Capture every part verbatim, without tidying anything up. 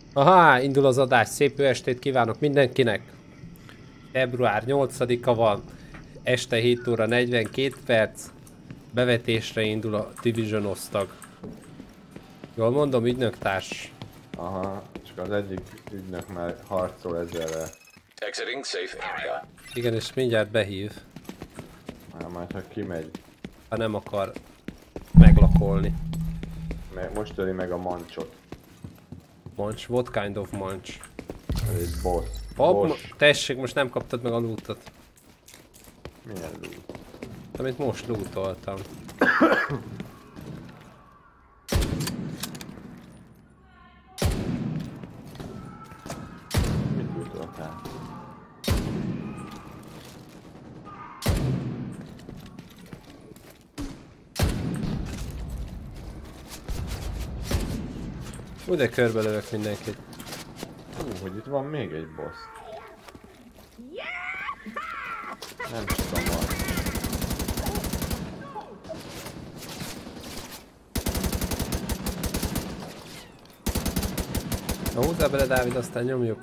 Aha, indul az adás. Szép jó estét kívánok mindenkinek. február nyolcadika van. Este hét óra negyvenkét perc. Bevetésre indul a Division osztag. Jól mondom, ügynöktárs? Aha, csak az egyik ügynök már harcol ezzel. Exiting safe area. Igen, és mindjárt behív. Már majd ha kimegy. Ha nem akar meglakolni. Mert most öli meg a mancsot. Mancs? What kind of mancs? Ez egy boss. Hopp, Boss. tessék, most nem kaptad meg a lootot. Milyen loot? Amit most lootoltam. Mit lootoltál? Úgy de körbelövök mindenkit. Hú, hogy itt van még egy boss. Nem tudom van. Na húzzál bele, Dávid, aztán nyomjuk.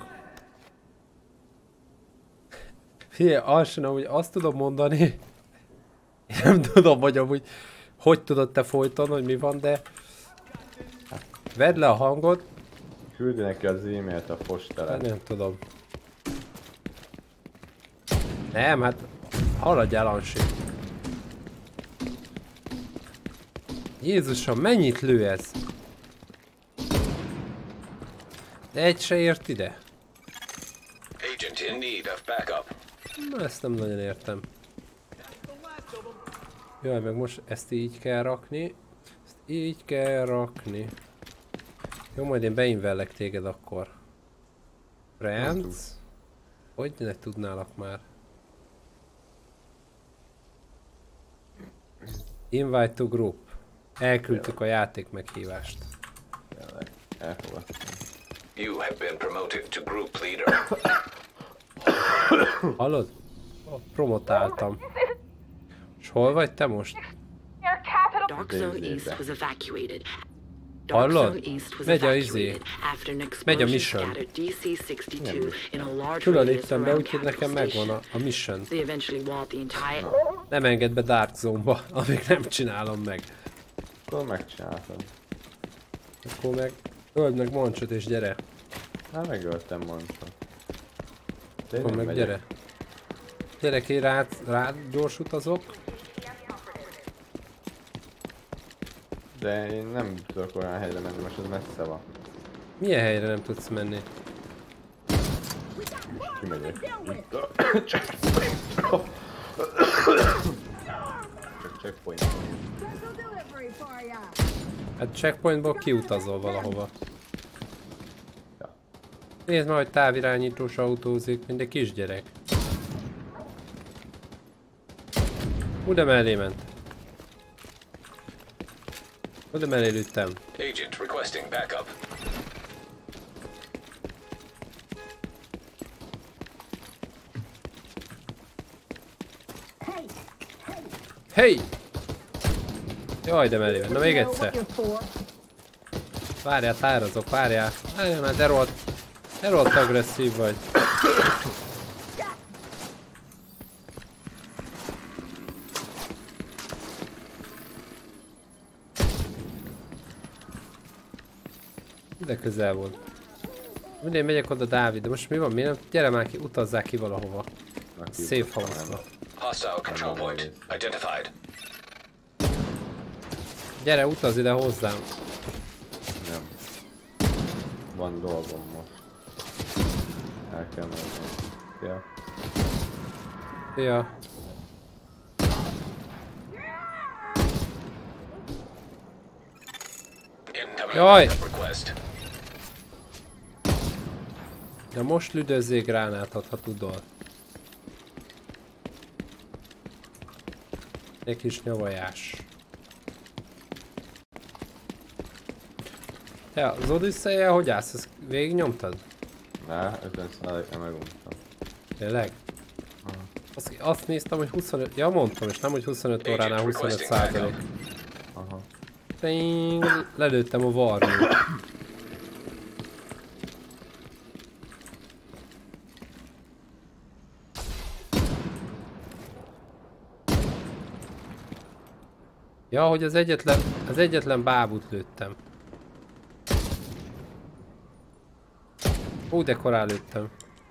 Figyelj, azt sem, hogy azt tudom mondani. Én nem tudom, hogy amúgy hogy tudod te folyton, hogy mi van, de vedd le a hangot. Küldi neki az e-mailt a Hát postelen. nem tudom. Nem, hát haladjál, Ansi. Jézusom, mennyit lő ez? De egy se ért ide. Agent in need of backup. Na, ezt nem nagyon értem. Jaj, meg most ezt így kell rakni. Ezt így kell rakni. Jó, majd én beinvellek téged akkor. Friends? Hogy ne tudnálak már? Invite to group. Elküldtük a játék meghívást. Tényleg, elfogadtam. You have been promoted to group leader. Hallod? Promotáltam. És hol vagy te most? Dark Zone East was evacuated. Hallod? Megy a izé. Megy a mission. Különítem be, úgyhogy nekem megvan a, a mission. Nem engedd be Dark Zone-ba, amíg nem csinálom meg. Akkor megcsináltam. Akkor meg öld meg Mancsot és gyere. Hát megöltem mancsot. Akkor meg gyere. Gyere ki, rád, rád gyors utazok. De én nem tudok olyan helyre menni, most ez messze van. Milyen helyre nem tudsz menni? Kimegyek. Itt a... Csak checkpoint. Hát checkpointból kiutazol valahova. Ja. Nézd már, hogy távirányítós autózik, mint egy kisgyerek. Oda mellé ment. Oda mellé lőttem. Agent requesting backup. Hey! Jaj, de mellé ment. Na még egyszer. Várjál, tározok, várjál. Várjál már, de rohadt. De rohadt agresszív vagy. De közel volt. Mindegy, megyek oda, Dávid, de most mi van? Miért nem? Gyere már ki, utazzál ki valahova. Szép havaszba. Hostile control point identified. Gyere, utazz ide hozzám. Nem. Van dolgom most. El kell menni. Ja. Ja. Incoming Jaj! backup request. De most lüdözzék gránátot, ha tudod. Egy kis nyavajás. Te az Odyssey-jel hogy állsz? Ezt végig nyomtad? Ne, ötven százalékra meguntam. Tényleg? Azt, azt néztem, hogy huszonöt... Ja, mondtam, és nem, hogy huszonöt óránál huszonöt százalék. Aha. Lelőttem a varjú. Ja, hogy az egyetlen, az egyetlen bábút lőttem. Ó, de korán lőttem.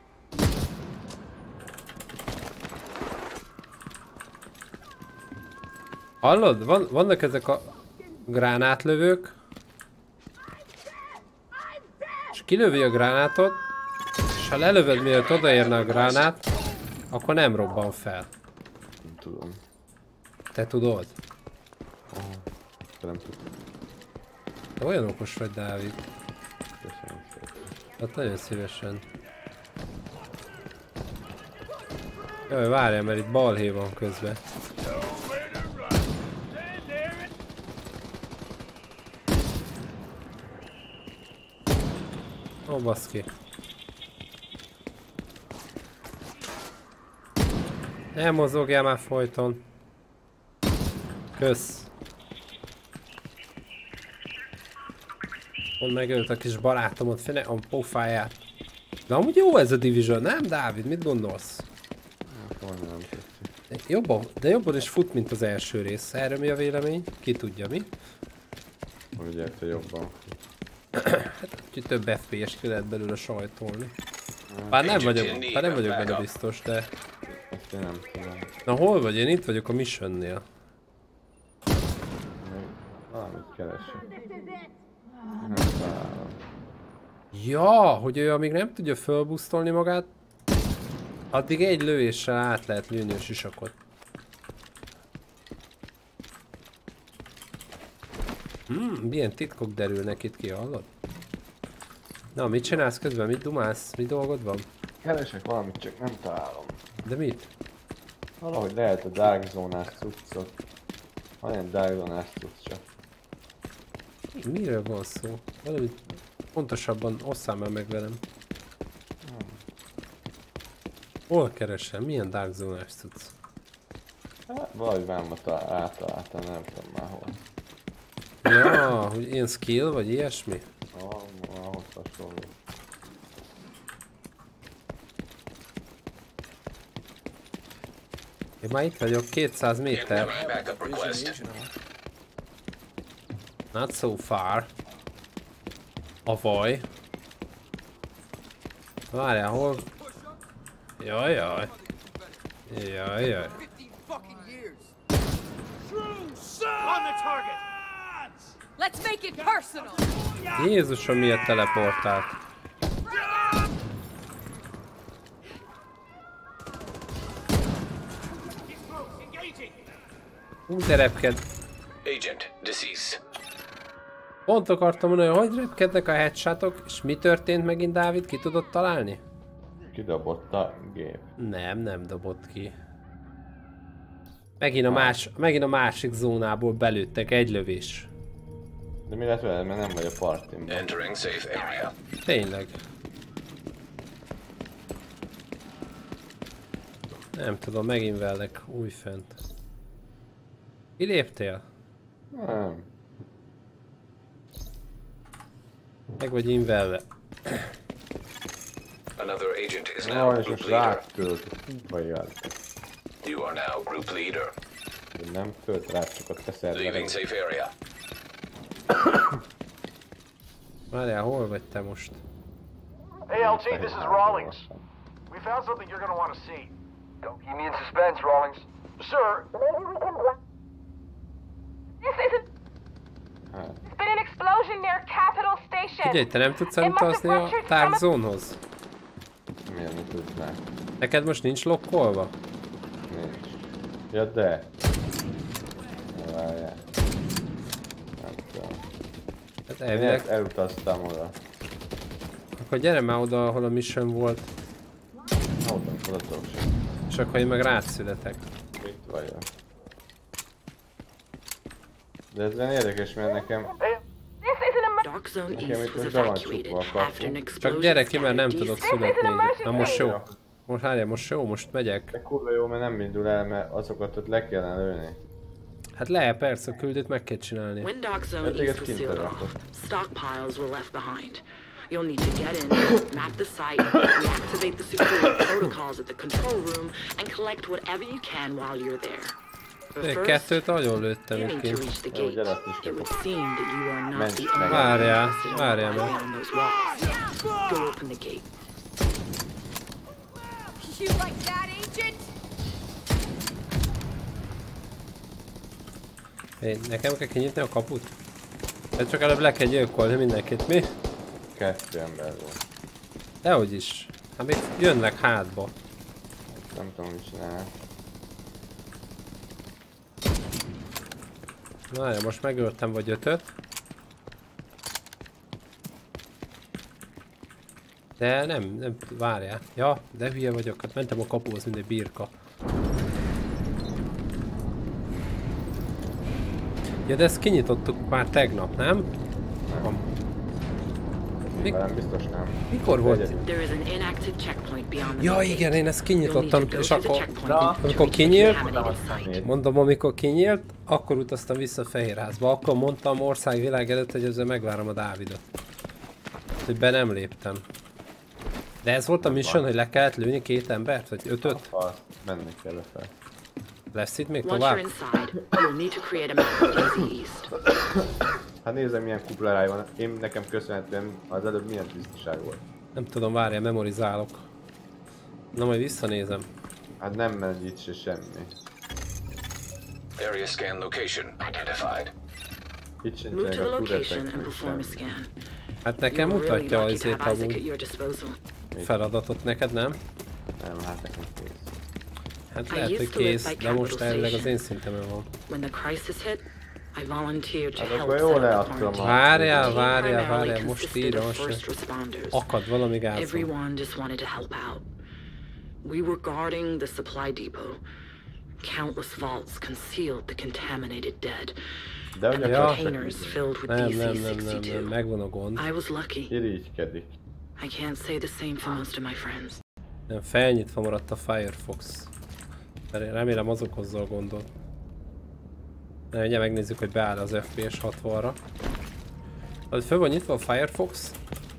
Hallod? Van, vannak ezek a gránátlövők. És kilövi a gránátot, és ha lelövöd, mielőtt odaérne a gránát, akkor nem robban fel. Nem tudom. Te tudod? Aha. Te nem tudom. Te olyan okos vagy, Dávid. Köszönöm szépen. Hát nagyon szívesen. Jaj, várjál, mert itt balhé van közben. Ó, baszki. Nem mozogjál már folyton. Kösz. Pont megölt a kis barátomot, fene a pofáját. De amúgy jó ez a Division, nem Dávid? Mit gondolsz? Nem tetszik. Jobban, de jobban is fut, mint az első rész. Erről mi a vélemény? Ki tudja mi? Úgy érte jobban. Hát úgyhogy több ef pé es ki lehet belőle sajtolni. Bár nem vagyok, bár nem vagyok benne biztos, de... Ezt én nem tudom. Na hol vagy? Én itt vagyok a missionnél. Még valamit keresek. Nem találom. Ja, hogy ő amíg nem tudja fölbusztolni magát, addig egy lövéssel át lehet lőni a sisakot. Hmm, milyen titkok derülnek itt ki, hallod? Na, mit csinálsz közben? Mit dumálsz? Mi dolgod van? Keresek valamit, csak nem találom. De mit? Valahogy lehet a Dark Zone-ás cuccot. Van ilyen Dark Zone-ás cucc csak. Miről van szó? Valamit pontosabban osszál már meg velem. Hol keresem? Milyen Dark Zone-ás cucc? Hát, valahogy vám rátaláltam, nem tudom már hol. Ja, hogy ilyen skill vagy ilyesmi? Ah, ahhoz hasonló. Én már itt vagyok, kétszáz méter. Backup request. Not so far. Avaj. Várjál, hol? Jaj, jaj. Jaj, jaj. Let's make it personal. Jézusom, miért teleportált? Hú, de repked. Agent, deceased. Pont akartam mondani, hogy repkednek a headshotok, és mi történt megint, Dávid? Ki tudod találni? Kidobott a gép. Nem, nem dobott ki. Megint a, más, megint a másik zónából belőttek egy lövés. De mi lett veled, mert nem vagy a partimban. Entering safe area. Tényleg. Nem tudom, megint vellek újfent. Ki léptél? Nem. Meg vagy invelve. Another agent is now Na, és group most leader. rátölt. Vagy jár. You are now group leader. Nem tölt rá, csak ott te szerverek. Leaving safe area. Várjál, hol vagy te most? Hey L G, this is Rawlings. We found something you're gonna want to see. Don't keep me in suspense, Rawlings. Sir. This isn't. There's been an explosion near Capital Station. Figyelj, te nem tudsz elutazni a Dark Zone-hoz? Miért nem tudnál? Neked most nincs lokkolva? Nincs. Ja, de. Na, várjál. Nem tudom. Hát Én elvileg. el- elutaztam oda. Akkor gyere már oda, ahol a mission volt. Oda, oda tudok sem. És akkor én meg rád születek. Itt vagyok. De ez olyan érdekes, mert nekem... This isn't a. Dark Zone Nekem East itt was most be van evacuated csukva a after an kapu. Csak explosion gyere ki, mert nem scattered tudok east. születni így. Na most jó. Jó. Most várjál, most jó, most megyek. De kurva jó, mert nem indul el, mert azokat ott le kellene lőni. Hát le, persze, a küldőt meg kell csinálni. When Dark Zone Eddig East ezt was kint sealed rakott. off, stockpiles were left behind. You'll need to get in, map the site, reactivate the security protocols at the control room, and collect whatever you can while you're there. But Még first, kettőt nagyon lőttem you itt need to kint. reach the Oh, gate. yeah, that's It would seem that you are not Mensch, the mensch. only Várjál, person who várjál lies meg. beyond those walls. Go open the gate. You like that, Agent? Hey, nekem kell kinyitni a kaput? Ez csak előbb le kell gyilkolni mindenkit, mi? Kettő ember volt. Dehogy is. Hát még jönnek hátba. Nem tudom, mit csinál. Várjál, most megöltem vagy ötöt. De nem, nem, várjál. Ja, de hülye vagyok, hát mentem a kapuhoz, mint egy birka. Ja, de ezt kinyitottuk már tegnap, nem? Nem. Mi? Velem biztos nem. Mikor volt? Egyedül. There is an inactive checkpoint beyond the Ja, main igen, gate. én ezt You'll need to kinyitottam, go és to the akkor... checkpoint Na, to amikor reach the kinyílt, contaminated site. Mondom, amikor kinyílt, akkor utaztam vissza Fehérházba. Akkor mondtam országvilág előtt, hogy ezzel megvárom a Dávidot. Hogy be nem léptem. De ez volt a mission, hogy le kellett lőni két embert? Vagy ötöt? Azt menni kell lefelé. Lesz itt még Once you're tovább? inside, you'll need to create a map of Daisy East. Hát nézzem milyen kupleráj van. Én nekem köszönhetően az előbb milyen tisztaság volt. Nem tudom, várjál, memorizálok. Na majd visszanézem. Hát nem megy itt se semmi. Area scan location identified. Itt Move sincsenek to the a location turetek, and meg perform a semmi. scan. Hát nekem You're really mutatja lucky az to have Isaac at amúgy your disposal. feladatot, neked nem? Nem, hát nekem kész. Hát I lehet, hogy used to live kész, by de most Capital elvileg az Station. én szintemen van. When the crisis hit, I volunteered to Hát help akkor set jól up the leadtam quarantine. a... Várjál, The team várjál, primarily várjál, most consisted írja, of most first responders. akad valami gázom. Everyone just wanted to help out. We were guarding the supply depot. Countless vaults concealed the contaminated dead. De And the ugye Ja. containers filled with Nem, D C nem, nem, nem, nem, sixty-two. megvan a gond. I was lucky. irigykedik. I can't say the same for most of my friends. Nem, felnyitva maradt a Firefox. Mert remélem az okozza a gondot. Na, ugye megnézzük, hogy beáll az F P S hatvanra. Az föl van nyitva a Firefox.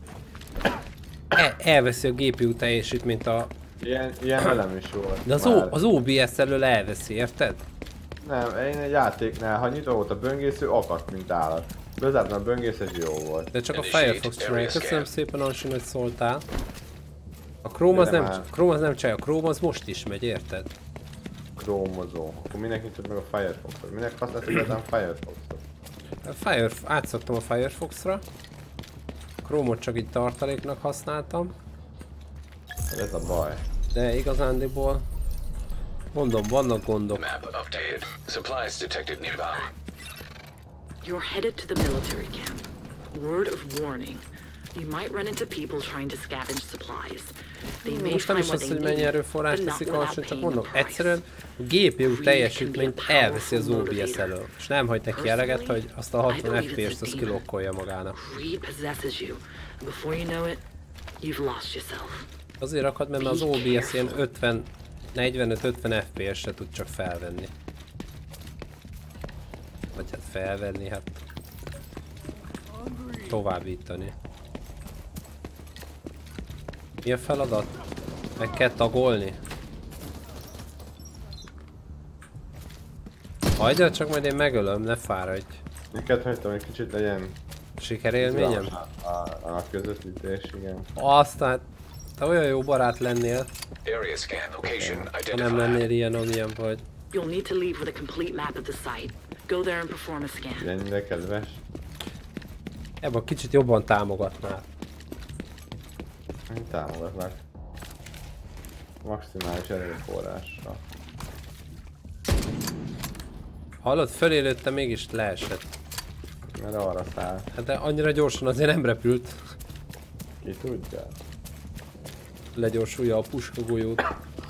El, elveszi a gé pé u teljesítményt a... Ilyen, ilyen velem is volt. De az, már. o, az o bé es elől elveszi, érted? Nem, én egy játéknál, ha nyitva volt a böngésző, akadt, mint állat. Bezártam a böngészet, jó volt. De csak a Initiate Firefox csinálja. area Köszönöm scan. szépen, Ansin, hogy szóltál. A Chrome az De nem, már- Chrome az nem csinálja, a Chrome az most is megy, érted? Chromozó. Akkor minek nyitod meg a Firefoxot? Minek használsz igazán Firefoxot? A Fire, átszoktam a Firefoxra. A Chrome-ot csak így tartaléknak használtam. Ez a baj. De igazándiból... Mondom, vannak gondok. Map updated. Supplies detected nearby. You're headed to the military camp. Word of warning. You might run into people trying to scavenge supplies. They may Most nem find is what az, they hogy mennyi need, erőforrás but not teszik without alacsony, csak paying mondom, the price. egyszerűen a gé pé u Greed teljesítményt can be a elveszi az powerful o bé es motivator. elől. És nem hagy neki eleget, hogy azt a hatvan Personally, I F P believe S-t it's az a demon. kilokkolja magának. Greed possesses you. And before you know it, you've lost yourself. Azért akad, mert az o bé es ilyen ötven, negyvenöt ötven F P S-re tud csak felvenni. Vagy hát felvenni, hát... Továbbítani. Mi a feladat? Meg kell tagolni? Hagyjad csak, majd én megölöm, ne fáradj. Minket hagytam, egy kicsit legyen... Sikerélményem? A, a, a közvetítés, igen. Aztán, te olyan jó barát lennél, Area scan location ha nem identified. lennél ilyen, amilyen vagy. You'll need to leave with a complete map of the site. Go there and perform a scan. Ennyire kedves. Ebben kicsit jobban támogatnál. Én támogatlak. Maximális erőforrásra. Hallod, fölé lőtte, mégis leesett. Mert arra száll. Hát de annyira gyorsan azért nem repült. Ki tudja? Legyorsulja a puskagolyót.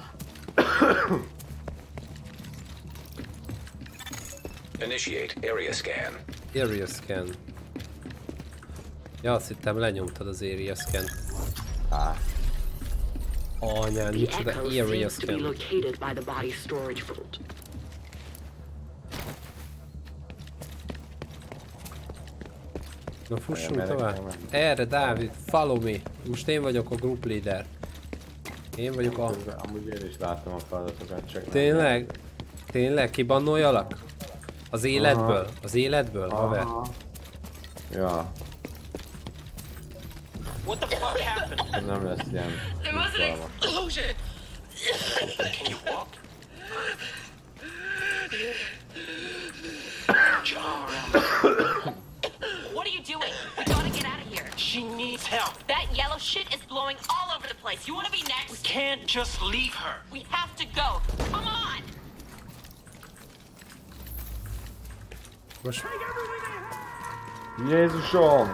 Initiate area scan. Area scan. Ja, azt hittem lenyomtad az area scan. Á. Anyán, The micsoda echo area seems to be scan. located by the body storage vault. Na fussunk Merek tovább. nem menni. Erre, Dávid, follow me. Most én vagyok a group leader. Én vagyok a... Amúgy én is láttam a feladatokat, csak nem. Tényleg? Tényleg kibannoljalak? Az életből? Az életből, haver? Ja. What the fuck happened? Nem lesz ilyen. There was an explosion. Can you walk? What are you doing? We gotta get out of here. She needs help. That yellow shit is blowing all over the place. You wanna be We next? can't just leave her. We have to go. Come on! Most Jézusom!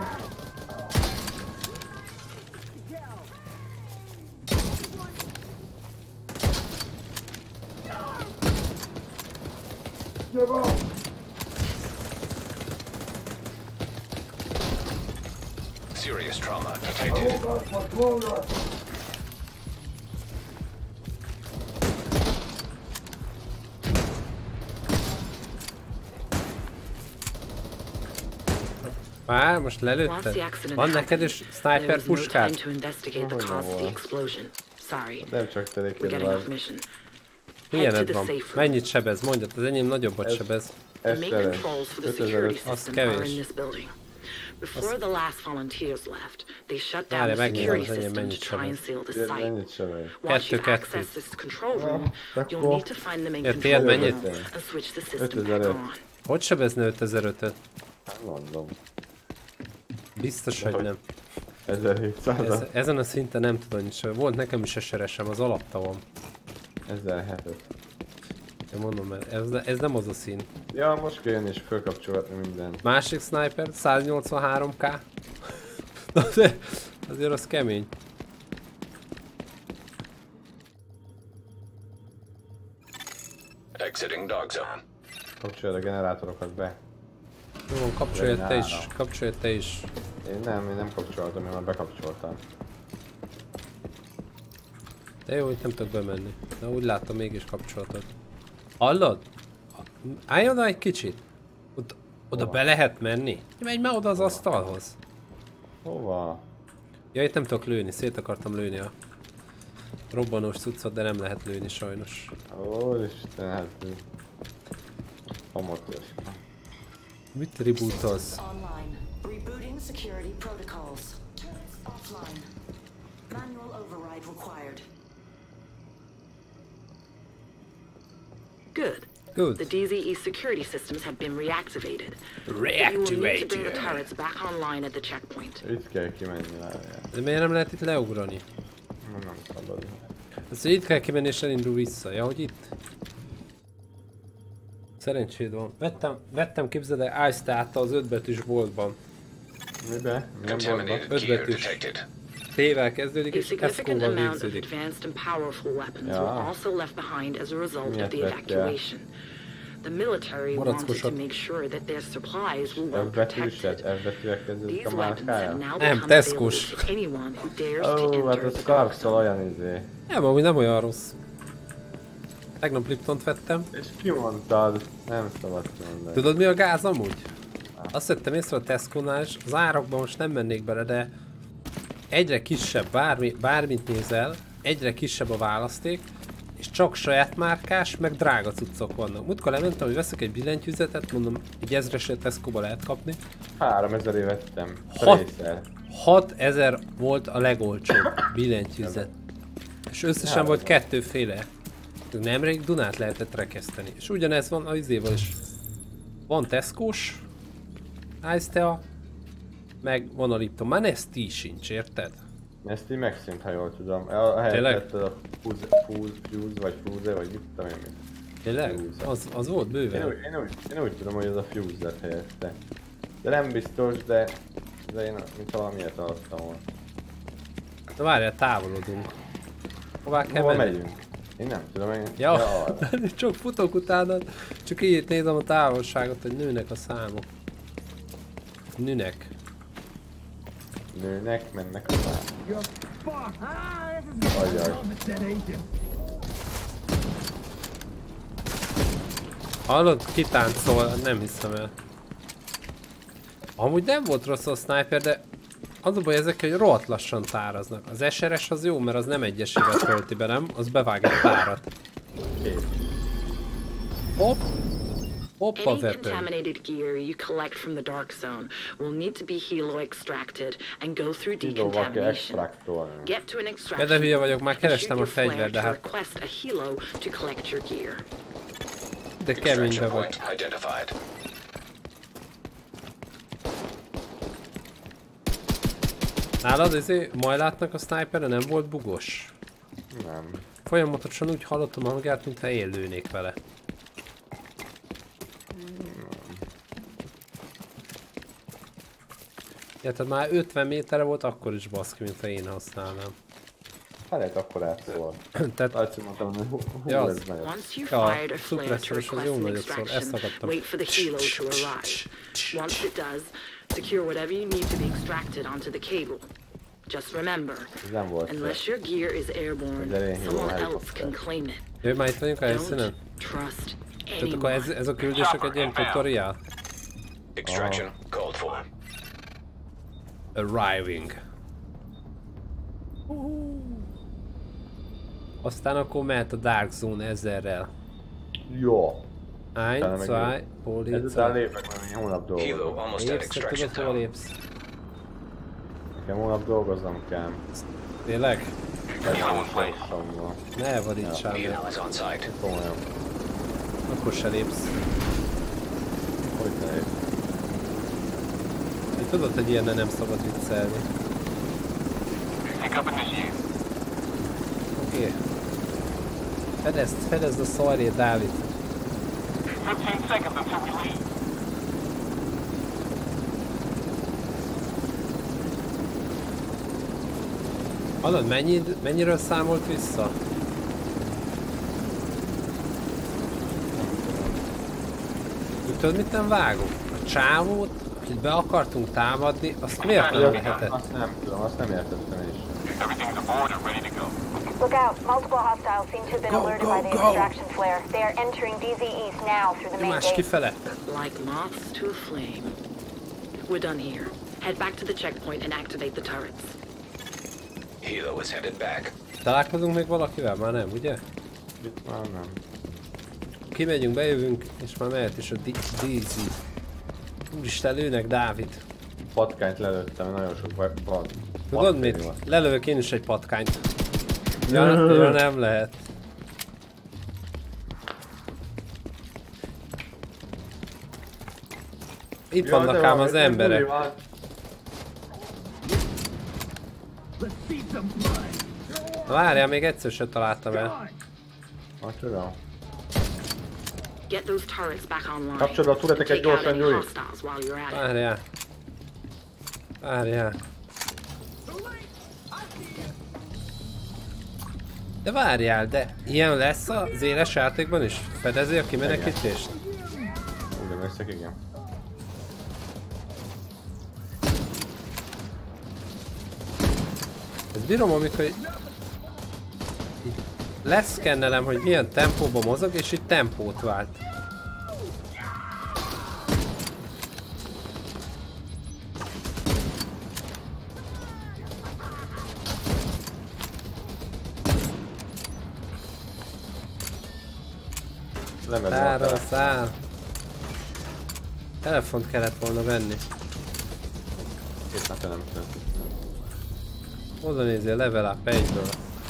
Serious trauma detected. Már most Once the lelőtted? accident Van neked happened, is there sniper was no time puskád? to investigate the Oh, cause of the no. explosion. Sorry. Nem csak We're telékén getting off vagy. mission. Head to Milyened the van? safe room. Mennyit sebez? Mondjad, az enyém nagyobbat Ez- sebez. The Ez main teres. controls for the ötezer-öt. security Az system are kevés. in this building. Before the last volunteers left, they shut down Várj, the megnézem, security az enyém system to mennyit try and sebez. seal the Ilyen site. Mennyit sebez? Once Kettő, you kettő. access this control room, Ah, you'll need to find the main Ja, control tiéd room mennyit? and switch the system back ötezer-öt. on. Hogy sebezne ötezer-ötöt? Nem mondom. Biztos, De hogy hogy- nem. ezerhétszáz. Ez, ezen a szinten nem tud annyit sebez. Volt nekem is eseresem, az alattavom. ezerhetven. Én mondom, mert ez, ez nem az a szín. Ja, most kell jönni és fölkapcsolgatni mindent. Másik sniper, száznyolcvanhárom ká. Azért, azért az kemény. Exiting dog zone. Kapcsolja a generátorokat be. Jó, kapcsolj te is, kapcsolj te is. Én nem, én nem kapcsoltam, én már bekapcsoltam. De jó, itt nem tudok bemenni. Na úgy láttam, mégis kapcsolatod. Hallod? Állj oda egy kicsit. Oda, oda be lehet menni? Menj már oda az asztalhoz. Hova? Ja, itt nem tudok lőni, szét akartam lőni a robbanós cuccot, de nem lehet lőni sajnos. Úristen, hát... Homotos. Mit rebootolsz? Online. Rebooting security protocols. Turrets offline. Manual override required. Good. Good. The D Z E security systems have been reactivated. But you will need to bring the Reactivate. turrets back online at the checkpoint. Itt kell kimenni, várjál. De miért nem lehet itt leugrani? Nem, nem szabad. Ez hogy itt kell kimenni és elindul vissza, ja, hogy itt? Szerencséd van. Vettem, vettem képzeld el Ice-t az ötbetűs boltban. Mibe? Milyen boltba? Contaminated gear Ötbetűs. detected. T-vel kezdődik A és significant Tesco-val amount of végződik. advanced and powerful weapons Ja. were also left behind as a result of Miért the vett el? evacuation. The military wanted to Marackosat. make sure that their supplies were well F betűset? protected. F betűvel kezdődik These a weapons have márkája? now Nem, become available Tescos. to anyone who dares to Ó, hát enter a the Scarf-szal olyan izé. Nem, amúgy nem olyan rossz. Tegnap Liptont vettem. És ki mondtad? Nem szabad mondani. Tudod mi a gáz amúgy? Azt vettem észre a Tesco-nál, és az árakban most nem mennék bele, de egyre kisebb, bármi, bármit nézel, egyre kisebb a választék, és csak saját márkás, meg drága cuccok vannak. Múltkor lementem, hogy veszek egy billentyűzetet, mondom, egy ezreset Tesco-ba lehet kapni. háromezerért vettem. Hat. Részel. hatezer volt a legolcsóbb billentyűzet. És összesen volt kettőféle. Nemrég Dunát lehetett rekeszteni. És ugyanez van az izéval is. Van Tesco-s, Ice-tea, meg van a Lipton. Már Nesti sincs, érted? Ezt így megszűnt, ha jól tudom. A helyett Tényleg? letted a fuse, fuse, fuse, vagy fuse, vagy mit tudom én mit. Tényleg? Fuse. Az, az volt Én bőven. úgy, én, úgy, én úgy tudom, hogy ez a fuse lett helyette. De nem biztos, de... De én mint valamilyet hallottam volna. Na várjál, távolodunk. Hová kell Hova menni? megyünk? Én nem tudom, én... Ja, arra. csak futok utánad. Csak így nézem a távolságot, hogy nőnek a számok. Nőnek. Nőnek, mennek a szám. Ajaj. Hallod? Kitáncol, nem hiszem el. Amúgy nem volt rossz a sniper, de az a baj ezek, hogy rohadt lassan táraznak. Az es er es az jó, mert az nem egyesével tölti be, nem? Az bevág egy párat. Hopp! Hoppa Any weapon. contaminated gear you collect from the dark zone will need to be helo extracted and go through Hilo valaki decontamination. extraktolni. Get to an De extraction hülye vagyok, már point and kerestem a shoot your fegyvert, de flare to hát... request a helo to collect your gear. De keménybe Extraction vagy. point identified. Nálad ezért majd látnak a sniperre nem volt bugos? Nem. Folyamatosan úgy hallottam a hangját, mintha én lőnék vele. Ja, tehát már ötven méterre volt, akkor is baszki, mintha én használnám. Felett akkor átszól. Tehát... Azt mondtam, hogy hú, hú Ja, ez nagyon. Once you Ja, fired a flare to szupresszor is az request jó an nagyot szól, ezt extraction, akartam. wait for the helo to arrive. Once it does, secure whatever you need to be extracted onto the cable. Just remember, Ez nem volt unless your gear is airborne, De én someone hívom, else can claim it. Ő már itt vagyunk a helyszínen? Don't trust Tehát akkor ez, anyone. ez a küldések egy ilyen tutorial? Extraction called for. Arriving. Aztán akkor mehet a Dark Zone ezerrel. Jó. Ein, Utána meg zwei, Ezután Polizei. lépek, mert egy hónap Helo dolgozom. almost at Lépsz, te extraction tudod, hol zone. lépsz? Nekem hónap dolgoznom kell. Tényleg? Legyen Ne elvadítsál Helo meg. is on site. komolyan. Akkor se lépsz. Hogy ne lépsz? Te tudod, hogy ilyennel nem szabad viccelni. Pick up initiate. Oké. Okay. Fedezd, fedezd a szarjét, Dávid. fifteen seconds until we leave. Hallod, mennyi, mennyiről számolt vissza? Tudod, mit nem vágok? A csávót, akit be akartunk támadni, azt miért nem lehetett? Azt nem tudom, azt nem értettem is. Everything's aboard and ready to go. Look out. Multiple hostiles seem to have been Go, alerted go, by the go. extraction flare. They are entering D Z East now through the main Nyomás gate. kifele. Like moths to a flame. We're done here. Head back to the checkpoint and activate the turrets. Helo is headed back. Találkozunk még valakivel? Már nem, ugye? Itt már nem. Kimegyünk, bejövünk, és már mehet is a D Z. Úristen, lőnek, Dávid. Patkányt lelőttem, nagyon sok vagy van. Tudod mit? Lelövök én is egy patkányt. Ja, ja, nem lehet. Itt vannak ám az emberek. Na várjál, még egyszer se találtam el. Hát tudom. Get those turrets back online. Kapcsolod a turreteket Take out gyorsan, any Gyuri. hostiles while you're at it. Várjál. Várjál. De várjál, de ilyen lesz az éles játékban is? Fedezi a kimenekítést? Úgy emlékszek, igen. Ez bírom, amikor így... így leszkennelem, hogy milyen tempóban mozog, és így tempót vált. Nem ez a Szára telefon. száll. Telefont kellett volna venni. Két napja nem tudom. Oda nézzél, level up egyből.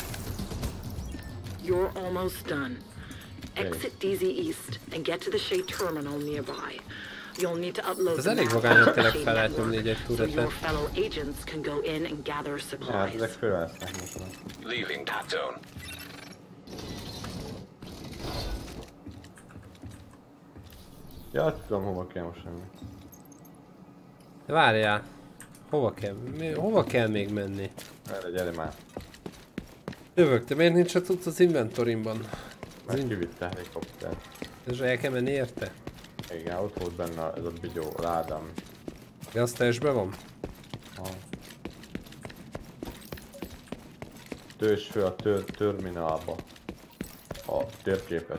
You're almost done. Exit D Z East and get to the Shay terminal nearby. You'll need to upload Ez the elég map vagány, to hogy the tényleg Shay fel lehet nyomni network, egy so turretet. your fellow agents can go in and gather Ja, hát supplies. ezek fölvesznek most már. Leaving dark zone. Ja, tudom hova kell most menni. De várjál. Hova kell, mi, hova kell még menni? Erre, gyere már. Jövök, te miért nincs a cucc az inventorimban? Meg kivitte helikopter. És el kell menni érte? Igen, ott volt benne ez a bigyó ládám. De az teljesbe van? Ha. Töltsd föl a tör terminálba a térképet.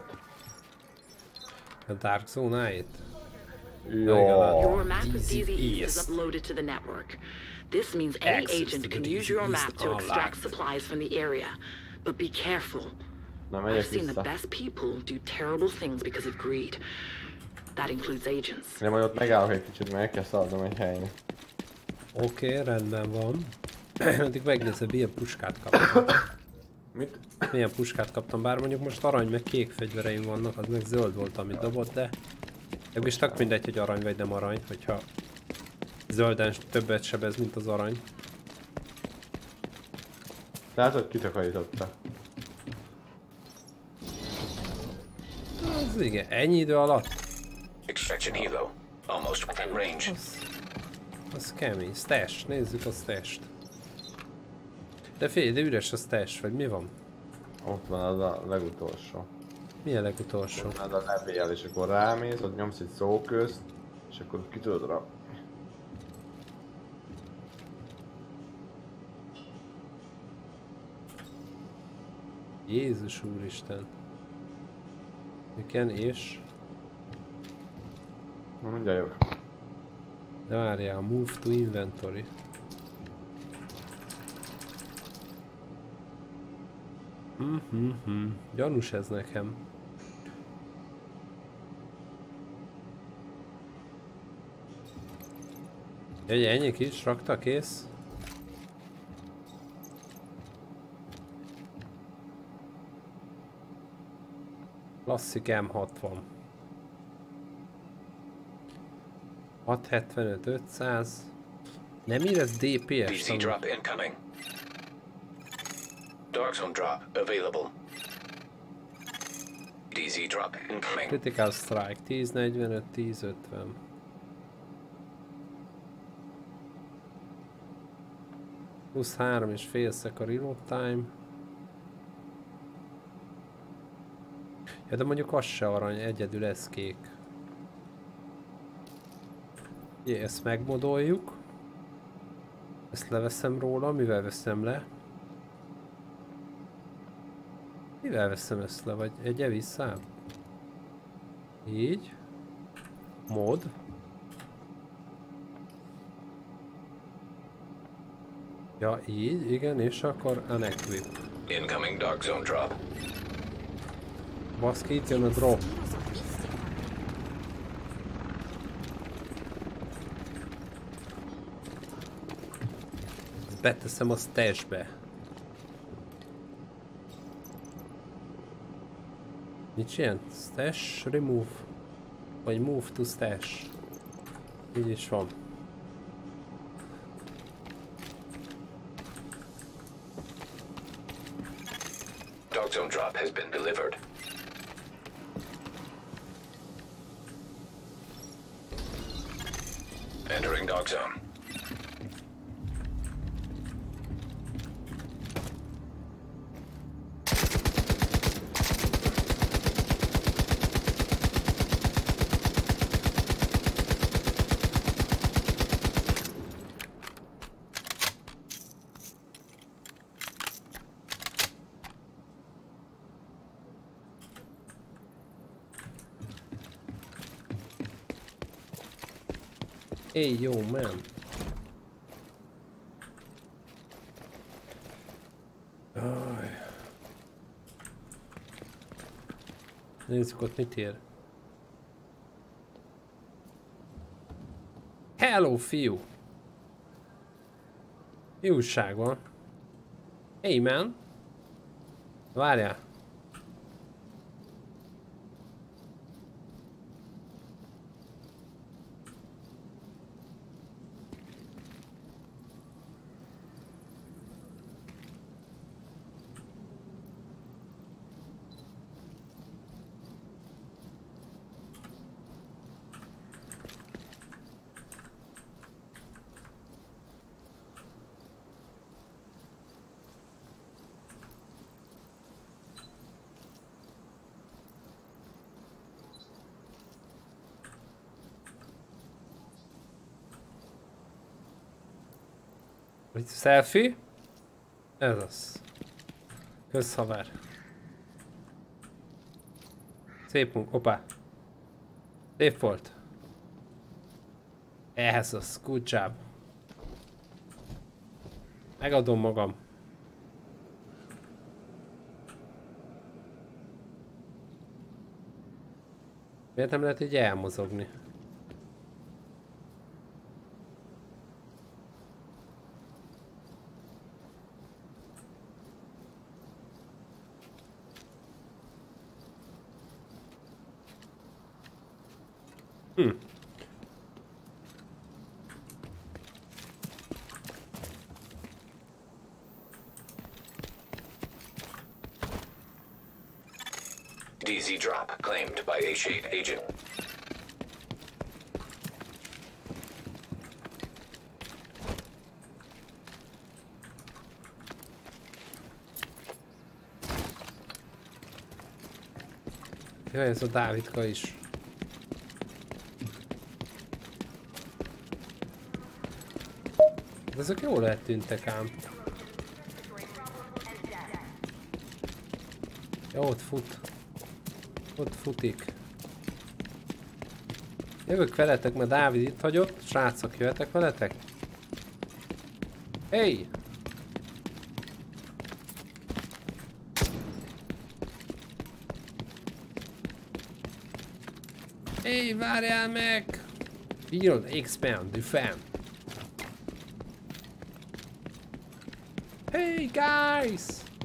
A Dark Zone-áit? Jó. Your map of D Z D Z East is East. uploaded to the network. This means any Access agent to can the use your D Z map East to extract unlocked. supplies from the area. But be careful. Na, I've megyek seen the vissza. best people do terrible things because of greed. That includes agents. De majd ott megállok egy kicsit, mert meg kell szaladnom egy helyre. Oké, okay, rendben van. Addig megnézem, milyen puskát kaptam. Mit? Milyen puskát kaptam, bár mondjuk most arany meg kék fegyvereim vannak, az meg zöld volt, amit dobott, de... Mégis tök mindegy, hogy arany vagy nem arany, hogyha zölden többet sebez, mint az arany. Látod, kitakarította. Az igen, ennyi idő alatt? Extraction helo. Almost within range. Az, az kemény. Stash, nézzük a stash-t. De figyelj, de üres a stash, vagy mi van? Ott van az a legutolsó. Mi a legutolsó? Az a levél, és akkor rámész, ott nyomsz egy szóközt, és akkor ki tudod rakni. Jézus úristen. Igen, és... Na, mindjárt jövök. De várjál, move to inventory. Mhm, gyanús ez nekem. Egy ennyi kis, rakta, kész. Klasszik M hatvan. hatszázhetvenöt ötszáz. Nem ír ez D P S? B Z drop incoming. Dark zone drop available. D Z drop incoming. Critical strike tíz negyvenöt tíz ötven. Plusz három és fél szek a reload time. Ja, de mondjuk az se arany, egyedül ez kék. Jé, ezt megmodoljuk. Ezt leveszem róla, mivel veszem le? Mivel veszem ezt le, vagy egye vissza? Így. Mod. Ja, így, igen, és akkor unequip. Incoming dark zone drop. Baszki, itt jön a drop. Beteszem a stashbe. Nincs ilyen? Stash, remove. Vagy move to stash. Így is van. Dark zone drop has been delivered. Entering dark zone. Hey, yo, man. Aj. Nézzük ott mit ér. Hello, fiú! Mi újság van? Hey, man! Várjál! Itt selfie? Ez az. Kösz, haver. Szép munka. Hoppá. Szép volt. Ehhez az. Good job. Megadom magam. Miért nem lehet így elmozogni? Hm. D Z drop claimed by A Shade agent. Jaj, ez a Dávidka is. De ezek jól eltűntek ám. Ja, ott fut. Ott futik. Jövök veletek, mert Dávid itt hagyott. Srácok, jöhetek veletek? Hey! Hey, várjál meg! Bírod, expand, defend. Hey, guys!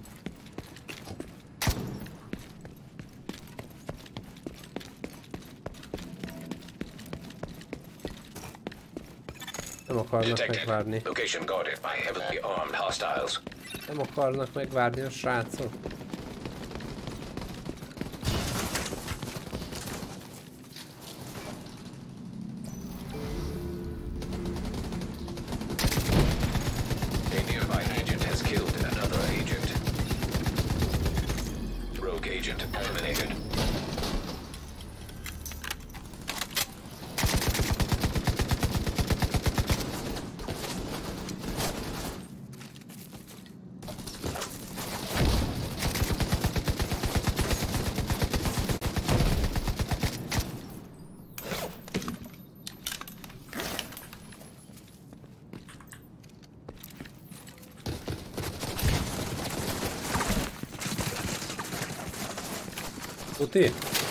Nem akarnak megvárni. Location guarded by heavily armed hostiles. Nem akarnak megvárni a srácok. A nearby agent has killed another agent. Rogue agent eliminated. Uti?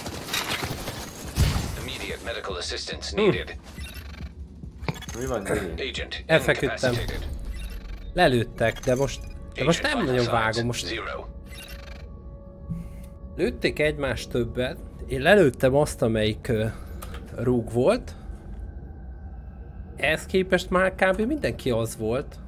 Immediate medical assistance needed. Mi van megint? Agent Elfeküdtem. incapacitated. Lelőttek, de most, de most nem Agent nagyon vital vágom. signs Most zero. lőtték egymást többet. Én lelőttem azt, amelyik uh, rúg volt. Ehhez képest már kb. Mindenki az volt.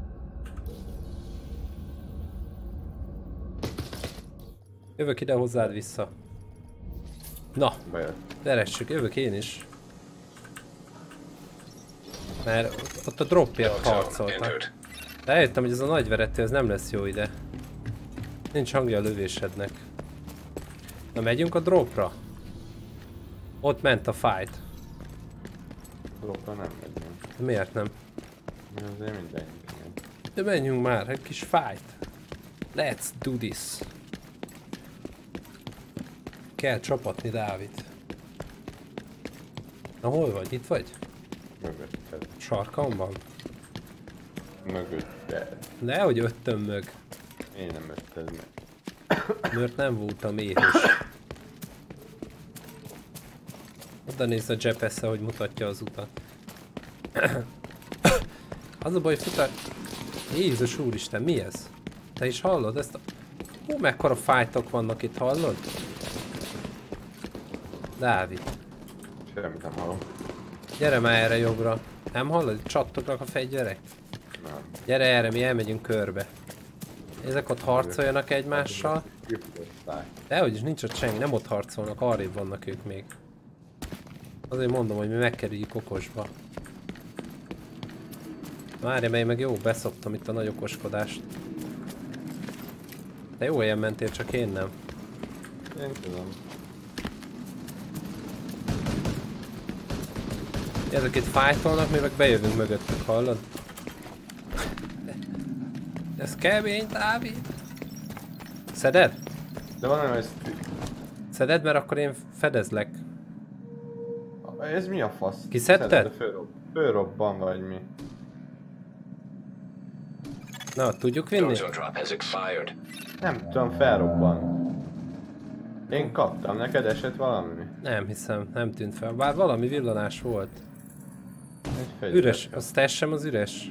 Jövök ide hozzád vissza. Na, Bejött. deressük, jövök én is. Mert ott a dropért Dog zone harcoltak. entered. De eljöttem, hogy ez a nagy verető, ez nem lesz jó ide. Nincs hangja a lövésednek. Na megyünk a dropra? Ott ment a fight. Dropra nem megyünk. De miért nem? Mert azért mindenki ilyen. De menjünk már, egy kis fight. Let's do this. Kell csapatni, Dávid. Na hol vagy? Itt vagy? Mögötted. Sarkamban? Mögötted. Nehogy öttöm mög. Én nem ötted meg. Mert nem voltam éhes. Oda nézz a gé pé es-e, hogy mutatja az utat. Az a baj, futár... Jézus úristen, mi ez? Te is hallod ezt a... Hú, mekkora fájtok vannak itt, hallod? Dávid, Semmit nem hallom. gyere már erre jobbra. Nem hallod? Csattognak a fegyverek? Nem. Gyere erre, mi elmegyünk körbe. Ezek ott harcoljanak egymással. Kifutották. Dehogy is nincs ott senki, nem ott harcolnak, arrébb vannak ők még. Azért mondom, hogy mi megkerüljük okosba. Várj, mert én meg jó, beszoptam itt a nagy okoskodást. De jó helyen mentél, csak én nem. Én tudom. Ezek itt fájtolnak, mi meg bejövünk mögöttük, hallod? Ez kemény, Dávid! Szeded? De van olyan, ez... Szeded, mert akkor én fedezlek. Ez mi a fasz? Kiszedted? Szeded, fölrob... Fölrobban vagy mi? Na, tudjuk vinni? Dog zone drop has expired. Nem tudom, felrobban. Én kaptam, neked esett valami? Nem hiszem, nem tűnt fel. Bár valami villanás volt. Egy fegyver. Üres, azt tessem az üres.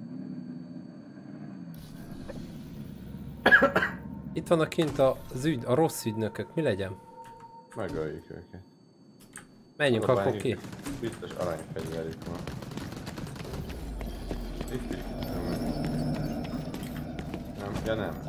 Itt vannak kint az ügy, a rossz ügynökök, mi legyen? Megöljük őket. Menjünk Oda akkor ki. Biztos aranyfegyverük van. Itt is nem, ja nem.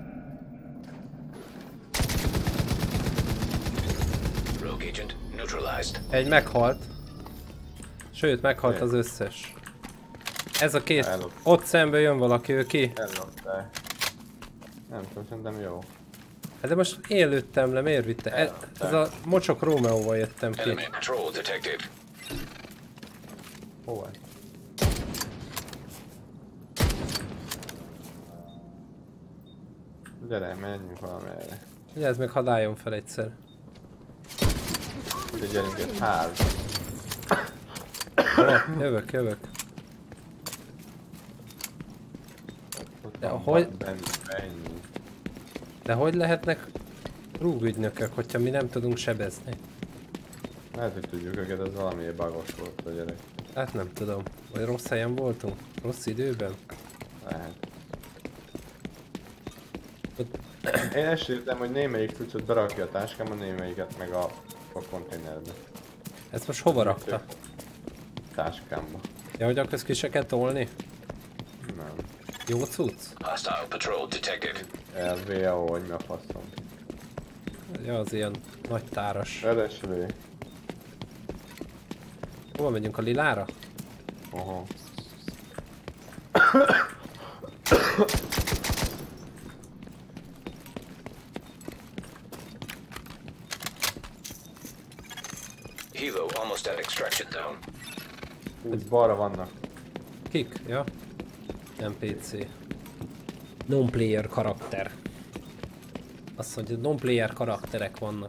Rogue agent neutralized. Egy meghalt. Sőt, meghalt az összes. Ez a két, Ellopta. ott szembe jön valaki, ő ki? Ellopták. Nem tudom, szerintem jó. Hát de most én lőttem le, miért vitte? Ez, ez a mocsok Rómeóval jöttem ki. Enemy patrol detected. Hova? Gyere, menjünk valamelyre. Vigyázz meg, hadd álljon fel egyszer. Ugye gyerünk egy ház. Jó, jövök, jövök. De hogy, Ennyi. de hogy lehetnek rúgügynökök, hogyha mi nem tudunk sebezni? Lehet, hogy tudjuk őket, ez valamiért bagos volt a gyerek. Hát nem tudom. Vagy rossz helyen voltunk? Rossz időben? Lehet. Én ezt írtam, hogy némelyik cuccot berakja a táskámba, némelyiket meg a, a konténerbe. Ezt most hova rakta? Táskámba. Ja, hogy akkor ezt ki se kell tolni? Nem. Jó cucc? Hostile patrol detected. el vé á o, hogy mi a faszom. Ja, az ilyen nagy táras. Eresvé. Hova megyünk, a lilára? Aha. Hilo almost at extraction zone. Úgy balra vannak. Kik? Ja. en pé cé. Non-player karakter. Azt mondja, non-player karakterek vannak.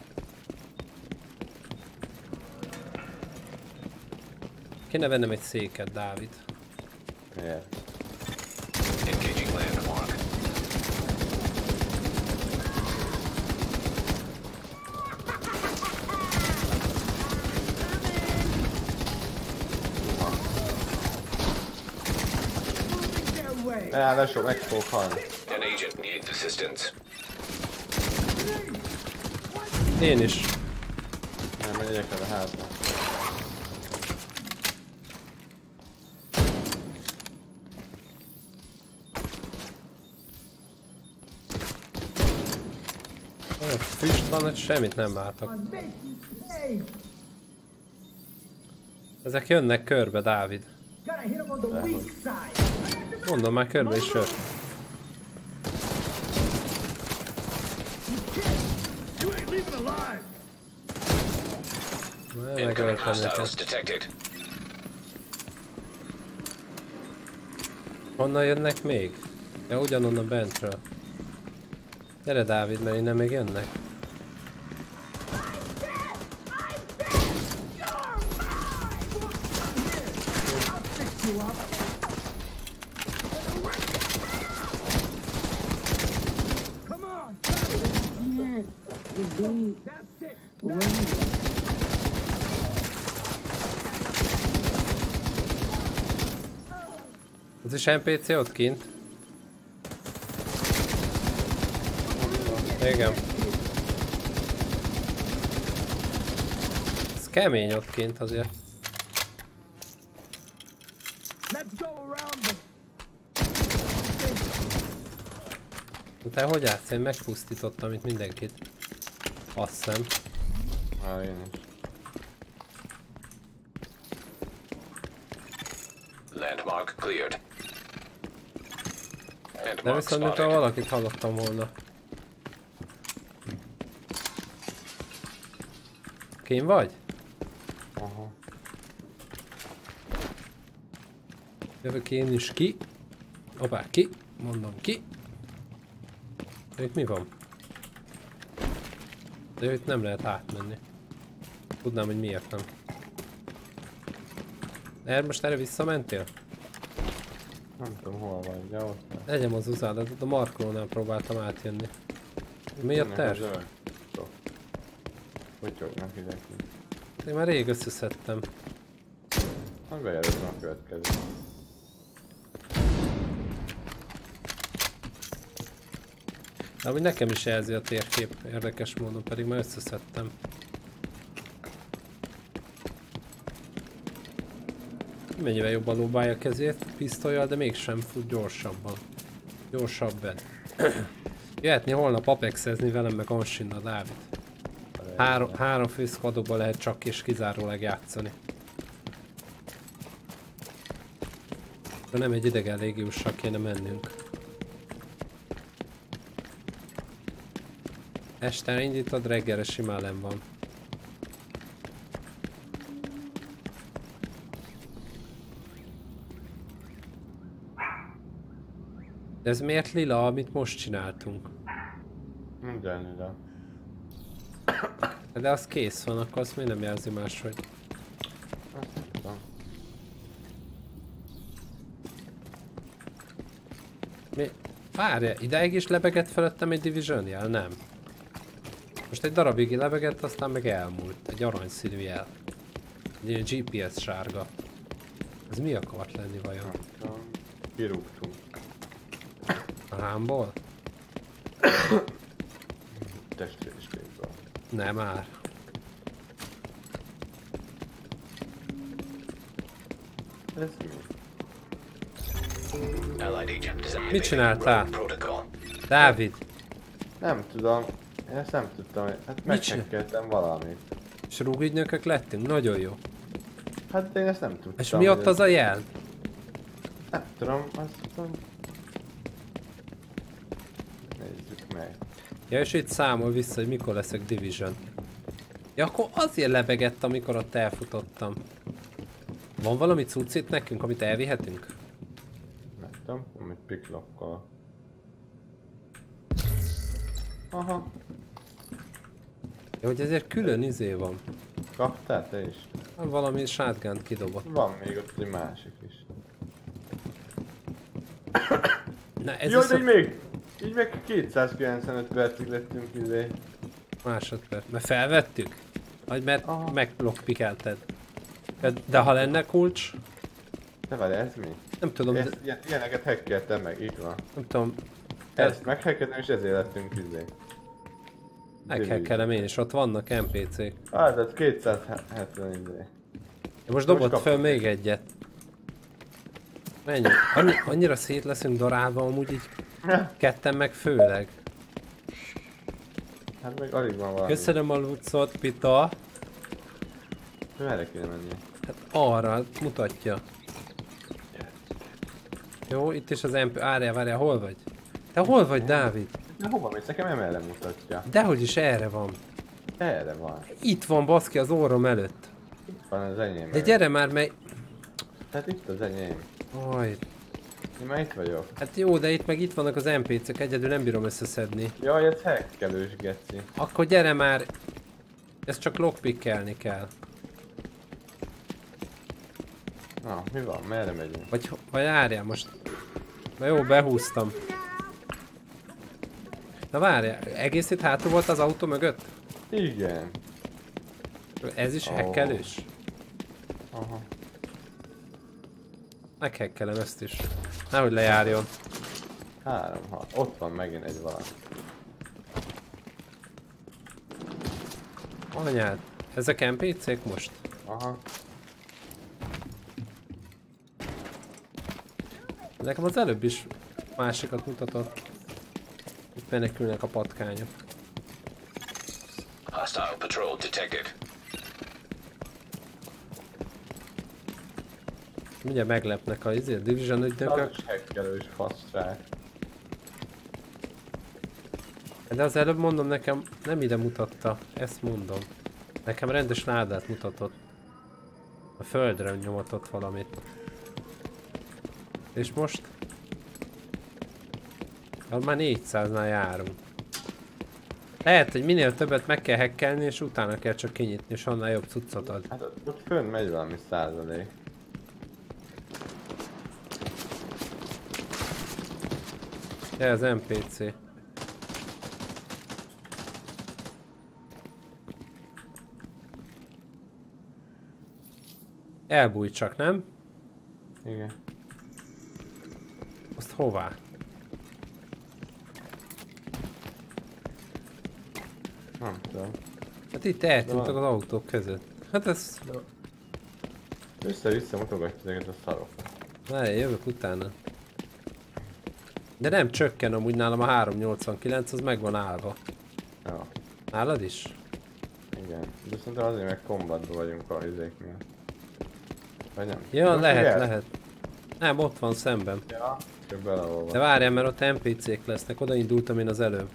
Kéne vennem egy széket, Dávid. Miért? Engaging landmark. Ja, lesok, meg fogok halni. An agent needs assistance. Én is. Nem, megyek el a házba. Olyan füst van, hogy semmit nem látok. Ezek jönnek körbe, Dávid. Mondom, már körbe is jött. Incoming hostiles detected. Honnan jönnek még? Ja, ugyanonnan bentről. Gyere, Dávid, mert innen még jönnek. Az is en pé cé ott kint? Igen. Ez kemény ott kint azért. Te hogy állsz? Én megpusztítottam itt mindenkit. Azt hiszem. Már én is. Landmark cleared. De Landmark viszont mintha spotted. valakit hallottam volna. Kén vagy? Aha. Jövök én is ki. Hoppá, ki. Mondom ki. Itt mi van? De itt nem lehet átmenni. Tudnám, hogy miért nem. De most erre visszamentél? Nem tudom hol vagy, de ott van. Legyem az uzádat, a Markolónál próbáltam átjönni. Mi a terv? Sok. Potyognak ide ki. Én már rég összeszedtem. Na bejelöltem a következő. De amúgy nekem is jelzi a térkép, érdekes módon, pedig már összeszedtem. Mennyivel jobban lóbálja a kezét pisztollyal, de mégsem fut gyorsabban. Gyorsabban. Jöhetni holnap apexezni velem meg Anshinna, Dávid. Három, három fő squadokban lehet csak és kizárólag játszani. De nem egy idegen légiussal kéne mennünk. Este indítod, reggelre simán len van. De ez miért lila, amit most csináltunk? Minden lila. De az kész van, akkor azt miért nem jelzi máshogy? Azt nem tudom. Mi? Várja, ideig is lebegett felettem egy Division jel? Nem. Most egy darabig lebegett, aztán meg elmúlt. Egy aranyszínű jel. Egy ilyen gé pé es sárga. Ez mi akart lenni vajon? Kirúgtunk. A hámból? Testvérségből. Nem már. Ez mi? Mit csináltál? Dávid? Nem tudom. Én ezt nem tudtam. Hát meghekkeltem valamit. És rúgügynökök lettünk? Nagyon jó. Hát de én ezt nem tudtam. És mi ott az a jel? Nem tudom, azt tudom. Nézzük meg. Ja, és itt számol vissza, hogy mikor leszek Division. Ja, akkor azért lebegett, amikor ott elfutottam. Van valami cucc itt nekünk, amit elvihetünk? Nem tudom, amit piklokkal. Aha. Ja, hogy ezért külön izé van. Kaptál te is? Valami shotgun kidobott. Van még ott egy másik is. Na, ez Jaj, is de a... így még! Így meg kétszázkilencvenöt percig lettünk izé. Másodperc. Mert felvettük? Vagy mert Aha. meglockpikelted? De, de ha lenne kulcs? De várj, ez mi? Nem tudom, Ezt, de, ilyen, ilyeneket hackeltem meg, így van. nem tudom. Ezt meghackeltem és ezért lettünk izé. Meghackelem én is, ott vannak en pé cék. Hát, ez kétszázhetven izé. Most dobott Most föl kaptam. még egyet. Mennyi? Annyi, annyira szét leszünk darálva amúgy így ketten meg főleg. Hát meg alig van valami. Köszönöm a lucot, Pita. Merre kéne menni? Hát arra, mutatja. Jó, itt is az em pé... Várjál, várjál, hol vagy? Te hol vagy, Dávid? De hova mész? Nekem emerre mutatja. Dehogy is erre van. Erre van. Itt van, baszki, az orrom előtt. Itt van az enyém. De gyere már, mely... Tehát itt az enyém. Oj, Én már itt vagyok. hát jó, de itt meg itt vannak az em pé cék, egyedül nem bírom összeszedni. Jaj, ez hackelős geci. Akkor gyere már. Ezt csak lockpickelni kell. Na, mi van? Merre megyünk? Vagy, vagy várjál most. Na jó, behúztam. Na várjál, egész itt hátul volt az autó mögött? Igen. Ez is Ó. hackelős? Aha. Meghekkelem ezt is. Nehogy lejárjon. Három, hat. Ott van megint egy valami. Anyád, ezek em pé cék most? Aha. Nekem az előbb is másikat mutatott. Itt menekülnek a patkányok. Hostile patrol detected. Mindjárt meglepnek a izé, Division Az ügynökök. is hackelős fasztrák. De az előbb mondom nekem nem ide mutatta, ezt mondom. Nekem rendes ládát mutatott. A földre nyomatott valamit. És most? Hát már négyszáznál járunk. Lehet, hogy minél többet meg kell hackelni, és utána kell csak kinyitni, és annál jobb cuccot ad. Hát ott, ott fönn megy valami százalék. Ja, az em pé cé. Elbújj csak, nem? Igen. Azt hová? Nem tudom. Hát itt eltűntek az autók között. Hát ez... Össze-vissza mutogatja ezeket a szarokat. Várj, jövök utána. De nem csökken amúgy nálam a háromszáznyolcvankilenc, az meg van állva. Ja. Nálad is? Igen. De szerintem azért meg kombatban vagyunk a izéknél. Vagy nem? Ja, Most lehet, ugye? lehet. Nem, ott van szemben. Ja. Csak beleolva. De várjál, mert ott en pé cék lesznek, oda indultam én az előbb.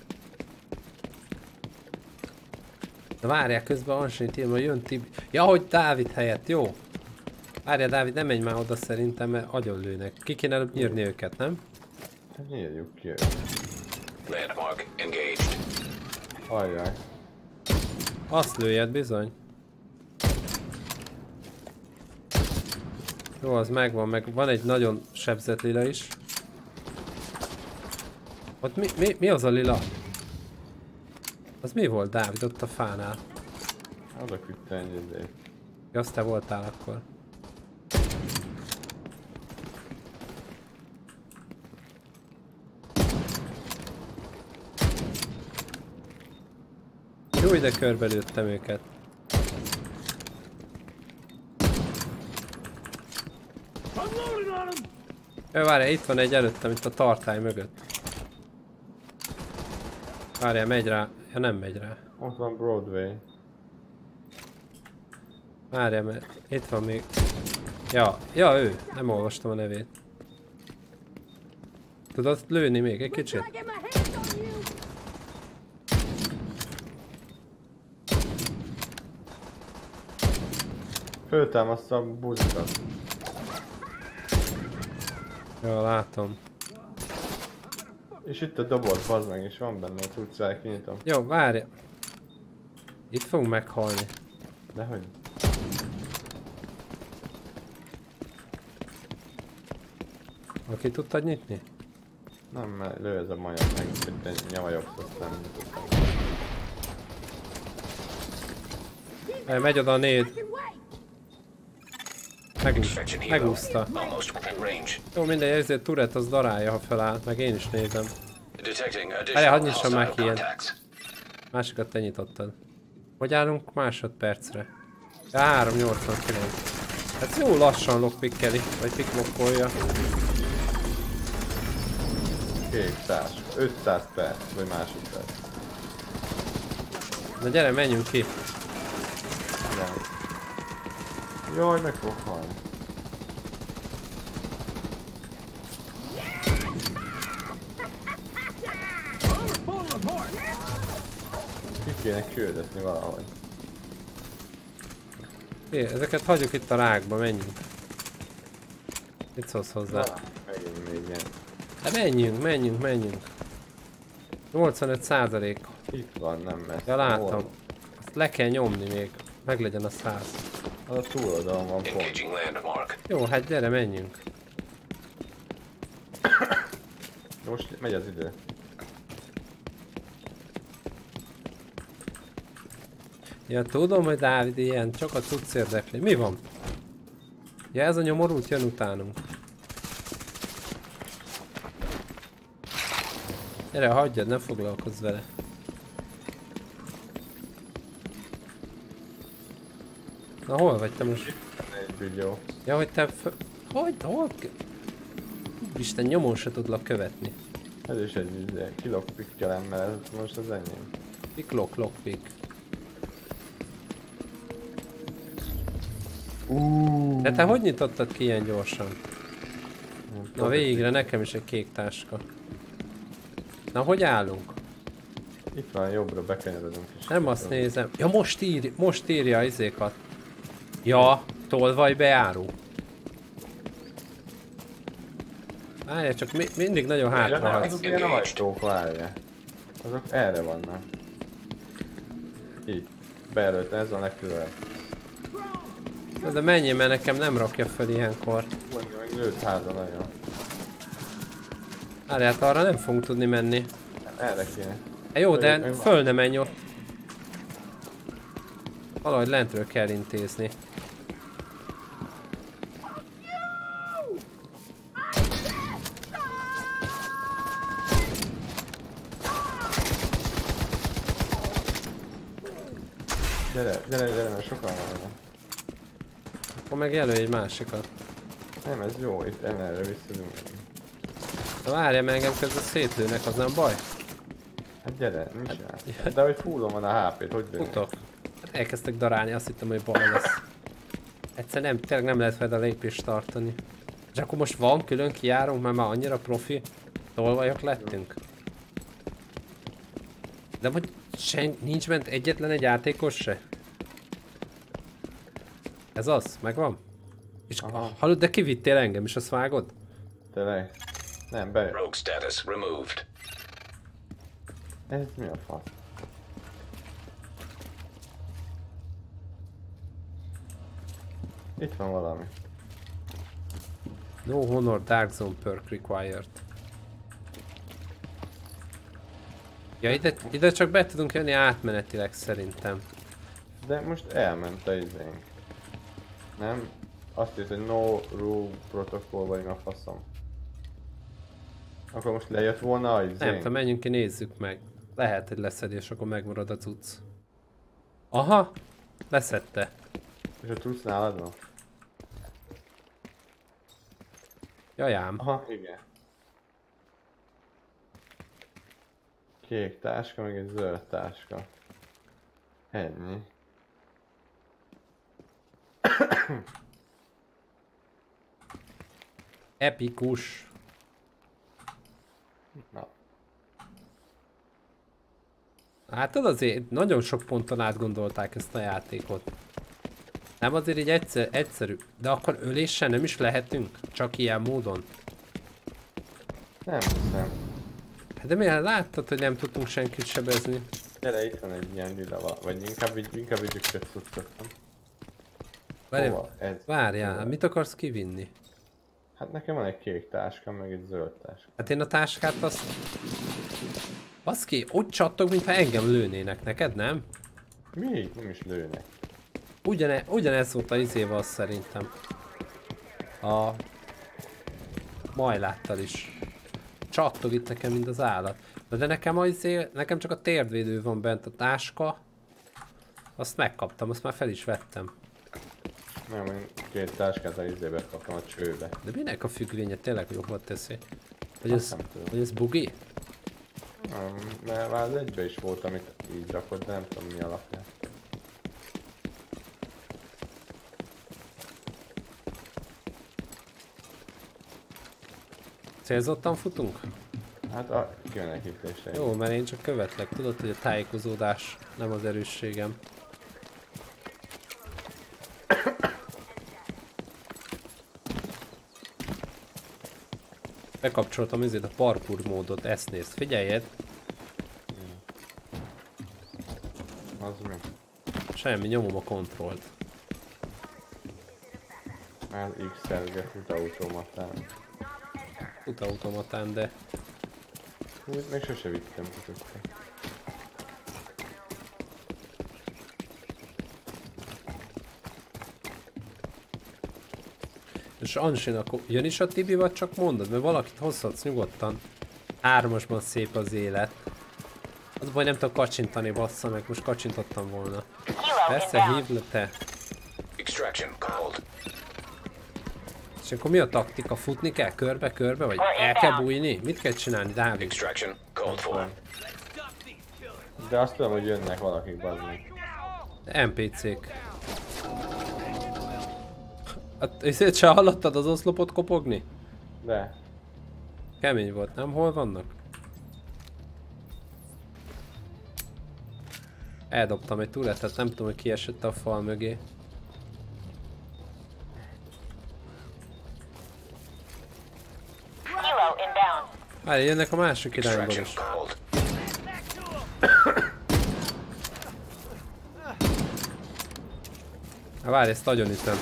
De várjál, közben Ansint írva, jön Tibi. Ja, hogy Dávid helyett, jó? Várjál, Dávid, nem menj már oda szerintem, mert agyonlőnek. Ki kéne nyírni őket, nem? Hát nyírjuk ki. Landmark engaged. Ajjaj. Azt lőjed bizony. Jó, az megvan, meg van egy nagyon sebzett lila is. Ott mi, mi, mi az a lila? Az mi volt, Dávid, ott a fánál? Oda küldte egy izét. Ja, azt te voltál akkor. Jó, ide körbelőttem őket. Jó, várjál, itt van egy előttem, itt a tartály mögött. Várjál, megy rá. Ja, nem megy rá. Ott van Broadway. Várjál, mert itt van még... Ja, ja, ő. Nem olvastam a nevét. Tudod lőni még egy kicsit? Föltámaszta a buzikat. Jó, látom. És itt a doboz, bazd meg, és van benne a cuccák, kinyitom. Jó, várj. Itt fogunk meghalni. Dehogy? Aki tudtad nyitni? Nem, mert lő ez a majom, meg itt egy nyavajok, aztán nem tudtam. Várj, megy oda a néd. Megúsz, megúszta. Almost within range. Jó, mindegy, ezért Tourette az darálja, ha feláll, meg én is nézem. Detecting Várjál, additional hadd nyissam hostile már ki ilyen. contacts. Másikat te nyitottad. Hogy állunk másodpercre? Ja, három nyolcvankilenc. Hát jó lassan lockpickeli, vagy pickmokkolja. kétszáz, ötszáz perc, vagy másodperc. Na gyere, menjünk ki. Igen. Jaj, meg fog halni. Ki kéne küldetni valahogy. É, ezeket hagyjuk itt a rákba, menjünk. Mit szólsz hozzá? Na, megint még ilyen. De menjünk, menjünk, menjünk. nyolcvanöt százalék. Itt van, nem messze. Ja, látom. Hol? Azt le kell nyomni még. Meg legyen a száz. Az a túloldalon van pont. Engaging landmark. Jó, hát gyere, menjünk. Most megy az idő. Ja, tudom, hogy Dávid ilyen, csak a cucc érdekli. Mi van? Ja, ez a nyomorult jön utánunk. Gyere, hagyjad, ne foglalkozz vele. Na, hol vagy te most? Egy videó. Ja, hogy te fö... Hogy? Hol? Isten, nyomon se tudlak követni. Ez is egy izé, kilok pikkelem, mert ez most az enyém. Pick, lock, lock, pick. Uuuuh. De te hogy nyitottad ki ilyen gyorsan? Na végre, nekem is egy kék táska. Na, hogy állunk? Itt van, jobbra bekanyarodunk is. Nem azt nézem. Ja, most ír, most írja izékat. Ja, tolvaj bejáró. Várja, csak mi, mindig nagyon hátra hagysz. Azok ilyen ajtók, várja. Azok erre vannak. Így. Beelőtte, ez a legközelebb. De menjél, mert nekem nem rakja fel ilyenkor. Mondja, meg lőtt hátra nagyon. Várj, hát arra nem fogunk tudni menni. Erre kéne. Hát jó, de Meg van. föl ne menj ott. Valahogy lentről kell intézni. Gyere, gyere, gyere, mert sokan vannak. Akkor meg jelölj egy másikat. Nem, ez jó, itt erre visszadunk. De várjál, mert engem közben szétlőnek, az nem baj? Hát gyere, nincs rá. De hogy fullon van a há pét, hogy lőnek? Futok. Hát elkezdtek darálni, azt hittem, hogy baj lesz. Egyszer nem, tényleg nem lehet vele a lépést tartani. És akkor most van külön kijárunk, mert már annyira profi tolvajok lettünk. De hogy sen, nincs bent egyetlen egy játékos se? Ez az, megvan? És hallod, de kivittél engem is, azt vágod? Tényleg? Nem, be... Rogue status removed. Ez mi a fasz? Itt van valami. No Honor Dark Zone perk required. Ja, ide, ide csak be tudunk jönni átmenetileg szerintem. De most elment a izénk. Nem? Azt írt, hogy no rogue protocol vagy a faszom. Akkor most lejött volna a izénk? Nem tudom, menjünk ki, nézzük meg. Lehet, hogy leszedés, akkor megmarad a cucc. Aha! Leszedte. És a cucc nálad van? Jajám. Aha, igen. Kék táska, meg egy zöld táska. Ennyi. Epikus. Na. Hát azért nagyon sok ponton átgondolták ezt a játékot. Nem azért így egyszer, egyszerű. De akkor öléssel nem is lehetünk? Csak ilyen módon? Nem hiszem. Hát de miért láttad, hogy nem tudtunk senkit sebezni? Gyere, itt van egy ilyen lila, vagy inkább így, inkább így őket cuccottam. Várjál, mit akarsz kivinni? Hát nekem van egy kék táska, meg egy zöld táska. Hát én a táskát azt... Baszki, ott csattog, mintha engem lőnének, neked nem? Mi? Nem is lőnek. Ugyane, ugyanez volt a izéval szerintem. A... Majláttal is. Csattog itt nekem, mint az állat. De, de nekem, az izé, nekem csak a térdvédő van bent, a táska. Azt megkaptam, azt már fel is vettem. Nem, én két táskát az izébe kaptam a csőbe. De minek a függvénye tényleg jobbat teszi? Hogy ez, hogy ez bugi? Nem, mert már az egybe is volt, amit így rakott, de nem tudom mi alapján. Célzottan futunk? Hát a kimenekítésre. Jó, mert én csak követlek. Tudod, hogy a tájékozódás nem az erősségem. Bekapcsoltam ezért a parkour módot, ezt nézd. Figyeljed! Az mi? Semmi, nyomom a kontrollt. Már X-elge futautomatán. Futautomatán, de... Úgy még sose vittem futotta. És Ansin, akkor jön is a Tibi, vagy csak mondod? Mert valakit hozhatsz nyugodtan. Hármasban szép az élet. Az baj, nem tudok kacsintani, bassza meg, most kacsintottam volna. Persze, hívd le te. Extraction called. És akkor mi a taktika? Futni kell körbe-körbe, vagy el kell bújni? Mit kell csinálni, Dávid? Extraction called for. De azt tudom, hogy jönnek valakik, bazd. en pé cék. Hát, ezért se hallottad az oszlopot kopogni? De. Kemény volt, nem? Hol vannak? Eldobtam egy túletet, nem tudom, hogy ki esett a fal mögé. Várj, jönnek a másik irányból is. Hát várj, ezt agyonütöm.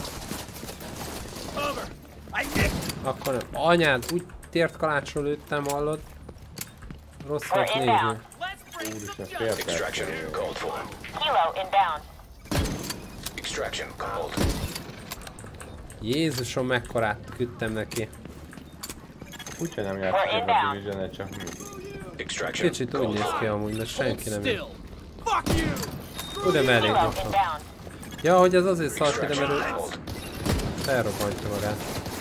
Akkor nem. Anyád, úgy tért kalácsról lőttem, hallod? Rossz volt nézni. Úristen, fél Extraction called for. Kilo inbound. Extraction called. Jézusom, mekkorát küldtem neki. Úgyhogy nem játszik a Division-et, csak mi. Extraction Kicsit úgy néz ki amúgy, de senki nem jön. Ugye mellé nyomtam. Ja, hogy ez azért szart ide, mert ő felrobbantja magát.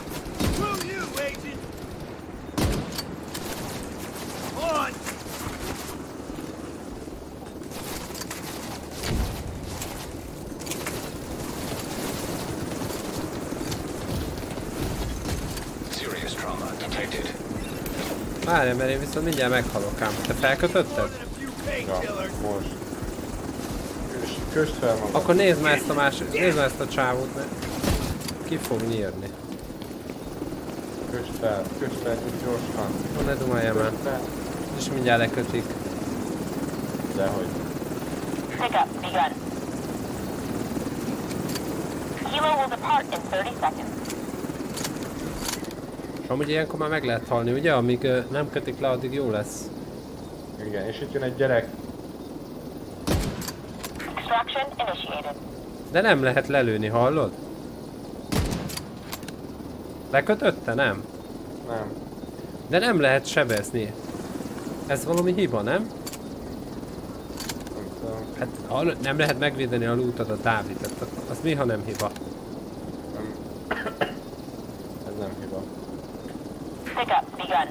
Várjál, mert én viszont mindjárt meghalok ám. Te felkötötted? Ja, most. Köst fel magad. Akkor nézd már ezt a másik, nézd már ezt a csávót, mert ki fog nyírni. Köst fel, köst fel, hogy gyorsan. Ha ne dumáljál már. És mindjárt lekötik. Dehogy. Pick up, begun. Helo will depart in thirty seconds. Amúgy ilyenkor már meg lehet halni, ugye? Amíg uh, nem kötik le, addig jó lesz. Igen, és itt jön egy gyerek. Extraction initiated. De nem lehet lelőni, hallod? Lekötötte, nem? Nem. De nem lehet sebezni. Ez valami hiba, nem? Nem tudom. Hát hallod, nem lehet megvédeni a lootot, a Dávidot. Az mi, ha nem hiba? Nem. Ez nem hiba. Pick up, begun.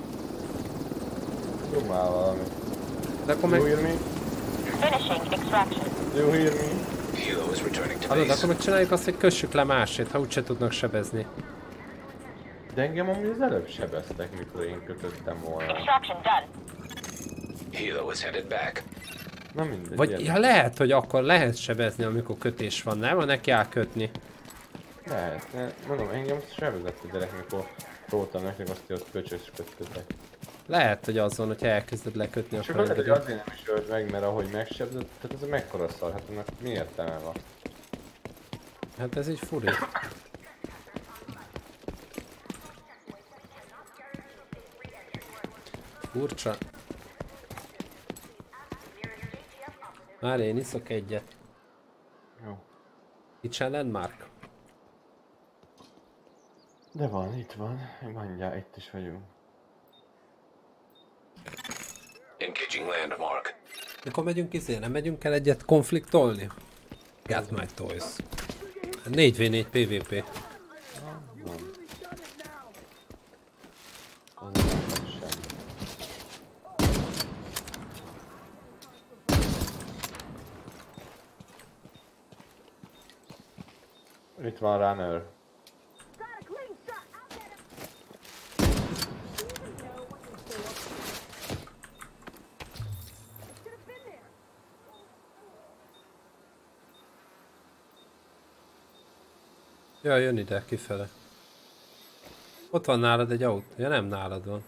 Dumál valami. De akkor You meg... hear me? Finishing extraction. You hear me? Helo is returning to Hallod, base. akkor meg csináljuk azt, hogy kössük le másét, ha úgyse tudnak sebezni. De engem amúgy az előbb sebeztek, mikor én kötöttem volna. Extraction done. Helo is headed back. Na mindegy. Vagy ilyen. ja, lehet, hogy akkor lehet sebezni, amikor kötés van, nem? Ha neki elkötni. Lehet, ne, mondom, engem sebezett a gyerek, mikor szóltam nektek azt, hogy ott köcsösködtetek. Lehet, hogy az van, hogyha elkezded lekötni, Csak akkor lehet, hogy engedi. azért nem is ölt meg, mert ahogy megsebzett, tehát ez mekkora szar, hát annak mi értelme van? Hát ez így furi. Furcsa. Már én iszok egyet. Jó. Itt sem landmark. De van, itt van. Mondja, itt is vagyunk. Engaging landmark. Mikor megyünk izé, nem megyünk el egyet konfliktolni? Got my toys. négy vé négy pé vé pé. Itt van runner. Ja, jön ide, kifele. Ott van nálad egy autó. Ja, nem nálad van.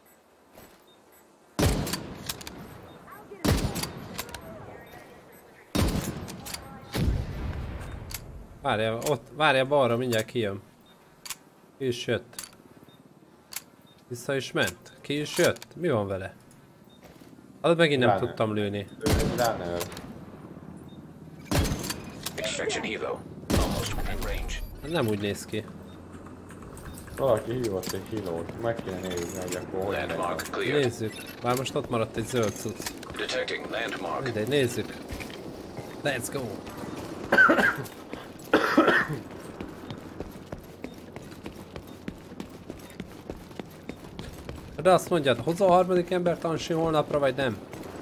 Várjál, ott, várjál balra, mindjárt kijön. Ki is jött. Vissza is ment. Ki is jött. Mi van vele? Hát megint nem Runner. tudtam lőni. Runner. Extraction Helo. Almost within range. Nem úgy néz ki. Valaki hívott egy kilót. Meg kéne nézni, hogy akkor hogy Landmark megy. cleared. Nézzük. Bár most ott maradt egy zöld cucc. Detecting landmark. Mindegy, nézzük. Let's go. De azt mondjad, hozza a harmadik embert Ansi holnapra, vagy nem?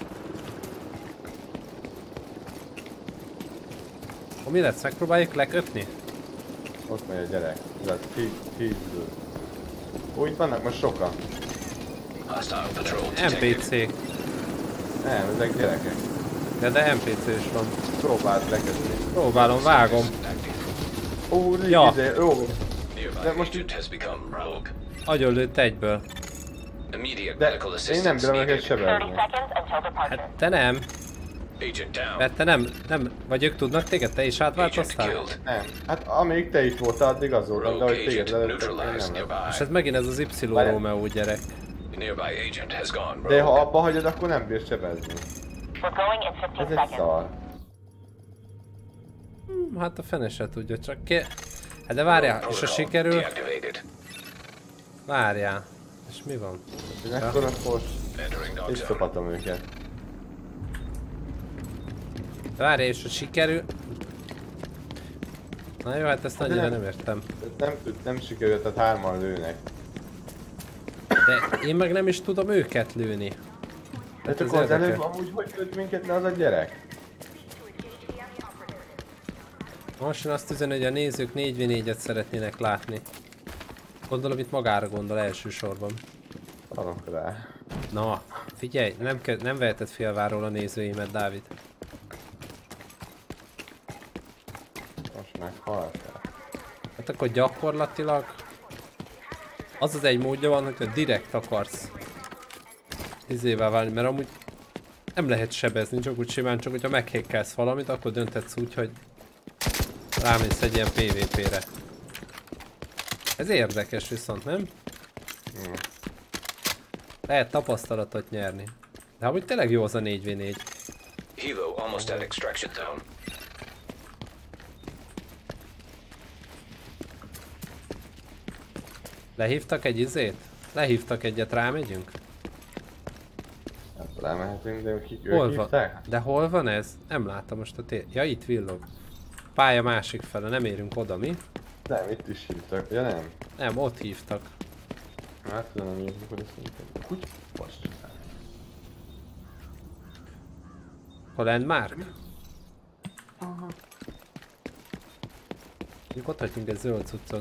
Ha mi lesz? Megpróbáljuk lekötni? Ott megy a gyerek. Ez a tízből. Ó, itt vannak most sokan. Hostile patrol en detected. pé cé. Nem, ezek gyerekek. De, de en pé cé is van. Próbáld lekötni. Próbálom, vágom. Ó, Ja. izé, jó. Nearby De most agent has become rogue. Agyon lőtt egyből. Immediate De medical én nem assistance bírom őket needed. thirty sebezni. seconds until departure. Hát te nem. Agent down. Mert te nem, nem, vagy ők tudnak téged, te is Agent átváltoztál? killed. Nem. Hát amíg te itt voltál, addig az voltam, de Rogue hogy téged agent lelőttek, én neutralized nem. És nearby. ez megint ez az Y Várjál. Romeo gyerek. Nearby agent has gone De ha rogue. abba hagyod, akkor nem bírsz sebezni. We're going in fifteen Ez egy seconds. szar. Hm, hát a fene se tudja, csak ki... Hát de várjál, és a Protocol sikerül... deactivated. Várjál. És mi van? Hogy mekkora fos, Entering dark és zone. szopatom őket. Várj, és hogy sikerül... Na jó, hát ezt annyira nem értem. Nem, nem sikerült, tehát hárman lőnek. De én meg nem is tudom őket lőni. De csak az előbb amúgy hogy lőtt minket le az a gyerek? Most én azt üzenem, hogy a nézők négy vé négyet szeretnének látni. Gondolom itt magára gondol elsősorban. Adok rá. Na, figyelj, nem, nem veheted félváról a nézőimet, Dávid. Most meghaltál. Hát akkor gyakorlatilag az az egy módja van, hogyha direkt akarsz izével válni, mert amúgy nem lehet sebezni, csak úgy simán, csak hogyha meghekkelsz valamit, akkor döntetsz úgy, hogy rámész egy ilyen pé vé pére. Ez érdekes viszont, nem? Hmm. Lehet tapasztalatot nyerni. De amúgy tényleg jó az a négy vé négy. Hilo almost at extraction zone. Lehívtak egy izét? Lehívtak egyet, rámegyünk? Hát rámehetünk, de kik Hol ők van? hívták? De hol van ez? Nem látom most a tér... Ja, itt villog. Pálya másik fele, nem érünk oda, mi? Nem, itt is hívtak. Ja nem. Nem, ott hívtak. Hát tudom, nem hívjuk, hogy ezt mondtam. Hogy fasz csinál? Hol landmark? Aha. Még ott hagyjunk egy zöld cuccot.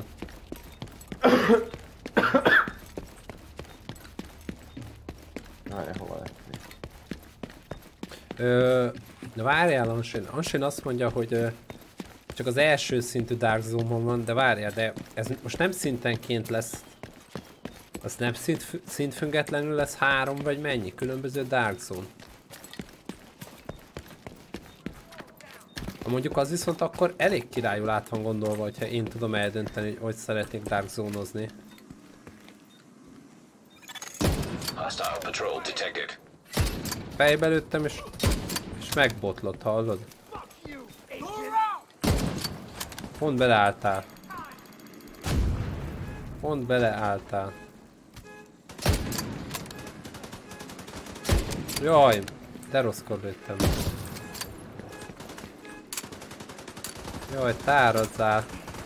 Várjál, hova lett még? Ö, de várjál, Anshin. Anshin azt mondja, hogy ö, csak az első szintű Dark Zone-on van, de várjál, de ez most nem szintenként lesz. Az nem szint, szintfüggetlenül lesz három vagy mennyi? Különböző Dark Zone. Ha mondjuk az viszont akkor elég királyul át van gondolva, hogyha én tudom eldönteni, hogy hogy szeretnék Dark Zone-ozni. Hostile patrol detected. Fejbe lőttem és, és megbotlott, hallod? Pont beleálltál. Pont beleálltál. Jaj, de rosszkor lőttem. Jaj, tárazzál.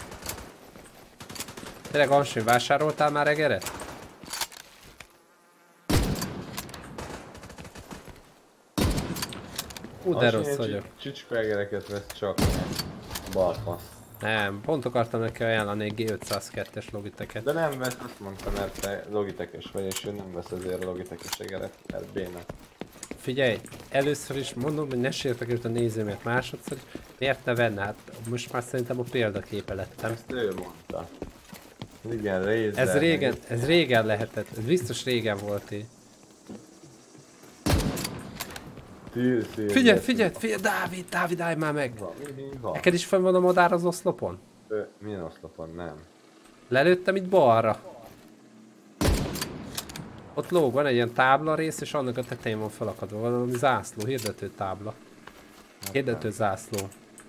Tényleg, Anshin, vásároltál már egeret? Hú, de rossz vagyok. Csicska egereket vesz csak balfasz. Nem, pont akartam neki ajánlani egy G ötszázkettes Logitech-et. De nem vesz, azt mondta, mert te Logitech-es vagy, és ő nem vesz azért a Logitech-es egeret, mert béna. Figyelj, először is mondom, hogy ne sértek őt a nézőmet, másodszor is, miért ne venne? Hát most már szerintem a példaképe lettem. Ezt ő mondta. Igen, Razer. Ez régen, ez régen lehetett, ez biztos régen volt így. Figyelj, figyelj, figyelj, Dávid, Dávid, állj már meg! Neked is fenn van a madár az oszlopon? Ö, milyen oszlopon? Nem. Lelőttem itt balra. Ott lóg, van egy ilyen tábla rész, és annak a tetején van felakadva valami zászló, hirdető tábla. Hirdető zászló.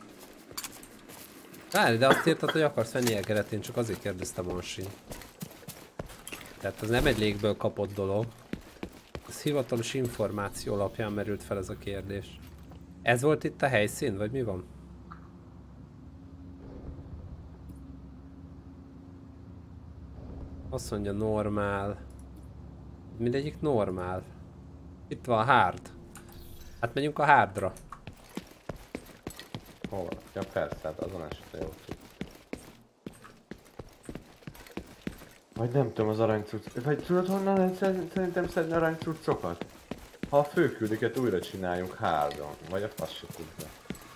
Várj, de azt írtad, hogy akarsz venni egeret, én csak azért kérdeztem Anshin. Tehát ez nem egy légből kapott dolog. Ez hivatalos információ alapján merült fel ez a kérdés. Ez volt itt a helyszín, vagy mi van? Azt mondja normál. Mindegyik normál. Itt van hard. Hát megyünk a hardra. Hol? Ja persze, hát azon este jó tud. Vagy nem tudom az aranycucc... Vagy tudod honnan lehet szerintem szedni aranycuccokat? Ha a főküldőket újra csináljunk hardon, vagy a fasz se tudja.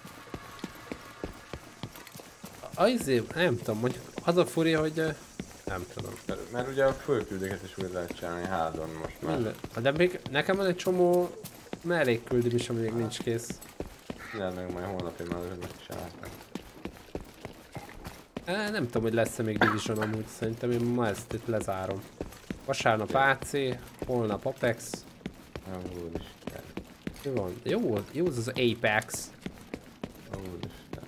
Azért, nem tudom, mondjuk az a furi, hogy... Nem tudom. Mert, mert ugye a főküldőket is újra lehet csinálni hardon most már. Minden. De még nekem van egy csomó mellékküldőm is, ami még nincs kész. Csináld meg majd holnap én már megcsináltam. Nem tudom, hogy lesz-e még Division amúgy, szerintem én ma ezt itt lezárom. Vasárnap á cé, holnap Apex. Úristen. Mi van? Jó, jó az az Apex. Úristen.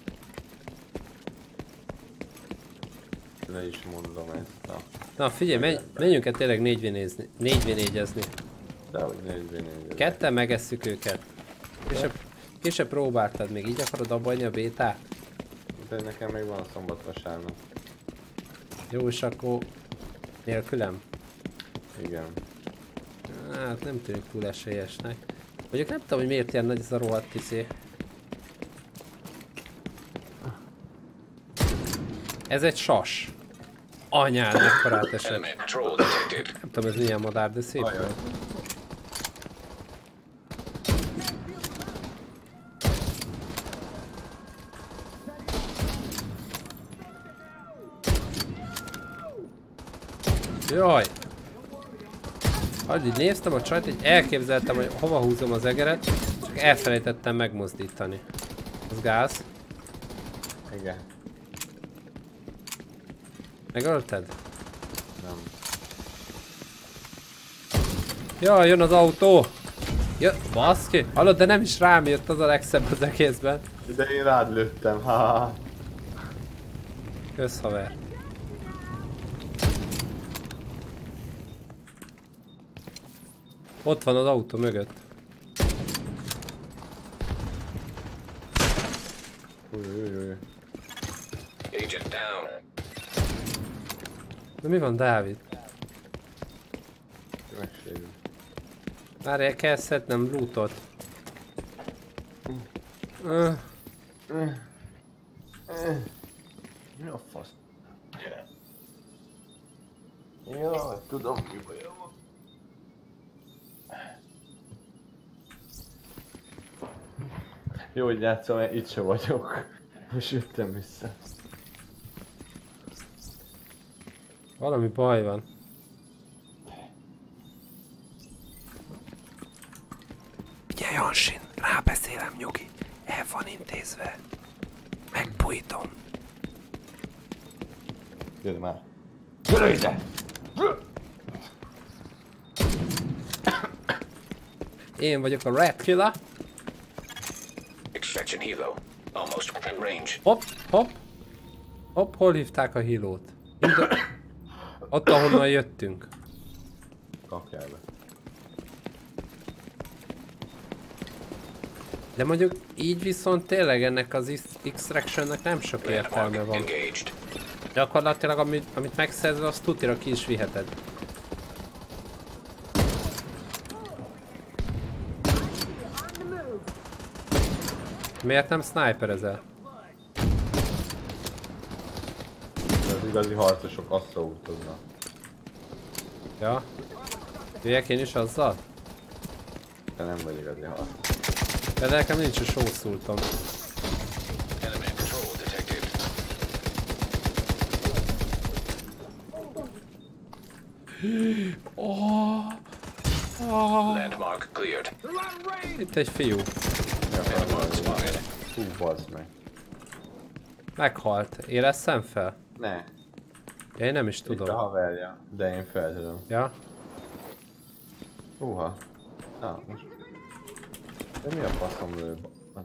Le is mondom ezt a... Na figyelj, menj, menjünk el tényleg négy vé nézni, négy vé négyezni. Dehogy négy vé négy. Ketten megesszük őket. És a Ki se próbáltad még, így akarod abbaadni a bétát? De nekem még van a szombat vasárnap. Jó, és akkor nélkülem? Igen. Hát nem tűnik túl esélyesnek. Mondjuk nem tudom, hogy miért ilyen nagy ez a rohadt izé. Ez egy sas. Anyád, mekkorát esett. Enemy patrol detected. Nem tudom, ez milyen madár, de szép volt. Jaj! Ahogy így néztem a csajt, így elképzeltem, hogy hova húzom az egeret, csak elfelejtettem megmozdítani. Az gáz. Igen. Megölted? Nem. Jaj, jön az autó! Jö, baszki! Hallod, de nem is rám jött, az a legszebb az egészben. De én rád lőttem, ha. Kösz, haver. Ott van az autó mögött. Új, új, új. Agent down. De mi van, Dávid? Megsérül. Várjál, kell szednem lootot. Öh. Mi a fasz? Jaj, tudom mi bajom van. Jó, hogy játszom, mert itt se vagyok. Most jöttem vissza. Valami baj van. Figyelj, Hansin, rábeszélem, nyugi. El van intézve. Megbújtom. Jöjj már. Gyere ide! Én vagyok a Red Killer. Extraction helo. Almost within range. Hopp, hopp. Hopp, hol hívták a hílót? Mind- Ott, ahonnan jöttünk. Kapjál be. De mondjuk így viszont tényleg ennek az is- extractionnek nem sok értelme Landmark van. engaged. Gyakorlatilag amit, amit megszerzel, azt tutira ki is viheted. Miért nem sniperezel? Az igazi harcosok azt tudnak. Ja. Jöjjek én is azzal? Te nem vagy igazi harcos. De nekem nincs a sószultom. Enemy patrol detected. Oh, oh. Landmark cleared. Itt egy fiú. Landmark spotted. Hú, bazd meg. Meghalt. Éresszem fel? Ne. Ja, én nem is Itt a tudom. haverja. De én fel tudom. Ja? Uha. Na, most... De mi a faszom lő? Az...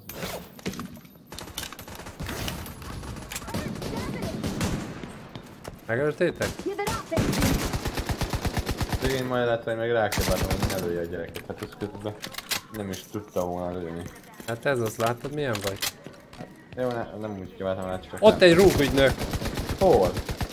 Megöltétek? De én majd lehet, hogy meg rákíváltam, hogy ne lője a gyereket. Hát az közben nem is tudta volna lőni. Hát ez az, látod milyen vagy? Jó, ne, nem úgy kívántam, hát csak... Ott egy rúgügynök! Hol?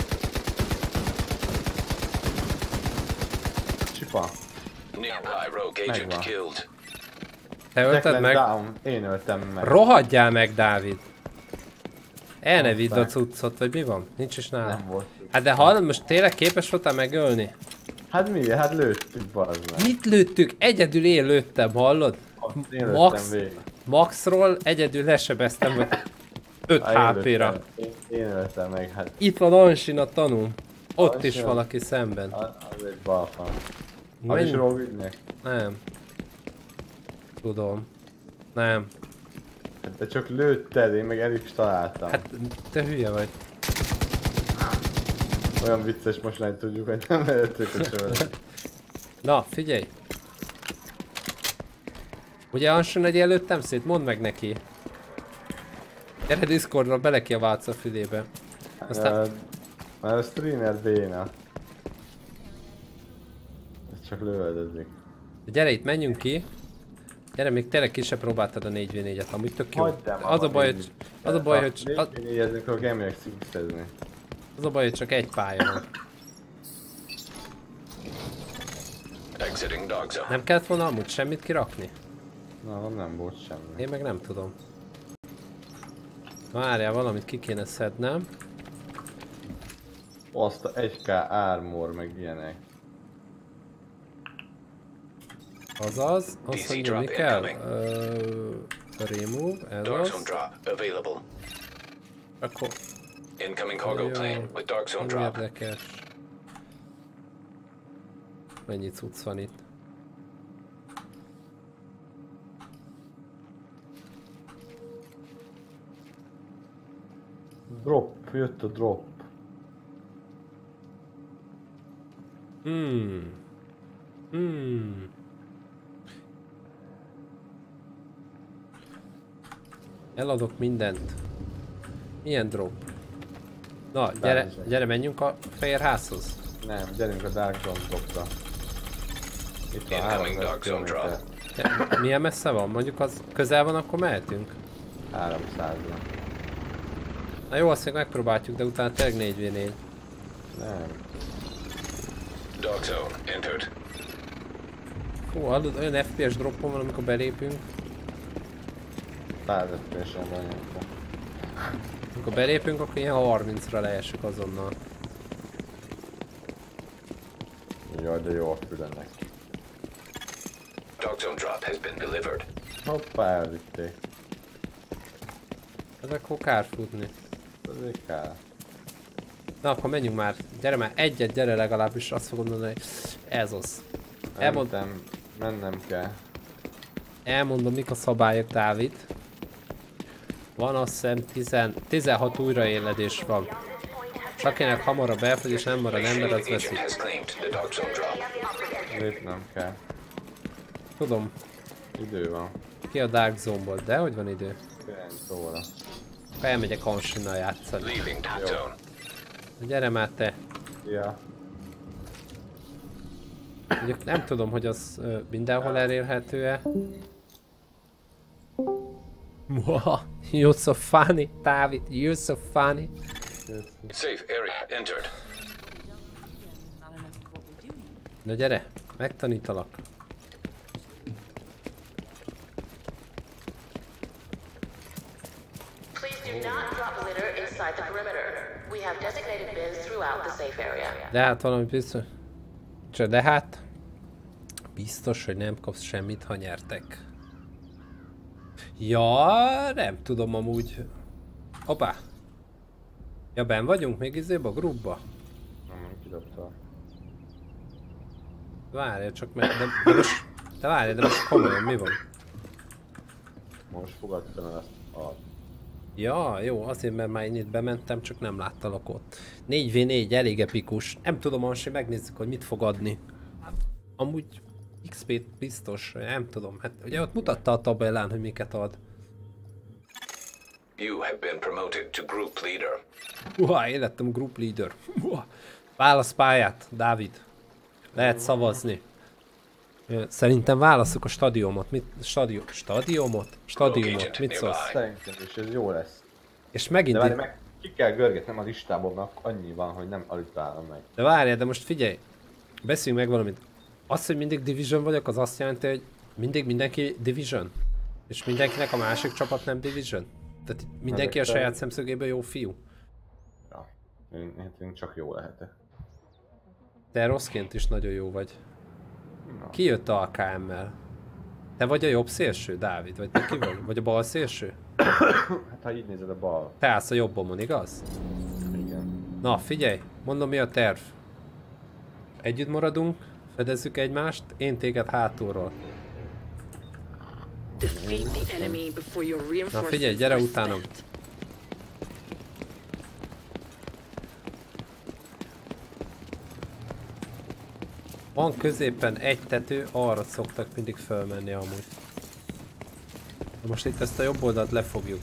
Csipa. Nearby rogue agent Megvan. killed. Te ölted Declan meg? Down. Én öltem meg. Rohadjál meg, Dávid! El ne vidd a Aztán. cuccot, vagy mi van? Nincs is nálam. Nem volt. Hát de hallod, most tényleg képes voltál megölni? Hát mi? Hát lőttük, bazd meg. Mit lőttük? Egyedül én lőttem, hallod? Én Max, lőttem végig. Maxról egyedül lesebeztem, vagy öt Hát én há pé-ra. lőttem. Én, én öltem meg, hát Itt van Ansin a tanúm. Ott is Ansin? valaki szemben. az, az egy balfan. Az Menj- is rógügynek. Nem. Tudom. Nem. Hát te csak lőtted, én meg el is találtam. Hát te hülye vagy. Olyan vicces most nem tudjuk, hogy nem lőttük a csövet. Na, figyelj! Ugye Anson egy előttem szét? Mondd meg neki. Gyere Discordra, belekiabálsz a fülébe. Aztán... Uh, Már a streamer béna. Ez csak lövöldözik. Gyere itt, menjünk ki. Gyere, még tényleg ki se próbáltad a négy vé négyet, amúgy tök jó. Hagyjam Az a baj, hogy... Az a baj, hogy... Az, négy vé négyeznek, akkor elmegyek szintezni. az a baj, hogy csak egy pálya van. Exiting dog zone. Nem kellett volna amúgy semmit kirakni? Na, nem volt semmi. Én meg nem tudom. Várjál, valamit ki kéne szednem. Azt a egy ká armor, meg ilyenek. Azaz, azt mondja, mi kell? Uh, remove, ez Dark zone az. drop available. Akkor... Incoming cargo plane with dark zone nem drop. érdekes. Mennyi cucc van itt? Drop, jött a drop. Hmm. Hmm. Eladok mindent. Milyen drop? Na, gyere, Bármilyen. gyere, menjünk a fehér házhoz. Nem, gyerünk a Dark Zone dropra. Itt van Incoming háromszáz Dark Zone kilométer. De milyen messze van? Mondjuk az közel van, akkor mehetünk. háromszázra. Na jó, azt még megpróbáljuk, de utána tényleg négy vé négy. Nem. Dark zone entered. Hú, hallod, olyan ef pé es droppon van, amikor belépünk. száz ef pé es-en van nyomva. Amikor belépünk, akkor ilyen harmincra leesünk azonnal. Jaj, de jó a fülenek. Dark zone drop has been delivered. Hoppá, elvitték. Ez akkor kár futni. Azért kell. Na akkor menjünk már. Gyere már, egyet, gyere legalábbis, azt fogom mondani, hogy ez az. Elmond, Elmondtam, mennem kell. elmondom, mik a szabályok, Dávid. Van azt hiszem tíz, tizenhat újraéledés van. És akinek hamarabb elfogy és nem marad ember, az Agent veszik. has claimed the dark zone drop. Lépnem kell. Tudom, Idő van. ki a Dark Zone-ból, de hogy van idő? kilenc óra. Akkor elmegyek Hansinnal játszani. Leaving dark zone. Gyere már te. Ja. Mondjuk nem tudom, hogy az ö, mindenhol elérhető-e. Muha, you're so funny, Dávid, you're so funny. Safe area entered. Na gyere, megtanítalak. Please do not drop litter inside the perimeter. We have designated bins throughout the safe area. De hát valami biztos. Csak de hát... Biztos, hogy nem kapsz semmit, ha nyertek. Ja, nem tudom amúgy. Hoppá. Ja, benn vagyunk még izébe a groupba? Nem, nem kidobta. Várj, csak meg... De, de most... De várj, de most komolyan, mi van? Most fogadtam el ezt a... Ja, jó, azért mert már én itt bementem, csak nem láttalak ott. négy vé négy elég epikus. Nem tudom, most megnézzük, hogy mit fog adni. Amúgy iksz pét biztos, nem tudom. Hát ugye ott mutatta a tabellán, hogy miket ad. You have been promoted to group leader. Uha, én lettem group leader. Uha. Válasz pályát, Dávid. Lehet szavazni. Ö, Szerintem válasszuk a stadiumot. Mit? Stadium, stadiumot? Stadiumot, mit szólsz? Szerintem is ez jó lesz. És megint De várj itt... meg, ki kell görgetnem a listából, mert annyi van, hogy nem alig találom meg. De várjál, de most figyelj. Beszéljünk meg valamit. Az, hogy mindig Division vagyok, az azt jelenti, hogy mindig mindenki Division? És mindenkinek a másik csapat nem Division? Tehát itt mindenki a Ezek saját szemszögéből jó fiú? Ja, én, én, én csak jó lehetek. Te rosszként is nagyon jó vagy. Na. Ki jött a ká emmel? Te vagy a jobb szélső, Dávid? Vagy te ki vagy? Vagy a bal szélső? Hát ha így nézed a bal. Te állsz a jobbomon, igaz? Igen. Na, figyelj! Mondom, mi a terv. Együtt maradunk, fedezzük egymást, én téged hátulról. Defeat the enemy before your Na reinforcements figyelj, gyere are utánam. spent. Van középen egy tető, arra szoktak mindig fölmenni amúgy. Na most itt ezt a jobb oldalt lefogjuk.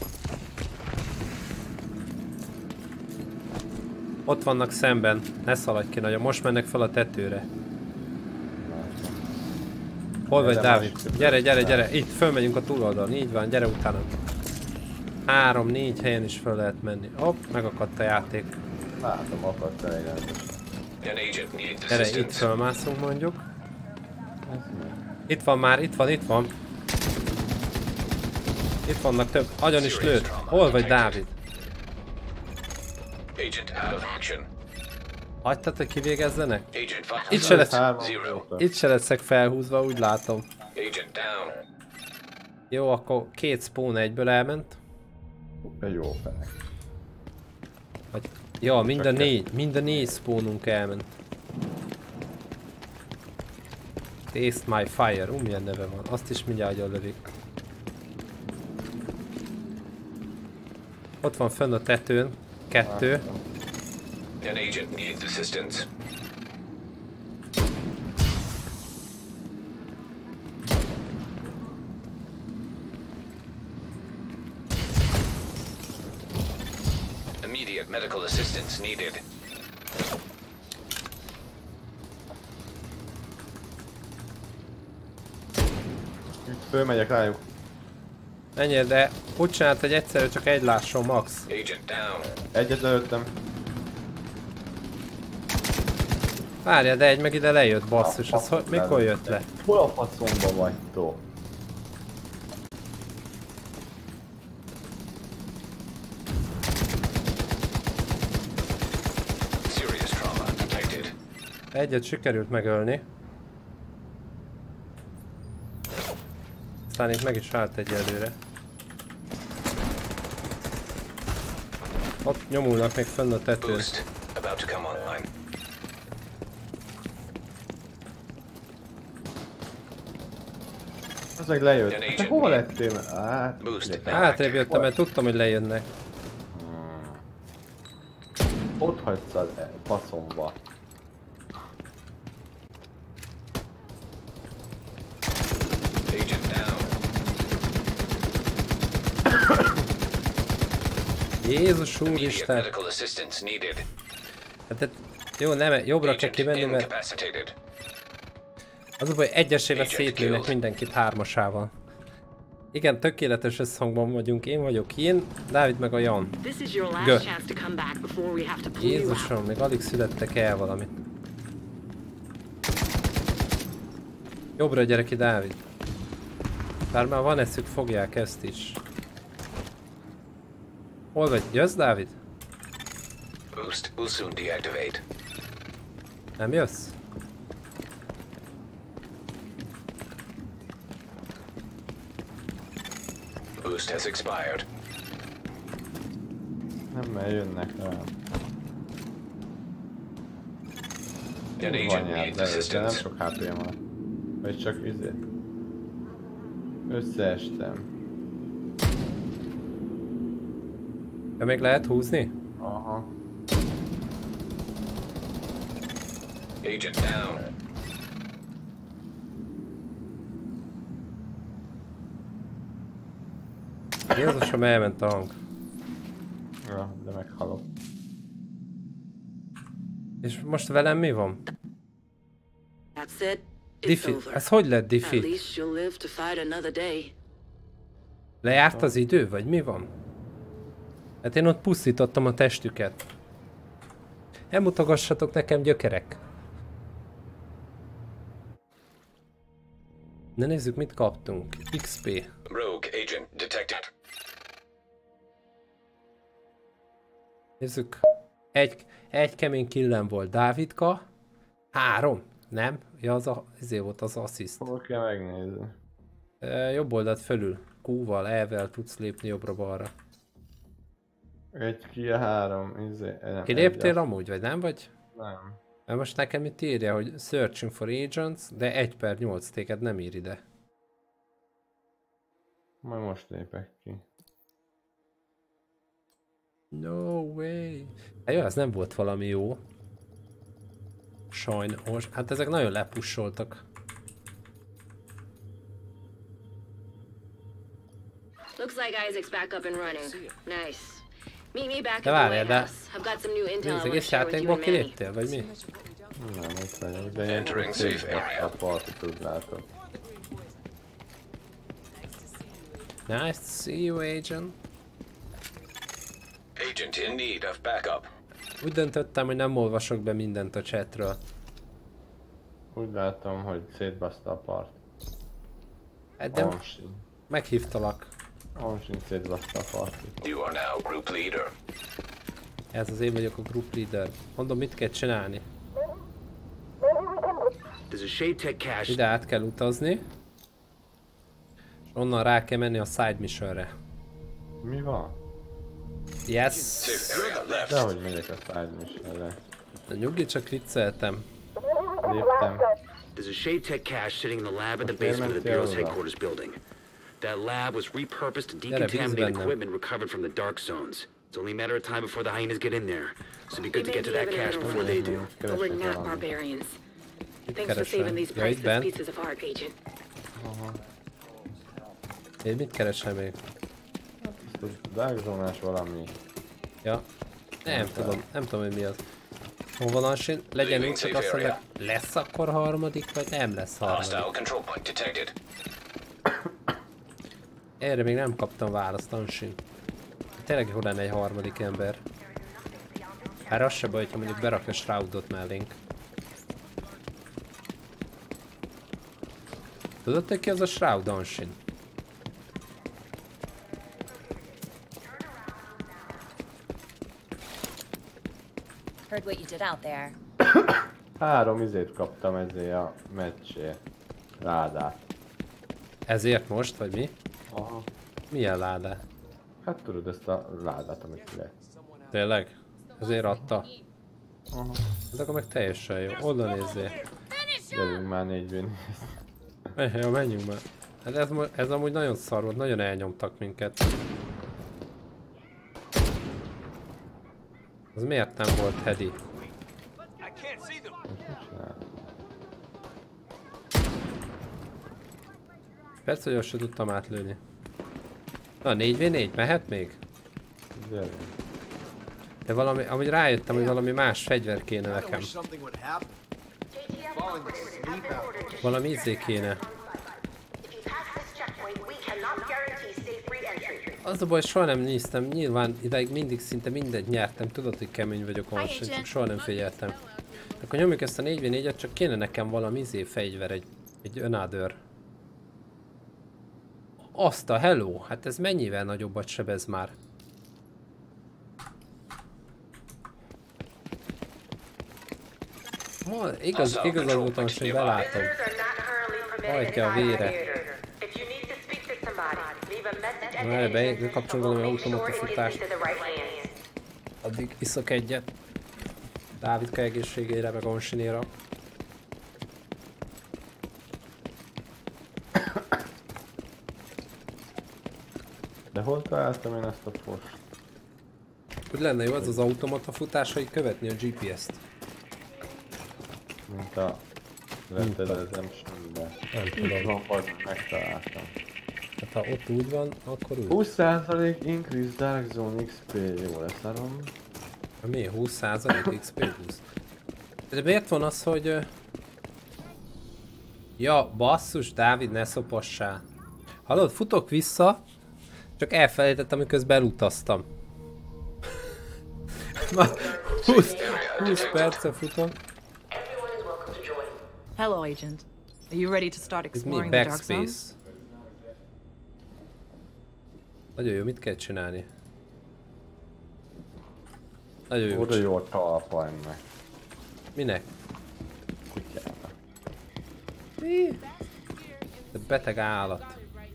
Ott vannak szemben, ne szaladj ki nagyon, most mennek fel a tetőre. Hol vagy, Dávid? Gyere, gyere, gyere! Itt, fölmegyünk a túloldalon. Így van, gyere utána. Három, négy helyen is föl lehet menni. Hopp, megakadt a játék. Látom, akadt el, igen. Gyere, itt fölmászunk mondjuk. Itt van már, itt van, itt van. Itt vannak több. Agyon is lőtt. Hol vagy, Dávid? Hagytad, hogy kivégezzenek? Itt se lesz, itt se leszek felhúzva, úgy látom. Jó, akkor két spawn egyből elment. Egy jó fel. Vagy, ja, minden négy, minden négy spawnunk elment. Taste my fire, ú, milyen neve van, azt is mindjárt agyon lövik. Ott van fönn a tetőn, kettő. An agent needs assistance. Immediate medical assistance needed. Itt fölmegyek rájuk. Menjél, de úgy csinált, hogy egyszerre csak egy lásson max. Agent down. Egyet lőttem. Várja, de egy meg ide lejött, basszus, az hogy, mikor jött le? Hol a faszomba vagytok? Serious trauma detected. Egyet sikerült megölni. Aztán itt meg is állt egyelőre. Ott nyomulnak még fönn a tetőn. Boost about to come online. Az meg lejött. Te hova lettél? Hát... Hátrébb jöttem, mert tudtam, hogy lejönnek. Hmm. Ott hagysz a faszomba. Agent down. Jézus Immediate úristen! medical assistance needed. Hát, jó, nem, jobbra kell kimenni, mert Incapacitated. az a baj, egyesével szétlőnek mindenkit hármasával. Igen, tökéletes összhangban vagyunk, én vagyok én, Dávid meg a Jan. Gö. Jézusom, még alig születtek el valamit. Jobbra gyere ki, Dávid. Bár már van eszük, fogják ezt is. Hol vagy? Jössz, Dávid? Boost will soon deactivate. Nem jössz? Boost has expired. Nem, mert jönnek rá. An agent needs De nem assistance. sok há pé van. Vagy csak izé. Összeestem. De még lehet húzni? Aha. Agent down. Jézusom, elment a hang. Ja, de meghalok. És most velem mi van? That's it. It's Diffi. over. Ez hogy lett At diffi? least you'll live to fight another day. Lejárt az idő, vagy mi van? Hát én ott pusztítottam a testüket. Elmutogassatok nekem, gyökerek. Na nézzük, mit kaptunk. iksz pé. Rogue agent detected. Nézzük. Egy, egy kemény killem volt Dávidka. Három. Nem? Ja, az a, izé volt az assziszt. Hol kell megnézni? E, jobb oldalt fölül. Q-val, E-vel tudsz lépni jobbra-balra. Egy ki a három, izé... nem, Kiléptél egy amúgy, vagy nem vagy? Nem. Mert most nekem itt írja, hogy searching for agents, de egy per nyolc téged nem ír ide. Majd most lépek ki. No way. Hát jó, ez nem volt valami jó. Sajnos. Hát ezek nagyon lepussoltak. Looks like Isaac's back up and running. Nice. Meet me back at De the várjál, White de... House. I've got some new intel I Az want to egész share with you játékból and Manny. kiléptél, vagy mi? Nem, itt vagyok, de ilyen Entering safe area. a parti tud látod. Nice to see you, agent. Agent in need of backup. Úgy döntöttem, hogy nem olvasok be mindent a chatről. Úgy látom, hogy szétbaszta a part. Hát de Onsin. meghívtalak. Onsin szétbaszta a partit. You are now group leader. Ez az én vagyok a group leader. Mondom, mit kell csinálni. There's a Shade Tech cache. Ide át kell utazni. És onnan rá kell menni a side missionre. Mi van? Yes! Dehogy megyek a side missionre. De nyugi, csak vicceltem. Léptem. There's a Shade Tech cache sitting in the lab at the basement of the Bureau's headquarters building. That lab was repurposed to decontaminate equipment recovered from the dark zones. It's only a matter of time before the hyenas get in there. So it'd be good to get to that cache before they do. But we're not barbarians. Thanks for saving these priceless pieces of art, Agent. Én mit keresem még? Dark zónás valami. Ja. Nem tudom, nem tudom, hogy mi az. Hol van a sin? Legyen úgy, csak azt mondják, lesz akkor harmadik, vagy nem lesz harmadik. Erre még nem kaptam választ, Ansin. Tényleg hol lenne egy harmadik ember? Hát az se baj, hogyha mondjuk berak a Shroudot mellénk. Tudod, hogy ki az a Shroud, Ansin? Heard what you did out there. Három izét kaptam ezért a meccsért. Ládát. Ezért most, vagy mi? Aha. Milyen ládát? Hát tudod ezt a ládát, amit le. Tényleg? Ezért adta? Aha. Ez akkor meg teljesen jó. Oda nézzél. Gyerünk már négyben. Jó, menjünk már. Ez, ez, ez amúgy nagyon szar volt, nagyon elnyomtak minket. Az miért nem volt Hedi? Persze, hogy azt sem tudtam átlőni. Na, négy vé négy, mehet még? Gyerünk. De valami, amúgy rájöttem, hogy valami más fegyver kéne nekem. Valami izzé kéne. Az a baj, soha nem néztem, nyilván ideig mindig szinte mindent nyertem, tudod, hogy kemény vagyok Onsin, csak soha nem figyeltem. Akkor nyomjuk ezt a négy vé négyet, csak kéne nekem valami izé fegyver, egy, egy another. Azt a hello, hát ez mennyivel nagyobbat sebez már? Ma, igaz, igazad volt, hogy belátom. Hajtja a vére. Na, be, bekapcsol valami automata futást. Addig iszok egyet. Dávidka egészségére, meg Onsinéra. De hol találtam én ezt a post? Hogy lenne jó az az automata futás, hogy követni a gé pé es-t. Mint a Red Dead Redemption-ben. Nem tudom. Van, hogy megtaláltam. Hát ha ott úgy van, akkor úgy. húsz százalék Increase Dark Zone iksz pé, jó leszarom. Mi? húsz százalék iksz pé húsz? De miért van az, hogy... Ja, basszus, Dávid, ne szopassál. Hallod, futok vissza, csak elfelejtettem, miközben elutaztam. húsz, húsz perce futom. Hello, Agent. Are you ready to start Ez mi? exploring the dark zone? Backspace. Nagyon jó, mit kell csinálni? Nagyon jó. Oda jó a talpa ennek. Minek? Kutyának. Mi? De beteg állat.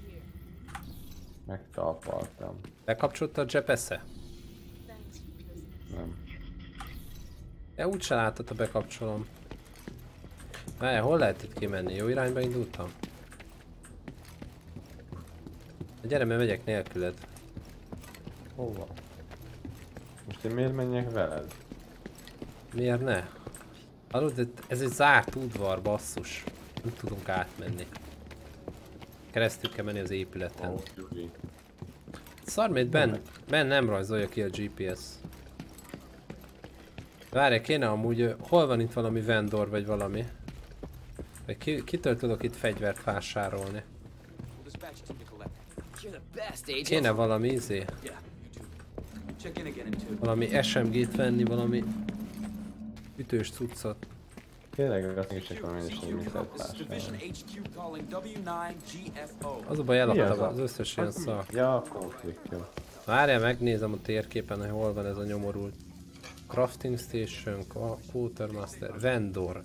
Megtalpaltam. Bekapcsolta a gé pé es-e? Nem. Ja, úgyse láttad, ha bekapcsolom. Várjál, hol lehet itt kimenni? Jó irányba indultam? Gyere, mert megyek nélküled. Hova? Most én miért menjek veled? Miért ne? Hallod, ez egy zárt udvar, basszus. Nem tudunk átmenni. Keresztül kell menni az épületen. Oh, Szar, mert Ben, Ben nem rajzolja ki a gé pé es. Várj, kéne amúgy, hol van itt valami vendor vagy valami? Vagy ki, kitől tudok itt fegyvert vásárolni? Kéne valami izé. Valami es em gét venni, valami ütős cuccot. Tényleg, azt is csak valami miniszert vásárolni. Az a baj, elakadtam az összes ilyen szak. Ja, konflikt, jó. Várjál, megnézem a térképen, hogy hol van ez a nyomorult. Crafting Station, Quartermaster, Vendor.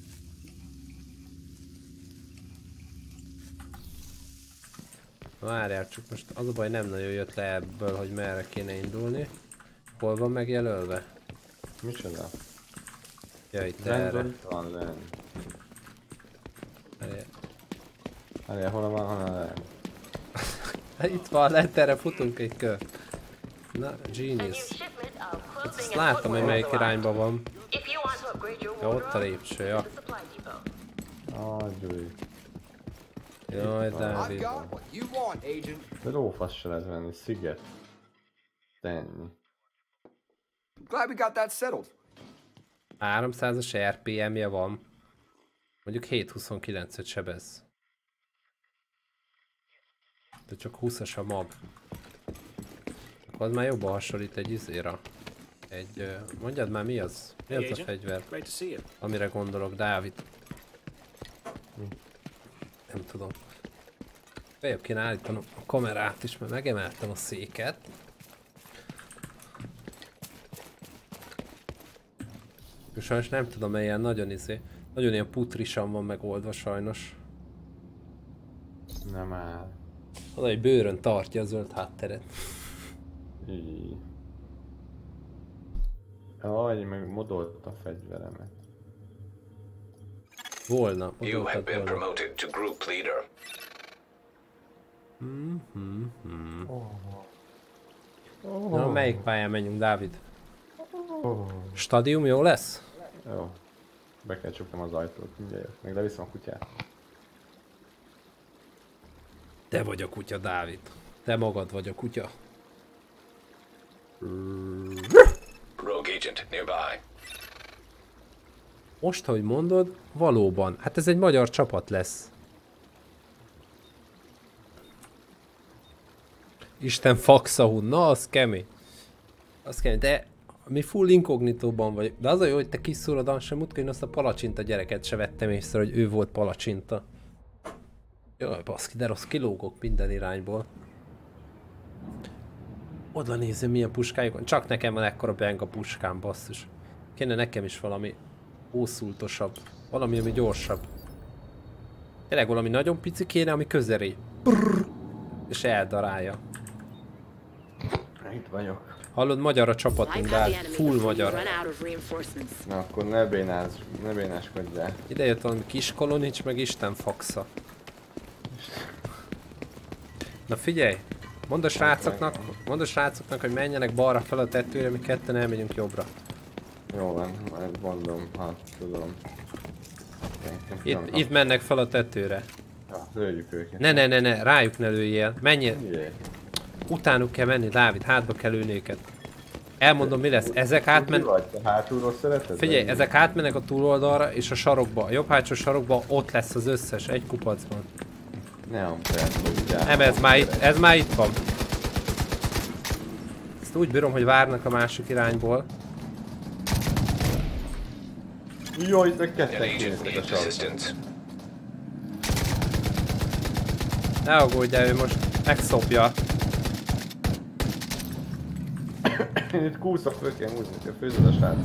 Várjál, csak most az a baj, nem nagyon jött le ebből, hogy merre kéne indulni. Hol van megjelölve? Micsoda? Ja, itt erre. Itt van lenn. Várjál. Várjál, hol van, hol van lenn? Itt van lent, erre futunk egy kör. Na, Genius. Hát azt láttam, hogy melyik irányba van. Ja, ott a lépcső, ja. Agyúj. Jaj, Dávid. De lófasz se lehet venni, sziget. Tenni. Glad we got that settled. háromszázas er pé em-je van. Mondjuk hét huszonkilencet sebez. De csak húszas a mab. Akkor az már jobban hasonlít egy izéra. Egy... Mondjad már, mi az? Mi az a fegyver? Amire gondolok, Dávid. Nem tudom. Bejobb kéne állítanom a kamerát is, mert megemeltem a széket. Sajnos nem tudom, ilyen nagyon izé. Nagyon ilyen putrisan van megoldva sajnos. Nem áll. Az, hogy bőrön tartja a zöld hátteret. Így. Jaj, meg modolt a fegyveremet. Volna, You have been volna. promoted to group leader. Mm -hmm -hmm. Oh. Oh. Na, melyik pályán menjünk, Dávid? Oh. Stadium jó lesz? Jó. Be kell csuknom az ajtót, mindjárt jött. Meg leviszem a kutyát. Te vagy a kutya, Dávid. Te magad vagy a kutya. Rogue agent nearby. Most, hogy mondod, valóban. Hát ez egy magyar csapat lesz. Isten faxahun, na az kemény. Az kemény, de mi full inkognitóban vagy. De az a jó, hogy te kiszúrod, sem múltkor én azt a palacsinta gyereket se vettem észre, hogy ő volt palacsinta. Jaj, baszki, de rossz, kilógok minden irányból. Oda nézem, milyen puskájuk van. Csak nekem van ekkora beng a puskám, basszus. Kéne nekem is valami ószultosabb. Valami, ami gyorsabb. Tényleg valami nagyon pici kéne, ami közelé. És eldarálja. Itt vagyok. Hallod, magyar a csapatunk, de full magyar. Na akkor ne bénázz, ne bénáskodjál. Ide jött valami kis kolonics, meg Isten faxa. Na figyelj! Mondd a srácoknak, mondd a srácoknak, hogy menjenek balra fel a tetőre, mi ketten elmegyünk jobbra. Jó van, majd mondom, ha tudom. Itt, itt mennek fel a tetőre. Ja, lőjük őket. Ne, ne, ne, ne, rájuk ne lőjél. Menjél. Utánuk kell menni, Dávid, hátba kell lőni őket. Elmondom, mi lesz. Ezek átmennek. Mi vagy? Te hátulról szereted? Figyelj, ezek átmennek a túloldalra és a sarokba. A jobb hátsó sarokba ott lesz az összes, egy kupacban. Nem, persze, Nem, ez már itt, ez már itt van. Ezt úgy bírom, hogy várnak a másik irányból. Jaj, itt ketten kinéztek a sarokba. Ne aggódjál, ő most megszopja. Én itt kúszok, föl kell húzni, hogy főzöd a srác.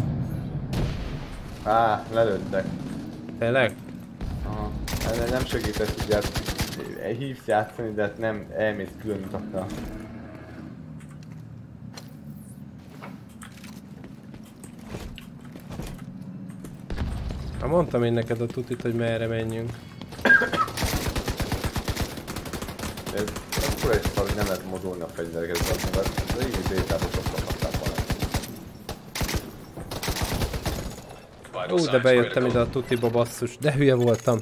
Á, lelőttek. Tényleg? Aha. Nem segített, ugye hívsz játszani, de nem elmész külön utakra. Ha mondtam én neked a tutit, hogy merre menjünk. Ez akkor egy szar, hogy nem lehet modulni a fegyvereket, mert az régi bétában sokkal használva van. Ó, de bejöttem ide a tutiba, basszus, de hülye voltam.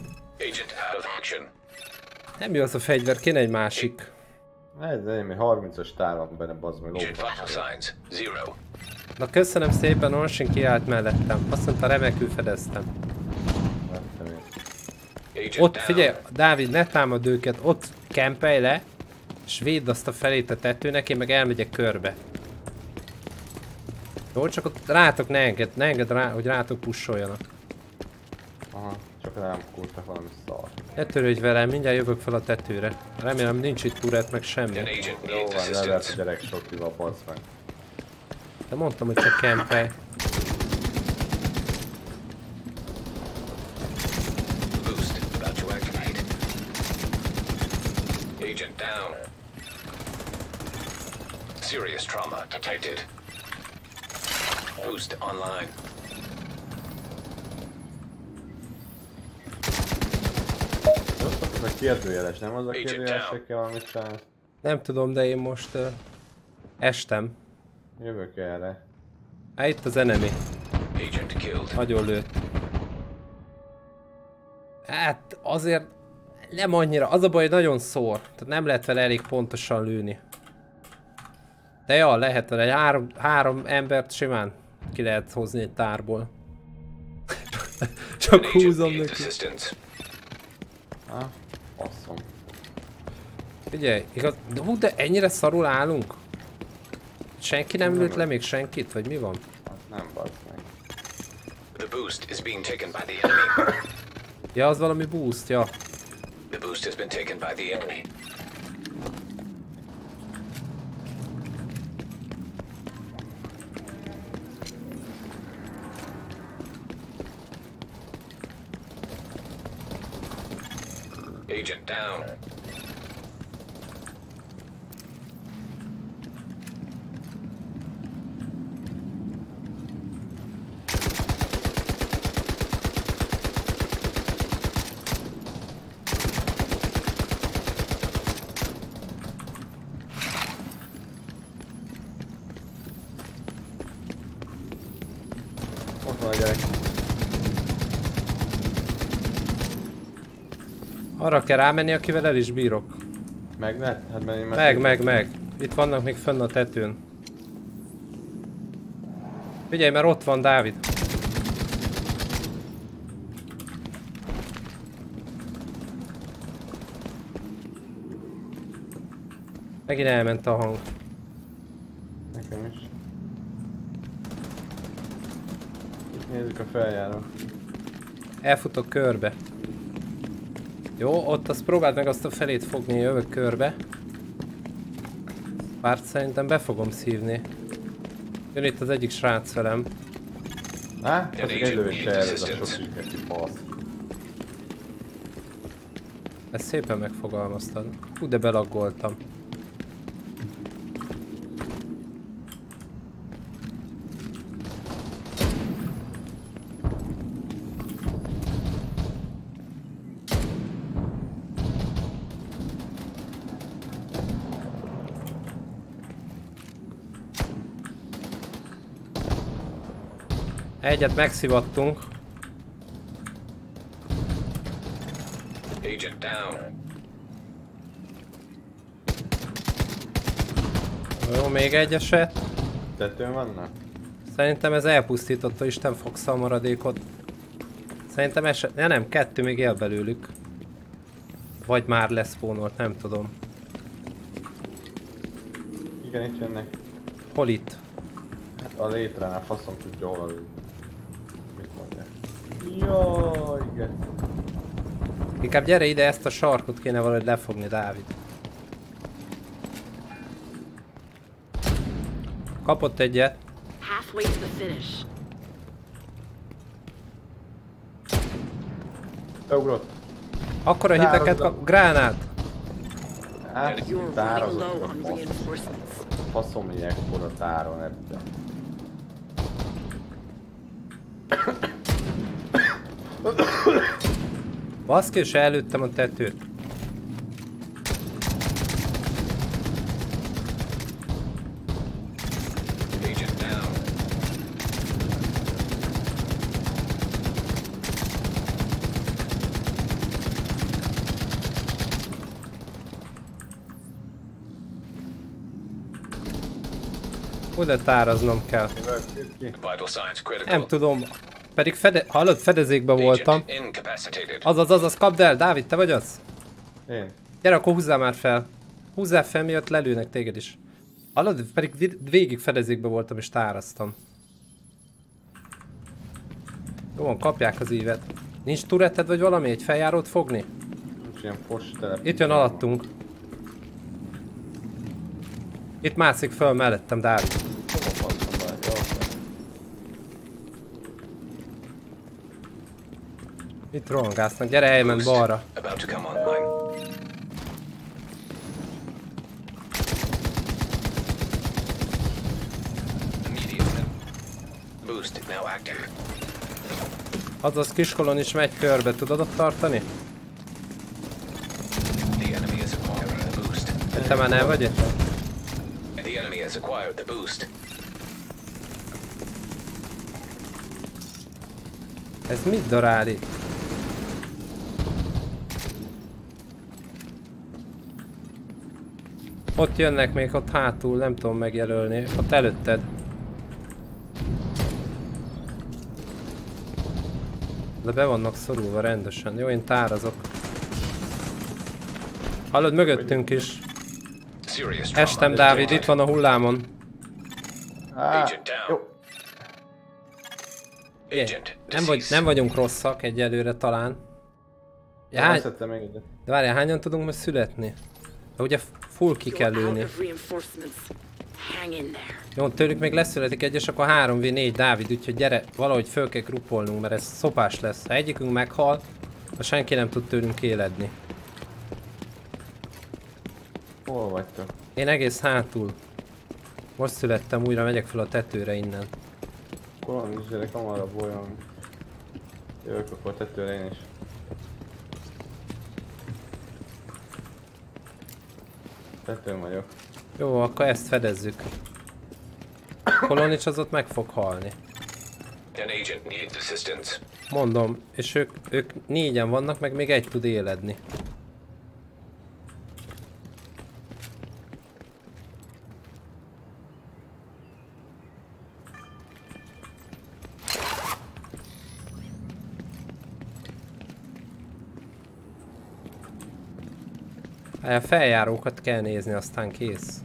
Nem jó az a fegyver, kéne egy másik. Ez egy harmincas tár van benne, bazd meg lóba. Na köszönöm szépen, Orsin kiállt mellettem. Azt mondta, remekül fedeztem. Ott, figyelj, Dávid, ne támad őket, ott kempelj le. És védd azt a felét a tetőnek, én meg elmegyek körbe. Jó, csak ott rátok ne engedd, ne engedd rá, hogy rátok pussoljanak. Aha, csak rám kurtak valami szar. Ne törődj velem, mindjárt jövök fel a tetőre. Remélem nincs itt turret meg semmi. Jó van, le lehet a gyerek sokival, basz meg. De mondtam, hogy csak kempelj. Boost about to activate. Agent down. Serious trauma detected. Boost online. Az a kérdőjeles, nem az a kérdőjelesekkel valamit csinálsz? Nem tudom, de én most uh, estem. Jövök erre. Hát itt az enemy. Agent killed. Nagyon lőtt. Hát azért nem annyira, az a baj, hogy nagyon szór. Tehát nem lehet vele elég pontosan lőni. De ja, lehet vele, egy három, három embert simán ki lehet hozni egy tárból. Csak húzom neki. Ah, passzom. Figyelj, igaz, de, hú, de ennyire szarul állunk? Senki nem lőtt le még senkit, vagy mi van? Hát nem, bazd meg. The boost is being taken by the enemy. Ja, az valami boost, ja. The boost has been taken by the enemy. Agent down. Ott van a gyerek. Arra kell rámenni, akivel el is bírok. Meg ne? Hát mert én már Meg, meg, meg. Itt vannak még fönn a tetőn. Figyelj, mert ott van Dávid. Megint elment a hang. Nekem is. Itt nézzük a feljáró. Elfutok körbe. Jó, ott azt próbáld meg azt a felét fogni, jövök körbe. Bár szerintem be fogom szívni. Jön itt az egyik srác velem. Á, ez egy lövés el, ez a sok siketi fasz. Ezt szépen megfogalmaztad. Hú, de belaggoltam. Egyet megszivattunk. Agent down. Jó, még egy eset. Tetőn vannak? Szerintem ez elpusztította Isten fogsz a maradékot. Szerintem eset... Ja nem, kettő még él belőlük. Vagy már leszpónolt, nem tudom. Igen, itt jönnek. Hol itt? Hát a létránál faszom tudja hol aludni. Mit mondják? Jaj, igen. Inkább gyere ide, ezt a sarkot kéne valahogy lefogni, Dávid. Kapott egyet. Halfway to the finish. Beugrott. Akkor a hiteket kap... Gránát! Hát, tározott a fasz. Faszom ilyenkor a táron ebben. Baszki, és előttem a tetőt. Oda táraznom kell. Nem tudom. Pedig fede... hallod, fedezékben voltam. Azaz, azaz, kapd el, Dávid, te vagy az? Én. Gyere, akkor húzzál már fel. Húzzál fel, miatt lelőnek téged is. Hallod, pedig végig fedezékbe voltam és táraztam. Jó van, kapják az ívet. Nincs turetted vagy valami, egy feljárót fogni? Nincs ilyen fos telep. Itt jön alattunk. Itt mászik föl mellettem, Dávid. Itt rohangásznak, gyere, elment balra. Az az kiskolon is megy körbe, tudod ott tartani? Te már nem vagy itt? Ez mit darál itt? Ott jönnek még ott hátul, nem tudom megjelölni. Ott előtted. De be vannak szorulva rendesen. Jó, én tárazok. Hallod, mögöttünk is. Estem, Dávid, itt van a hullámon. Ah, jó. Nem, vagy, nem vagyunk rosszak egyelőre talán. Ja, hány... De várjál, hányan tudunk most születni? De ugye full ki kell lőni. Jó, tőlük még leszületik egy, és akkor három vé négy, Dávid, úgyhogy gyere, valahogy föl kell gruppolnunk, mert ez szopás lesz. Ha egyikünk meghal, ha senki nem tud tőlünk éledni. Hol vagytok? Én egész hátul. Most születtem újra, megyek fel a tetőre innen. Hol is gyerek, hamarabb olyan. Jövök akkor a tetőre én is. Tetőn vagyok. Jó, akkor ezt fedezzük. Kolonics az ott meg fog halni. Mondom, és ők, ők négyen vannak, meg még egy tud éledni. A feljárókat kell nézni, aztán kész.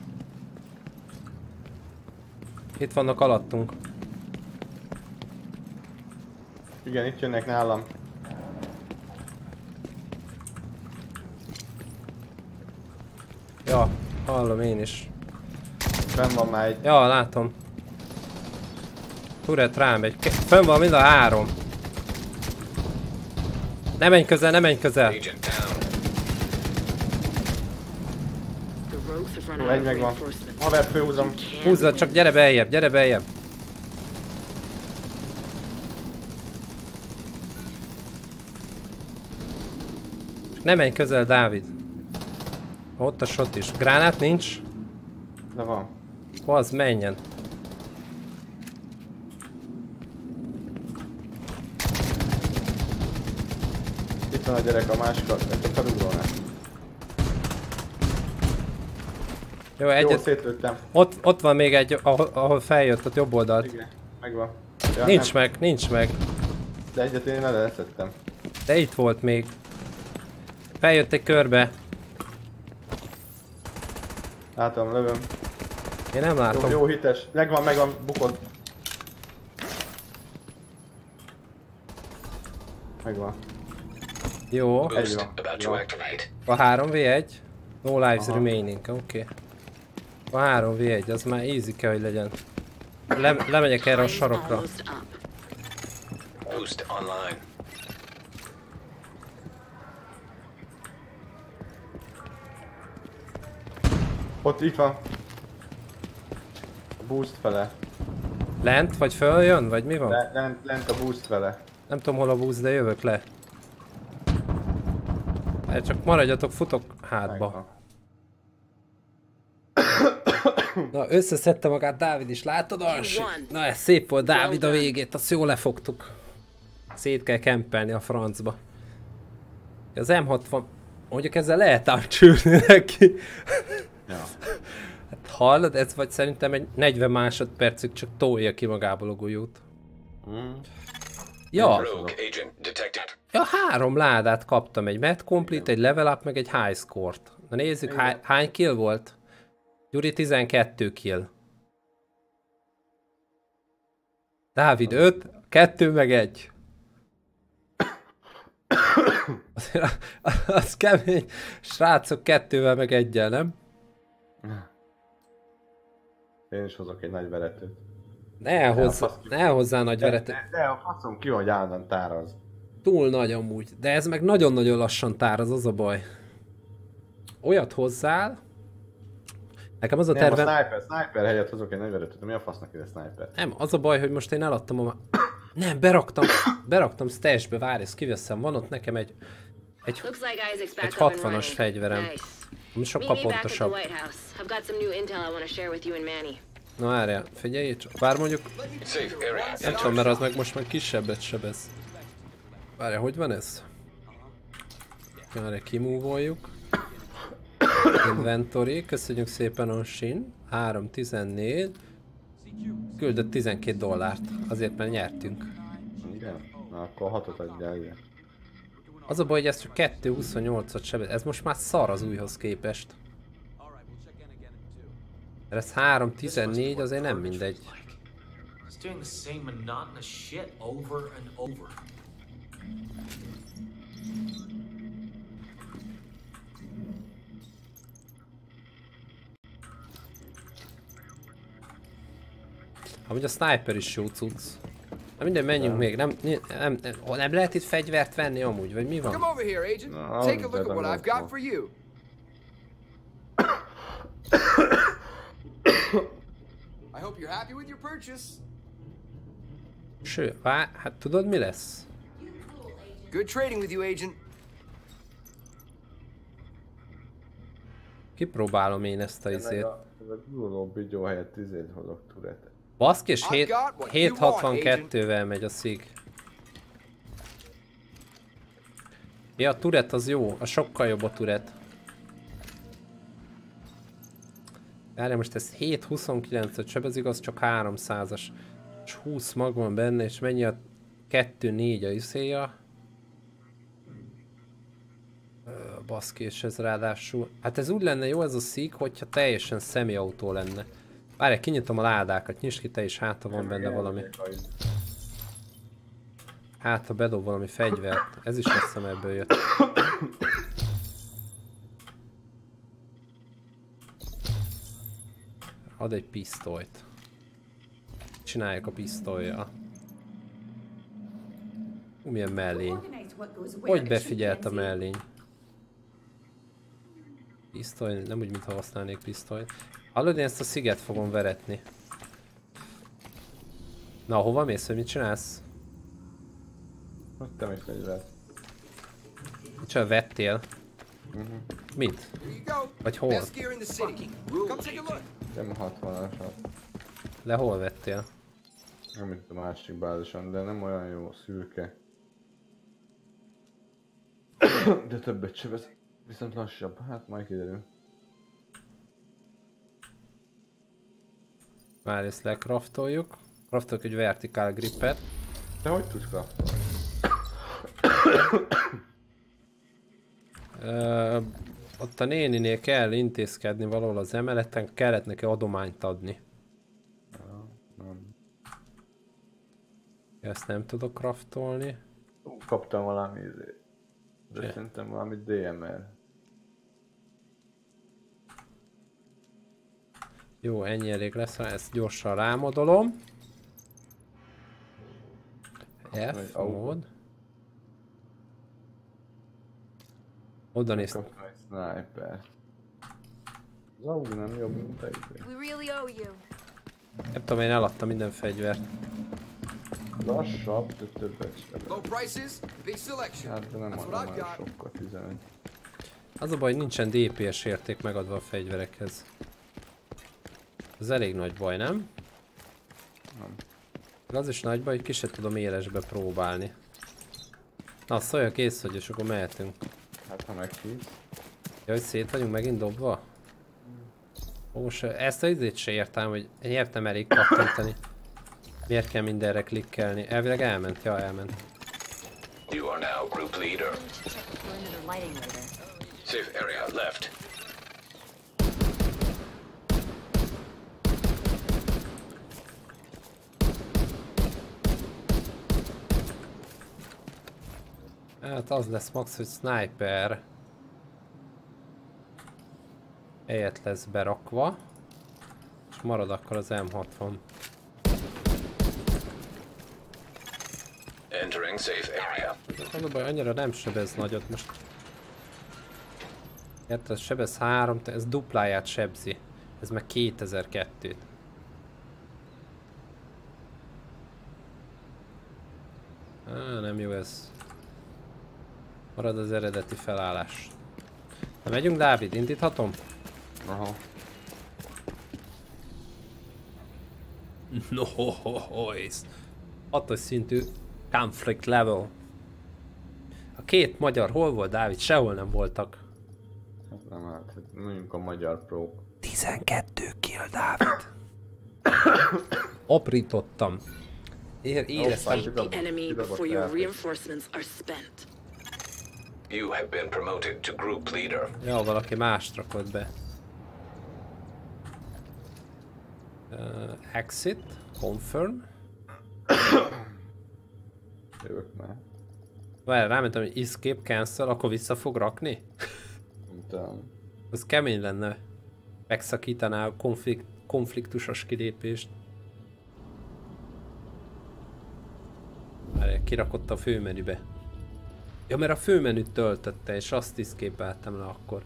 Itt vannak alattunk. Igen, itt jönnek nálam. Ja, hallom én is. Fenn van már egy. Ja, látom. Turret rám egy. Fenn van mind a három. Ne menj közel, ne menj közel. Jó, egy megvan. Haver, főhúzom. Húzzad, csak gyere beljebb, gyere beljebb. Ne menj közel, Dávid. Ott a shot is. Gránát nincs? De van. Az, menjen. Itt van a gyerek a másikat, ezt a felugrónál. Jó, egyet... Jó, szétlőttem. Ott, ott van még egy, ahol, ahol feljött, ott jobb oldalt. Igen, megvan. Ja, nincs nem. meg, nincs meg. De egyet én le leszettem. De itt volt még. Feljött egy körbe. Látom, lövöm. Én nem látom. Jó, jó hites. Megvan, megvan, bukod. Megvan. Jó. Egy van. Jó. A három vé egy. No lives Aha. remaining, oké. Okay. A három vé egy, az már easy kell, hogy legyen. Le, lemegyek erre a sarokra. Boost online. Ott itt van. A boost fele. Lent, vagy följön, vagy mi van? Le, lent, lent a boost fele. Nem tudom hol a boost, de jövök le. Hát csak maradjatok, futok hátba. Megvan. Na, összeszedte magát Dávid is, látod, Arsi? Na, ez szép volt, Dávid a végét, azt jól lefogtuk. Szét kell kempelni a francba. Az em hatvan... Mondjuk ezzel lehet átcsülni neki. Ja. Hát hallod, ez vagy szerintem egy negyven másodpercig csak tolja ki magából a golyót. Mm. Ja. Ja, három ládát kaptam, egy med complete, egy level up, meg egy high score-t. Na nézzük, hány, hány kill volt? Gyuri tizenkettő kill. Dávid öt, kettő meg egy. Azért az kemény. Srácok kettővel meg egyel, nem? Én is hozok egy nagy veretőt. Ne hozzá, ne hozzá nagy veretőt. De, de a faszom ki, hogy állandóan táraz. Túl nagy amúgy, de ez meg nagyon-nagyon lassan táraz, az a baj. Olyat hozzál. Nekem az a nem, tervem... a sniper, sniper helyett hozok egy nagy veretőt, mi a fasznak ide sniper? Nem, az a baj, hogy most én eladtam a... Nem, beraktam, beraktam stashbe, várj, ezt kiveszem. Van ott nekem egy... Egy, egy hatvanas fegyverem. Ami sokkal pontosabb. Na várjál, figyelj csak. Bár mondjuk... Nem tudom, mert az meg most már kisebbet sebez. Várjál, hogy van ez? Várjál, kimúvoljuk. Inventory, köszönjük szépen Onshin. három tizennégy. Küldött tizenkét dollárt. Azért, mert nyertünk. Igen? Na akkor hatot adjál, igen. Az a baj, hogy ez csak kettő huszonnyolcot sebez. Ez most már szar az újhoz képest. Mert ez három tizennégy, azért nem mindegy. Amúgy a sniper is jó cucc. Na minden, menjünk még, nem, nem, nem, nem, nem lehet itt fegyvert venni amúgy, vagy mi van? Come over here, agent. Take a look at what I've got for you. I hope you're happy with your purchase. Ső, vá, hát tudod mi lesz? Good trading with you, agent. Kipróbálom én ezt a izét. Ez a Google Bigyó helyett izét hozok tudet. Baszki, és hét hatvankettővel megy a szig. Ja, a turret az jó, a sokkal jobb a turret. Várjál, most ez hét huszonkilencet sebezik, az csak háromszázas. És húsz mag van benne, és mennyi a kettő négy a izéja. Baszki, és ez ráadásul... Hát ez úgy lenne jó ez a szig, hogyha teljesen személyautó lenne. Várjál, kinyitom a ládákat, nyisd ki te is, hát ha van benne valami. Hát ha bedob valami fegyvert, ez is azt hiszem ebből jött. Ad egy pisztolyt. Csináljuk a pisztollyal. Hú, milyen mellény. Hogy befigyelt a mellény? Pisztoly, nem úgy, mintha használnék pisztolyt. Hallod, én ezt a sziget fogom veretni. Na, hova mész, hogy mit csinálsz? Vettem egy fegyvert. Micsoda vettél? Uh-huh. Mit? Vagy hol? Nem a hatvanasat. Le hol vettél? Nem, mint a másik bázison, de nem olyan jó, szürke. De többet sebez. Viszont lassabb, hát majd kiderül. Már ezt lekraftoljuk. Kraftoljuk egy vertikál gripet. De hogy tudsz kraftolni? Ö, ott a néninél kell intézkedni valahol az emeleten, kellett neki adományt adni. Ja, nem. Ezt nem tudok kraftolni. Kaptam valami izé. De Cs szerintem valami dé em er. Jó, ennyi elég lesz, ha ezt gyorsan rámodolom. F mód. Oda nézd. Kaptam egy sniper. Az Audi nem jobb, mint egy. Nem tudom, én eladtam minden fegyvert. Lassabb, de többet sebez. Low prices, big selection. Hát de nem adom olyan sokkal, tizenegy. Az a baj, hogy nincsen dé pé es érték megadva a fegyverekhez. Ez elég nagy baj, nem? Nem. Az is nagy baj, hogy ki se tudom élesbe próbálni. Na, szóljak kész, hogy és akkor mehetünk. Hát ha megkívsz. Ja, hogy szét vagyunk megint dobva? Ó, se, ezt az időt se értem, hogy nyertem elég kattintani. Miért kell mindenre klikkelni? Elvileg elment, ja elment. You are now group leader. Safe area left. Hát az lesz max, hogy sniper helyett lesz berakva, és marad akkor az M hatvan. Entering safe area. Az a baj, annyira nem sebez nagyot most. Érted, ez sebez három, ez dupláját sebzi. Ez meg kétezer-kettőt. Á, nem jó ez. Marad az eredeti felállás. Na megyünk, Dávid, indíthatom? Aha. Nohohohoisz. hatos szintű conflict level. A két magyar hol volt, Dávid? Sehol nem voltak. Nem, hát mondjuk a magyar prók. tizenkettő kill, Dávid. Aprítottam. Ér, éreztem. The enemy before your reinforcements are spent. You have been promoted to group leader. Ja, valaki mást rakott be. Uh, exit, confirm. Jövök már. Várj, rámentem, hogy escape, cancel, akkor vissza fog rakni? Nem tudom. Az kemény lenne. Megszakítaná a konflikt, konfliktusos kilépést. Várj, kirakott a főmenübe. Ja, mert a főmenüt töltötte, és azt escape-eltem le akkor.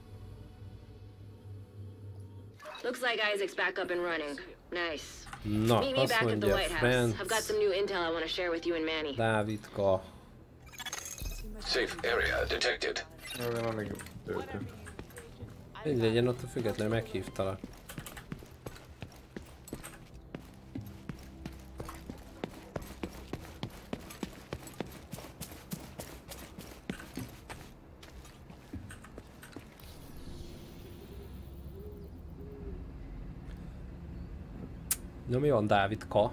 Looks like Isaac's back up and running. Nice. Na, Meet me azt back at the mondja, White House. friends. I've got some new intel I want to share with you and Manny. Dávidka. Safe area detected. Nem, nem, még töltő. Így legyen, ott a függetlenül meghívtalak. Na mi van, Dávidka?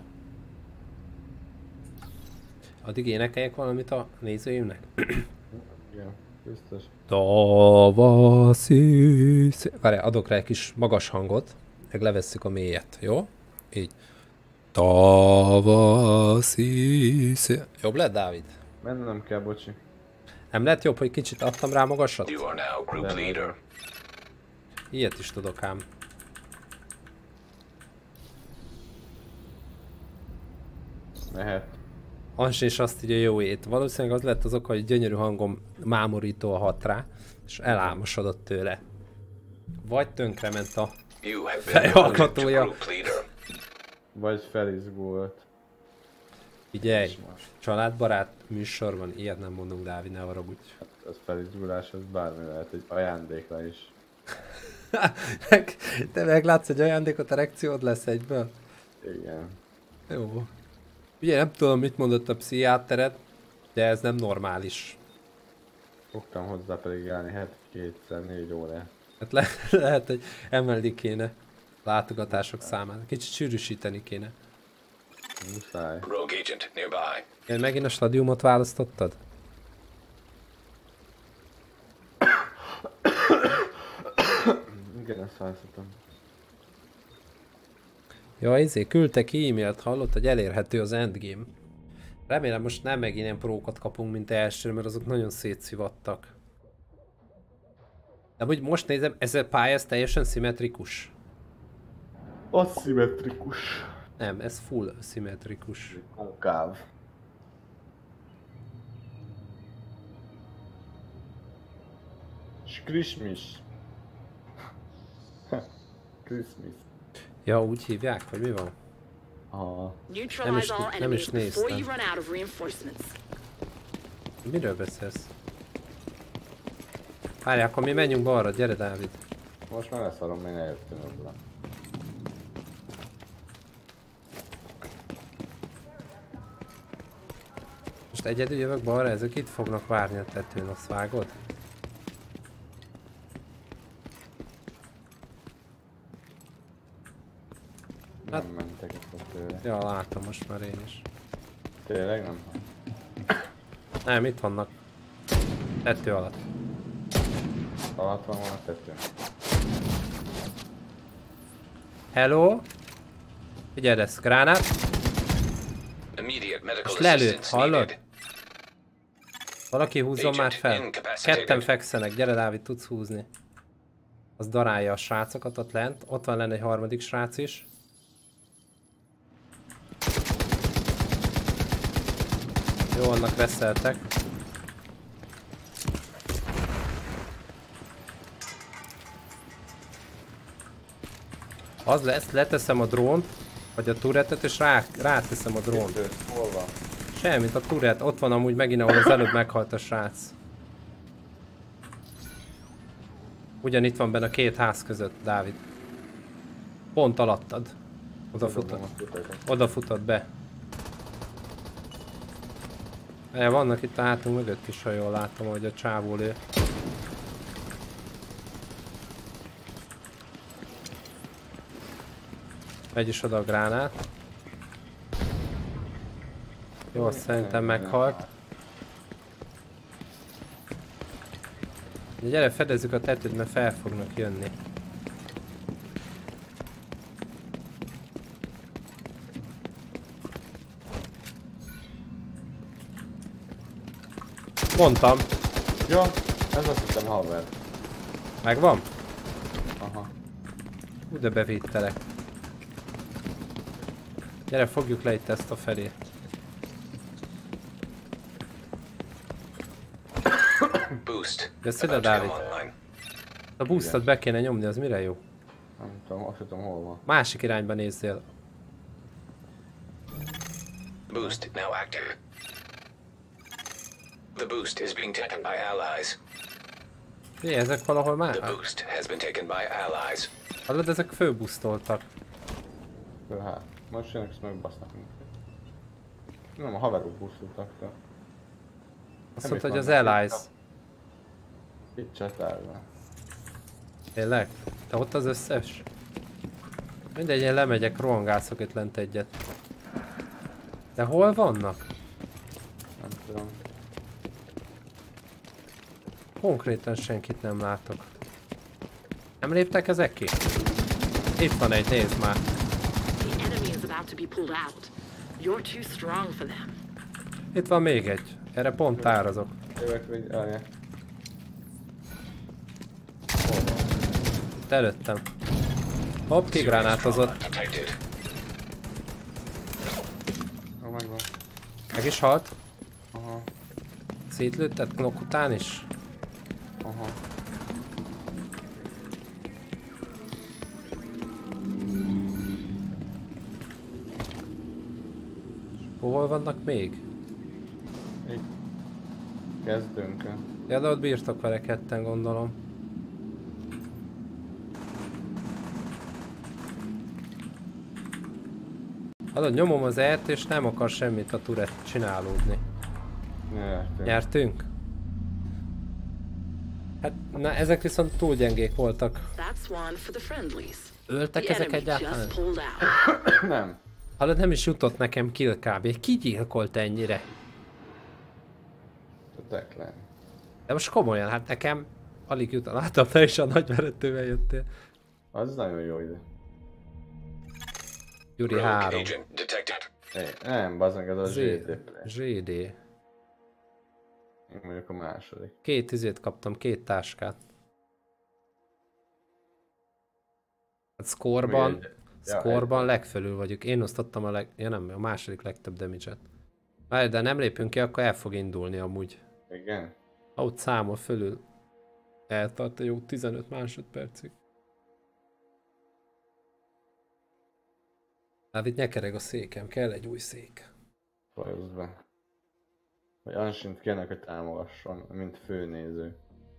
Addig énekeljek valamit a nézőimnek? Igen, biztos. Tavaszi... Várj, adok rá egy kis magas hangot, meg levesszük a mélyet, jó? Így. Tavaszi... Jobb lett, Dávid? Mennem kell, bocsi. Nem lett jobb, hogy kicsit adtam rá magasat? You are now group leader. Ilyet is tudok ám. Mehet. Ansi is azt írja, jó ét. Valószínűleg az lett az oka, hogy gyönyörű hangom mámorító hat rá, és elálmosodott tőle. Vagy tönkrement a fejhallgatója. Vagy felizgult. Figyelj, családbarát műsorban ilyet nem mondunk, Dávid, ne haragudj. Hát az felizgulás, az bármi lehet, egy ajándékra is. Te meglátsz egy ajándékot, erekciód lesz egyből? Igen. Jó. Ugye nem tudom, mit mondott a pszichiátered, de ez nem normális. Fogtam hozzá pedig állni heti kétszer négy órát. Hát le lehet, hogy emelni kéne látogatások számát. Kicsit sűrűsíteni kéne. Muszáj. Rogue agent nearby. Én megint a stadiumot választottad? Igen, ezt választottam. Ja, izé, küldte ki e-mailt, hallott, hogy elérhető az endgame. Remélem most nem megint ilyen prókat kapunk, mint elsőre, mert azok nagyon szétszivattak. De úgy most nézem, ez a pálya ez teljesen szimmetrikus. Aszimmetrikus. Nem, ez full szimmetrikus. Konkáv. Skrismis. Christmas. Ja, úgy hívják, vagy mi van? Aha. Nem is, nem is néztem. Miről beszélsz? Várjál, akkor mi menjünk balra, gyere, Dávid. Most már leszarom, még eljöttem oda. Most egyedül jövök balra, ezek itt fognak várni a tetőn, azt vágod? Nem mentek a tőle. Ja, látom most már én is. Tényleg nem? Nem, itt vannak. Tető alatt. Alatt van a tető. Hello? Figyelj, ez gránát. Immediate medical És lelőtt, assistance hallod? needed. Valaki húzzon már fel. Ketten fekszenek, gyere Dávid, tudsz húzni. Az darálja a srácokat ott lent. Ott van lenne egy harmadik srác is. Jó, annak reszeltek. Az lesz, leteszem a drónt, vagy a turretet, és rá, ráteszem a drónt. Hol van? Semmit, a turret, ott van amúgy megint, ahol az előbb meghalt a srác. Ugyanitt van benne a két ház között, Dávid. Pont alattad. Oda futott. Oda futott be. E, vannak itt a hátunk mögött is, ha jól látom, hogy a csávó lő. Megy is oda a gránát. Jó, szerintem meghalt. Gyere, fedezzük a tetőt, mert fel fognak jönni. Mondtam. Jó, ez azt hiszem haver. Megvan? Aha. Hú, de bevittelek. Gyere, fogjuk le itt ezt a felé. Boost. Jössz ide, Dávid? A boostot be kéne nyomni, az mire jó? Nem tudom, azt tudom hol van. Másik irányba nézzél. Boost now active. The boost is being taken by allies. Mi, ezek valahol már? The boost has been taken by allies. Hallod, ezek főbusztoltak. Hát, most jönnek, ezt megbasznak minket. Nem, a haverok buszoltak. Azt mondta, hogy az allies. Itt csatárban. Tényleg? Te ott az összes? Mindegy, én lemegyek, rohangálszok itt lent egyet. De hol vannak? Nem tudom. Konkrétan senkit nem látok. Nem léptek ezek ki? Itt van egy, nézd már. Itt van még egy. Erre pont tárazok. Jövök, hogy állja. Itt előttem. Hopp, kigránátozott. Ó, megvan. Meg is halt. Aha. Szétlőtted Knock után is? Aha. Hol vannak még? Itt. Kezdünk. Ja, de ott bírtok vele ketten, gondolom. Adod, nyomom az ert, és nem akar semmit a turret csinálódni. Nyertünk. Nyertünk? Hát, na, ezek viszont túl gyengék voltak. Öltek ezek egyáltalán? Nem. Hallod, nem is jutott nekem kill kb. Ki gyilkolt ennyire? A Declan. De most komolyan, hát nekem alig jut, láttam, te is a nagyveretővel jöttél. Az nagyon jó ide. Gyuri három. Hey, nem, bazdmeg, ez a zé dé. zé dé. Én vagyok a második. Két izét kaptam, két táskát. Hát score-ban, Ja, score-ban legfelül vagyok. Én osztottam a leg... Ja nem, a második legtöbb damage-et. Várj, de nem lépünk ki, akkor el fog indulni amúgy. Igen? Ahogy számol fölül. Eltart a jó tizenöt másodpercig. Hát itt nyekereg a székem, kell egy új szék. Fajozd be. Vagy Ansint kérnek, hogy támogasson, mint főnéző.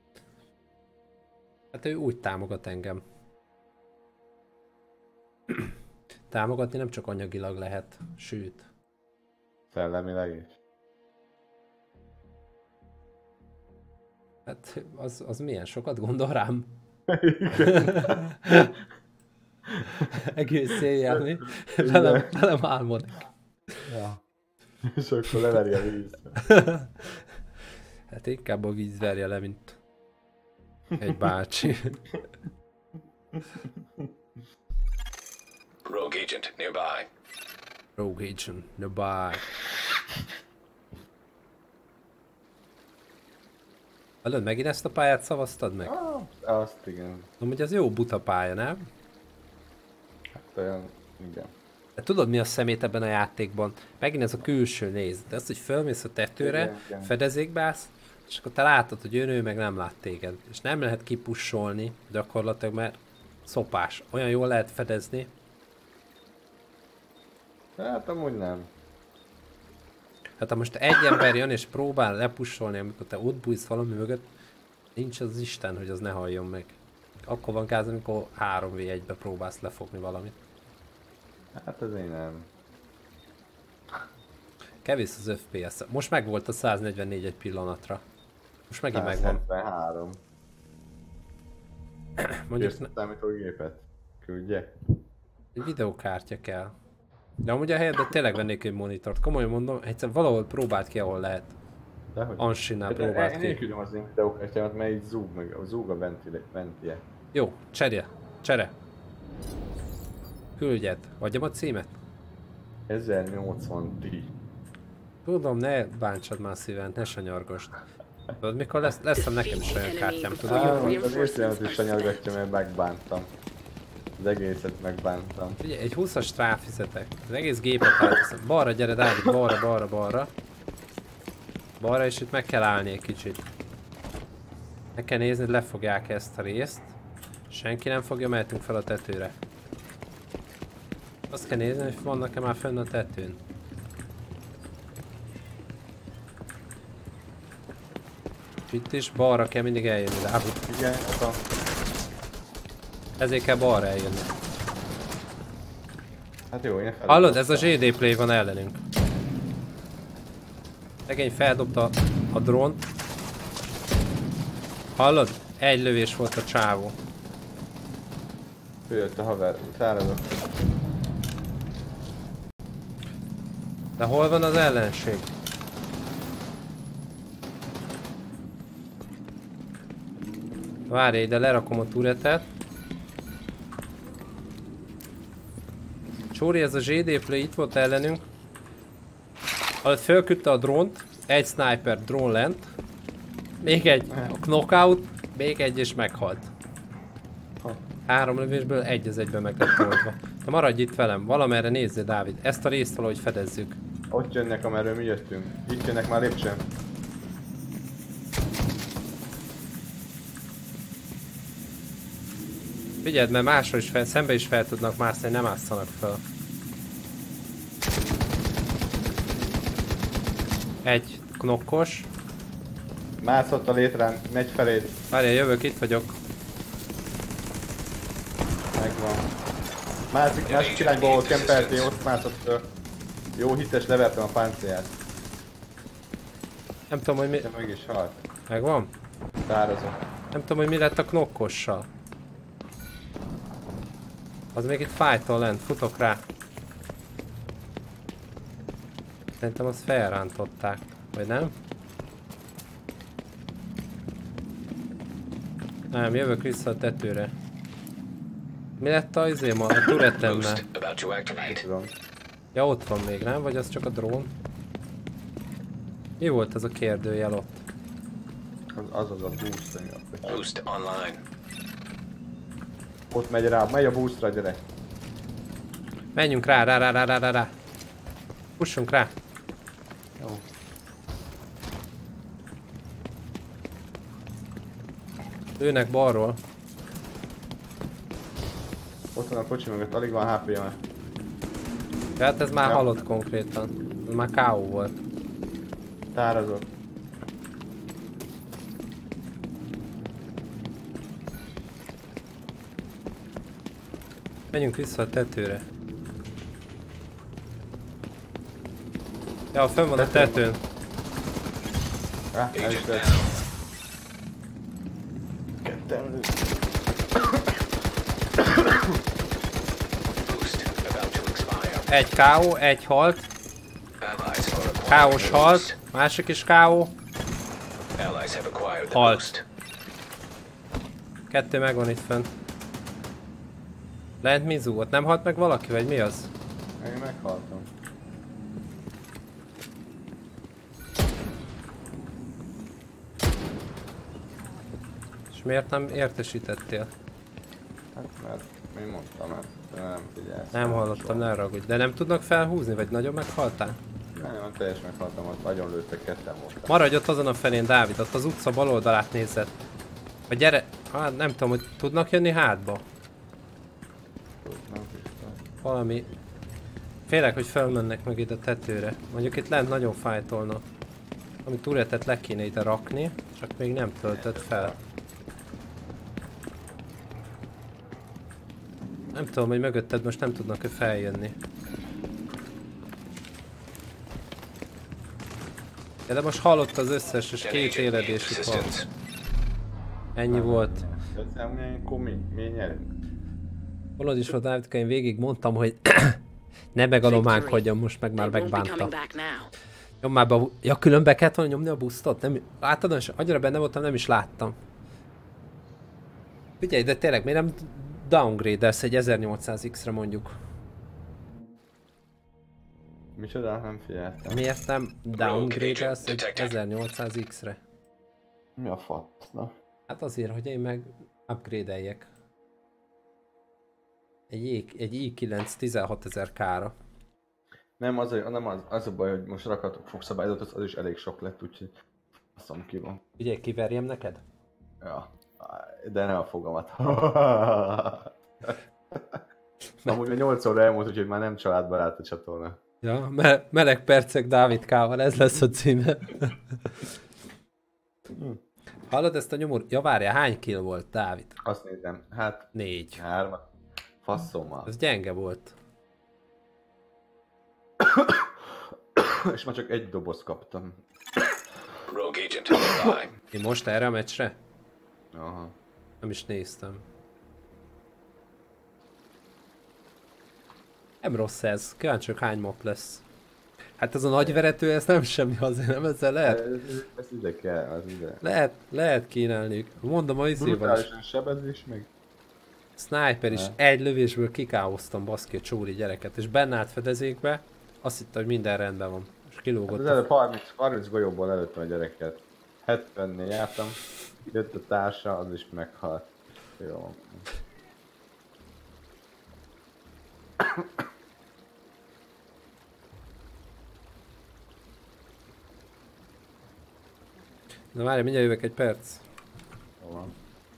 Hát ő úgy támogat engem. Támogatni nem csak anyagilag lehet, sőt. Szellemileg is. Hát az, az milyen sokat gondol rám? Egész éjjel, mi? Velem, velem álmodik. Ja. És akkor leveri a vízbe. Hát inkább a víz verje le, mint egy bácsi. Rogue agent nearby. Rogue agent nearby. Hallod, megint ezt a pályát szavaztad meg? Ah, azt igen. Amúgy az jó buta pálya, nem? Hát olyan, igen. De tudod mi a szemét ebben a játékban? Megint ez a külső néz. De azt, hogy fölmész a tetőre, igen, igen. Fedezékbe állsz, és akkor te látod, hogy jön ő meg nem lát téged. És nem lehet kipussolni gyakorlatilag, mert szopás. Olyan jól lehet fedezni. Hát amúgy nem. Hát ha most egy ember jön és próbál lepussolni, amikor te ott bújsz valami mögött, nincs az Isten, hogy az ne halljon meg. Akkor van gáz, amikor három vé egybe próbálsz lefogni valamit. Hát ez én nem. Kevés az ef pé es. Most meg volt a száznegyvennégy egy pillanatra. Most megint megvan. százhetvenhárom. Mondjuk ne... számítógépet küldje. Egy videókártya kell. De amúgy a helyet, de tényleg vennék egy monitort. Komolyan mondom, egyszer valahol próbált ki, ahol lehet. Ansinál próbált én ki. Én küldöm az én videókártyámat, mert így zúg meg, zúg a ventie. Jó, cserje, csere. Küldjed. Adjam a címet? ezernyolcvan Ti. Tudom, ne bántsad már szívent, ne sanyargosd. Tudod, mikor lesz, lesz nekem is olyan kártyám, tudod? Á, az észremet is sanyargatja, mert megbántam. Az egészet megbántam. Ugye, egy húszas ráfizetek. Az egész gépet átviszem. Balra gyere, Dávid, balra, balra, balra. Balra, és itt meg kell állni egy kicsit. Meg kell nézni, hogy lefogják ezt a részt. Senki nem fogja, mehetünk fel a tetőre. Azt kell nézni, hogy vannak-e már fönn a tetőn. Itt is balra kell mindig eljönni, Dávid. Igen, a... Ezért kell balra eljönni. Hát jó, én fel. Hallod, ez a zé dé Play van ellenünk. Szegény feldobta a drónt. Hallod? Egy lövés volt a csávó. Följött a haver, száradok. De hol van az ellenség? Várj, ide lerakom a turetet. Csóri, ez a zé dé Play itt volt ellenünk. Alatt fölküldte a drónt, egy sniper drón lent, még egy knockout, még egy és meghalt. Három lövésből egy az egyben meg lett oldva. De maradj itt velem, valamerre nézzél, Dávid, ezt a részt valahogy fedezzük. Ott jönnek, amerről mi jöttünk. Itt jönnek már lépcsőn. Figyeld, mert másról is fel, szembe is fel tudnak mászni, nem ásszanak fel. Egy knokkos. Mászott a létrán, megy feléd. Várjál, jövök, itt vagyok. Megvan. Másik, másik irányból volt kemperté, ott mászott föl. Jó hites, levertem a páncélját. Nem tudom, hogy mi... De meg is halt. Megvan? Tározom. Nem tudom, hogy mi lett a knokkossal. Az még itt fájtól lent, futok rá. Szerintem azt felrántották, vagy nem? Nem, jövök vissza a tetőre. Mi lett a izém a turetemmel? Ja, ott van még, nem? Vagy az csak a drón? Mi volt az a kérdőjel ott? Az az, az a boost. Boost online. Ott megy rá, megy a boostra, gyere. Menjünk rá, rá, rá, rá, rá, rá, rá. Pussunk rá. Jó. Lőnek balról. Ott van a kocsi mögött, alig van há pé-je. Hát ez már ja. halott konkrétan. Ez már ká ó volt. Tározott. Menjünk vissza a tetőre. Ja, fönn van a tetőn. Rá, el is lett. Ketten lőtt. Egy ká ó, egy halt. ká ó-s halt. Másik is ká ó. Halt. Kettő megvan itt fent. Lent mi zúgott? Nem halt meg valaki, vagy mi az? Én meghaltam. miért nem értesítettél? Hát mert mi mondtam, mert nem figyelsz. Nem hallottam, ne ragudj. De nem tudnak felhúzni, vagy nagyon meghaltál? Nem, teljesen meghaltam, ott nagyon lőttek, ketten voltam. Maradj ott azon a felén, Dávid, ott az utca bal oldalát nézed. Vagy gyere, hát nem tudom, hogy tudnak jönni hátba? Valami... Félek, hogy felmennek meg ide a tetőre. Mondjuk itt lent nagyon fájtolna. Ami turretet le kéne ide rakni, csak még nem töltött fel. Nem tudom, hogy mögötted most nem tudnak-e feljönni. Ja, de most hallott az összes, és két éledés itt van. Ennyi volt. Akkor mi? Mi nyerünk? Hallod is volt, Dávid, én végig mondtam, hogy ne megalománkodjam, most meg már megbántam. Nyom már be a... Ja, külön be kellett volna nyomni a busztot? Nem... Látod, és annyira benne voltam, nem is láttam. Figyelj, de tényleg, miért nem downgrade-elsz egy ezernyolcszáz X-re mondjuk? Micsoda? Nem figyeltem. Miért nem downgrade-elsz egy ezernyolcszáz X-re? Mi a faszna? Hát azért, hogy én meg upgrade-eljek. Egy, egy i kilenc tizenhatezer K-ra. Nem, az a, nem az, az a baj, hogy most rakatok fogszabályozatot, az is elég sok lett, úgyhogy faszom ki van. Ugye, kiverjem neked? Ja, de nem a fogamat. Amúgy már nyolc óra elmúlt, úgyhogy már nem családbarát a csatorna. Ja, me meleg percek Dávidkával, ez lesz a címe. Hallod ezt a nyomor? Ja, várjál, hány kill volt, Dávid? Azt nézem, hát... Négy. Hármat. Faszommal. Ez gyenge volt. És már csak egy doboz kaptam. Én most erre a meccsre? Aha. Nem is néztem. Nem rossz ez, kíváncsiak hány map lesz. Hát ez a nagy verető, ez nem semmi azért, nem ezzel lehet? Ez, ez ide kell, az ide. Lehet, lehet kínálni. Mondom a izéval is. Brutálisan sebezés meg. Sniper is, ne. Egy lövésből kikáoztam baszki a csóri gyereket, és benne állt fedezékbe, azt hitte, hogy minden rendben van. És kilógott. Hát az előbb harminc, harminc golyóból előttem a gyereket. hetvennél jártam, jött a társa, az is meghalt. Jó. Na várj, mindjárt jövök egy perc. Jó van.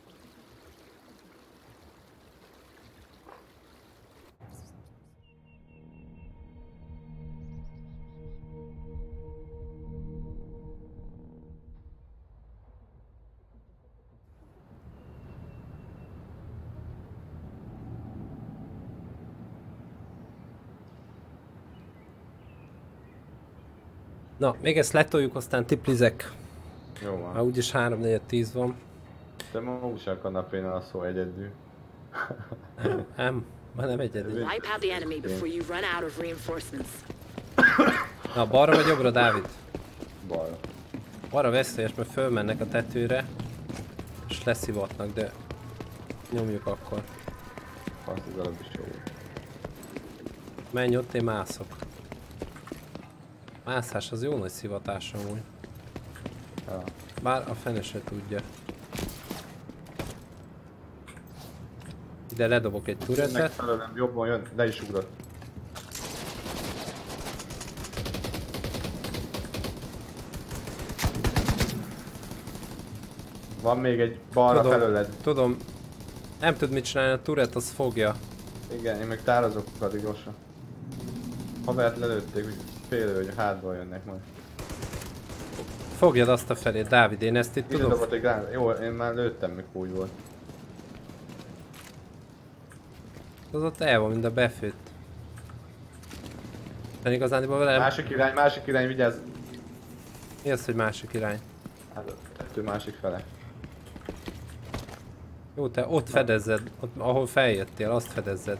Na, még ezt letoljuk, aztán tiplizek. Jó van. Már úgyis három negyed tíz van. Te ma úgyse a kanapén alszol egyedül. Nem, nem, már nem egyedül. Wipe out the enemy before you run out of reinforcements. Na, balra vagy jobbra, Dávid? Balra. Balra veszélyes, mert fölmennek a tetőre. És leszivatnak, de nyomjuk akkor. Az az alatt is jó. Menj ott, én mászok. Mászás az jó nagy szivatás amúgy. Ja. Bár a fene se tudja. Ide ledobok egy turretet. Felőlem jobban jön, le is ugrott. Van még egy balra tudom, felőled. Tudom. Nem tud mit csinálni, a turret az fogja. Igen, én meg tározok addig gyorsan. Havert lelőtték, hogy félő, hogy a hátból jönnek majd. Fogjad azt a felét, Dávid, én ezt itt Ide tudom. dobott egy gránát. Jó, én már lőttem, mikor úgy volt. Az ott el van, mind a befőtt. De igazándiból velem... Másik irány, másik irány, vigyázz! Mi az, hogy másik irány? Hát a kettő másik fele. Jó, te ott fedezzed, ott, ahol feljöttél, azt fedezzed.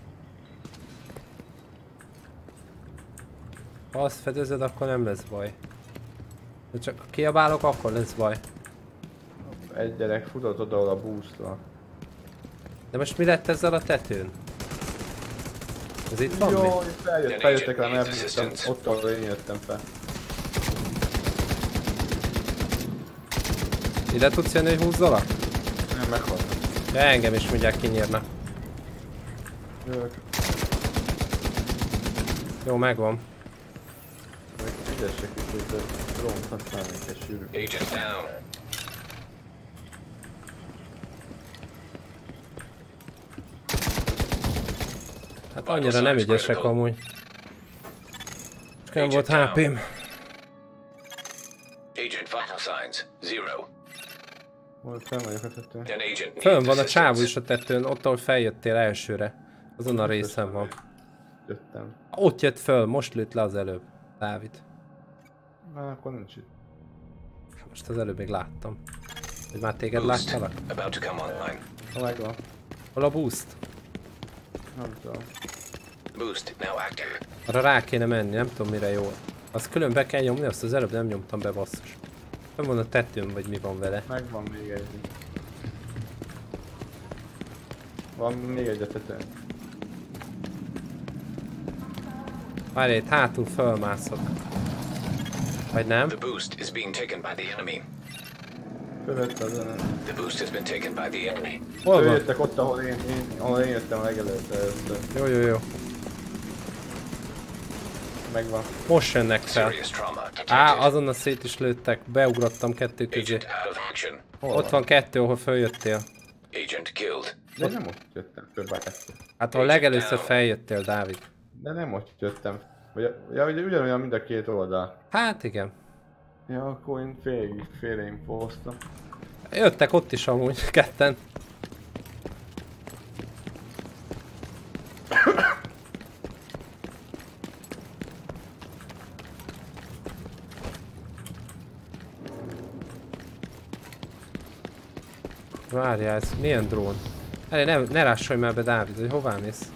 Ha azt fedezed, akkor nem lesz baj. De csak kiabálok, akkor lesz baj. Egy gyerek futott oda a boostra. De most mi lett ezzel a tetőn? Ez itt van jó, mi? Jó, feljött, feljöttek rám, elfutottam, ott ahol én jöttem fel. Ide tudsz jönni, hogy húzzalak? meghalnak. Ja, engem is mindjárt kinyírnak. Jövök. Jó, megvan. Meg ügyesek is, hogy a drónt használni kell sűrű. Agent down. Hát annyira nem ügyesek amúgy. Nem volt há pém. Agent vital signs zero. Hol fenn vagyok a tetőn? An agent Fönn needs van a csávó assistance. is a tetőn, ott ahol feljöttél elsőre. Azon a részen van. Jöttem. Ott jött föl, most lőtt le az előbb. Dávid. Na, akkor nincs itt. Most az előbb még láttam. Hogy már téged Boost láttalak? about to come online. Ha megvan. Hol a boost? Nem tudom. Boost now active. Arra rá kéne menni, nem tudom mire jó. Azt külön be kell nyomni, azt az előbb nem nyomtam be, basszus. Nem van a tetőn, vagy mi van vele. Megvan még egy. Van még egy a tetőn. Várj, itt hátul fölmászok. Vagy nem? The boost is being taken by the enemy. Fölött az a... The boost has been taken by the enemy. Hol van? Följöttek ott, ahol én, én, ahol én jöttem a legelőtt először. Jó, jó, jó. Megvan. Most jönnek fel. Serious trauma detected. Á, azonnal szét is lőttek. Beugrottam kettő közé. Agent out of action. Ott van kettő, ahol följöttél. Agent killed. De nem ott jöttem föl, bárki. Hát ahol legelőször feljöttél, Dávid. De nem ott jöttem. Vagy, ja, ugye ugyanolyan mind a két oldal. Hát igen. Ja, akkor én fél, félreinfóztam. Jöttek ott is amúgy, ketten. Várjál, ez milyen drón? Elé, ne, ne rássolj már be, Dávid, hogy hová mész?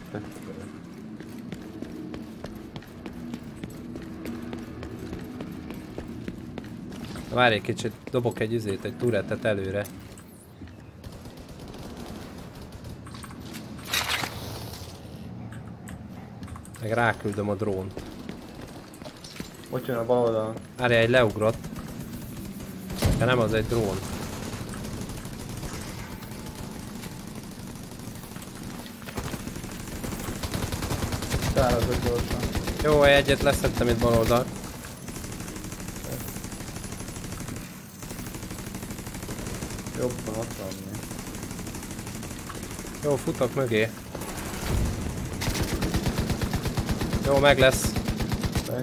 Várj egy kicsit, dobok egy üzét, egy turettet előre. Meg ráküldöm a drónt. Ott jön a bal oldalon. Várjál, egy leugrott. De nem, az egy drón. Szárazok gyorsan. Jó, egyet leszettem itt bal oldal. Jobban ott van még. Jó, futok mögé. Jó, meg lesz. Meg.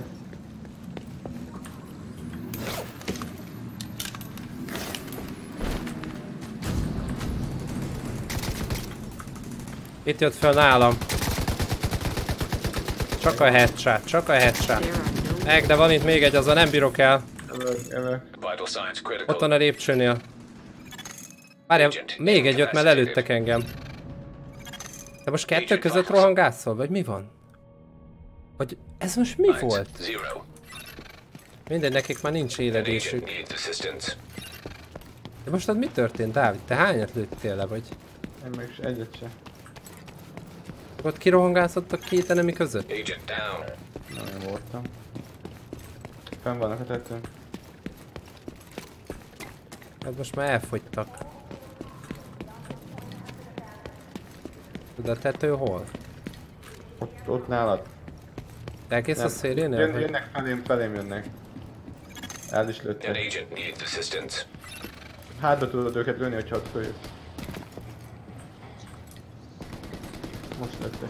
Itt jött föl nálam. Csak a headshot, csak a headshot. Meg, de van itt még egy, azzal nem bírok el. Evök, evök. Vital signs critical. Ott van a lépcsőnél. Várjál, még egy jött, mert lelőttek engem. De most kettő között rohangászol, vagy mi van? Vagy ez most mi volt? Zero. Mindegy, nekik már nincs An agent éledésük. needs assistance. De most az mi történt, Dávid? Te hányat lőttél le, vagy? Én meg is egyet sem. Ott kirohangászottak két enemi között? Agent down. Nem, én voltam. Fenn vannak a tetőn. Hát most már elfogytak. De a tető hol? Ott, ott nálad. Te egész a szélénél? Jön, vagy? jönnek felém, felém jönnek. El is An lőttek. agent needs assistance. Hátba tudod őket lőni, hogyha ott följössz. Most lőttek.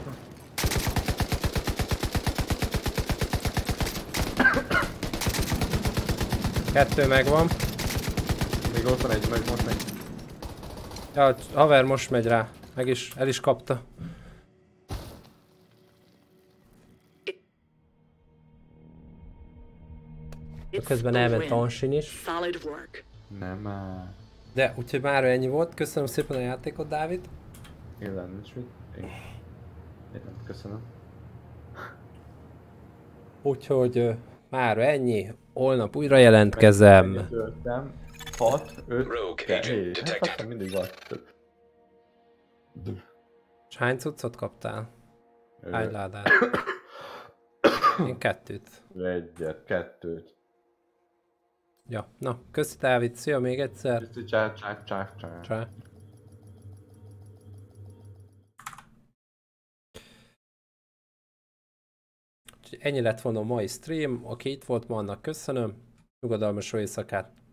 Kettő megvan. Még ott van egy, meg most meg. Ja, a haver most megy rá. Meg is, el is kapta. Közben elment Ansin is. Solid work. Nem már. De úgyhogy már ennyi volt. Köszönöm szépen a játékot, Dávid. Én nincs mit. Én. Én nem köszönöm. Úgyhogy uh, már ennyi. Holnap újra jelentkezem. Megtöltem. hat, öt, Rogue agent hét. Hát detected. aztán mindig van. És hány cuccot kaptál? Hány ládát? Én kettőt. Egyet, kettőt. Ja, na, köszi Dávid, szia még egyszer. Köszi, csá, csá, csá, csá. Csá. Ennyi lett volna a mai stream, aki itt volt ma, annak köszönöm. Nyugodalmas jó éjszakát.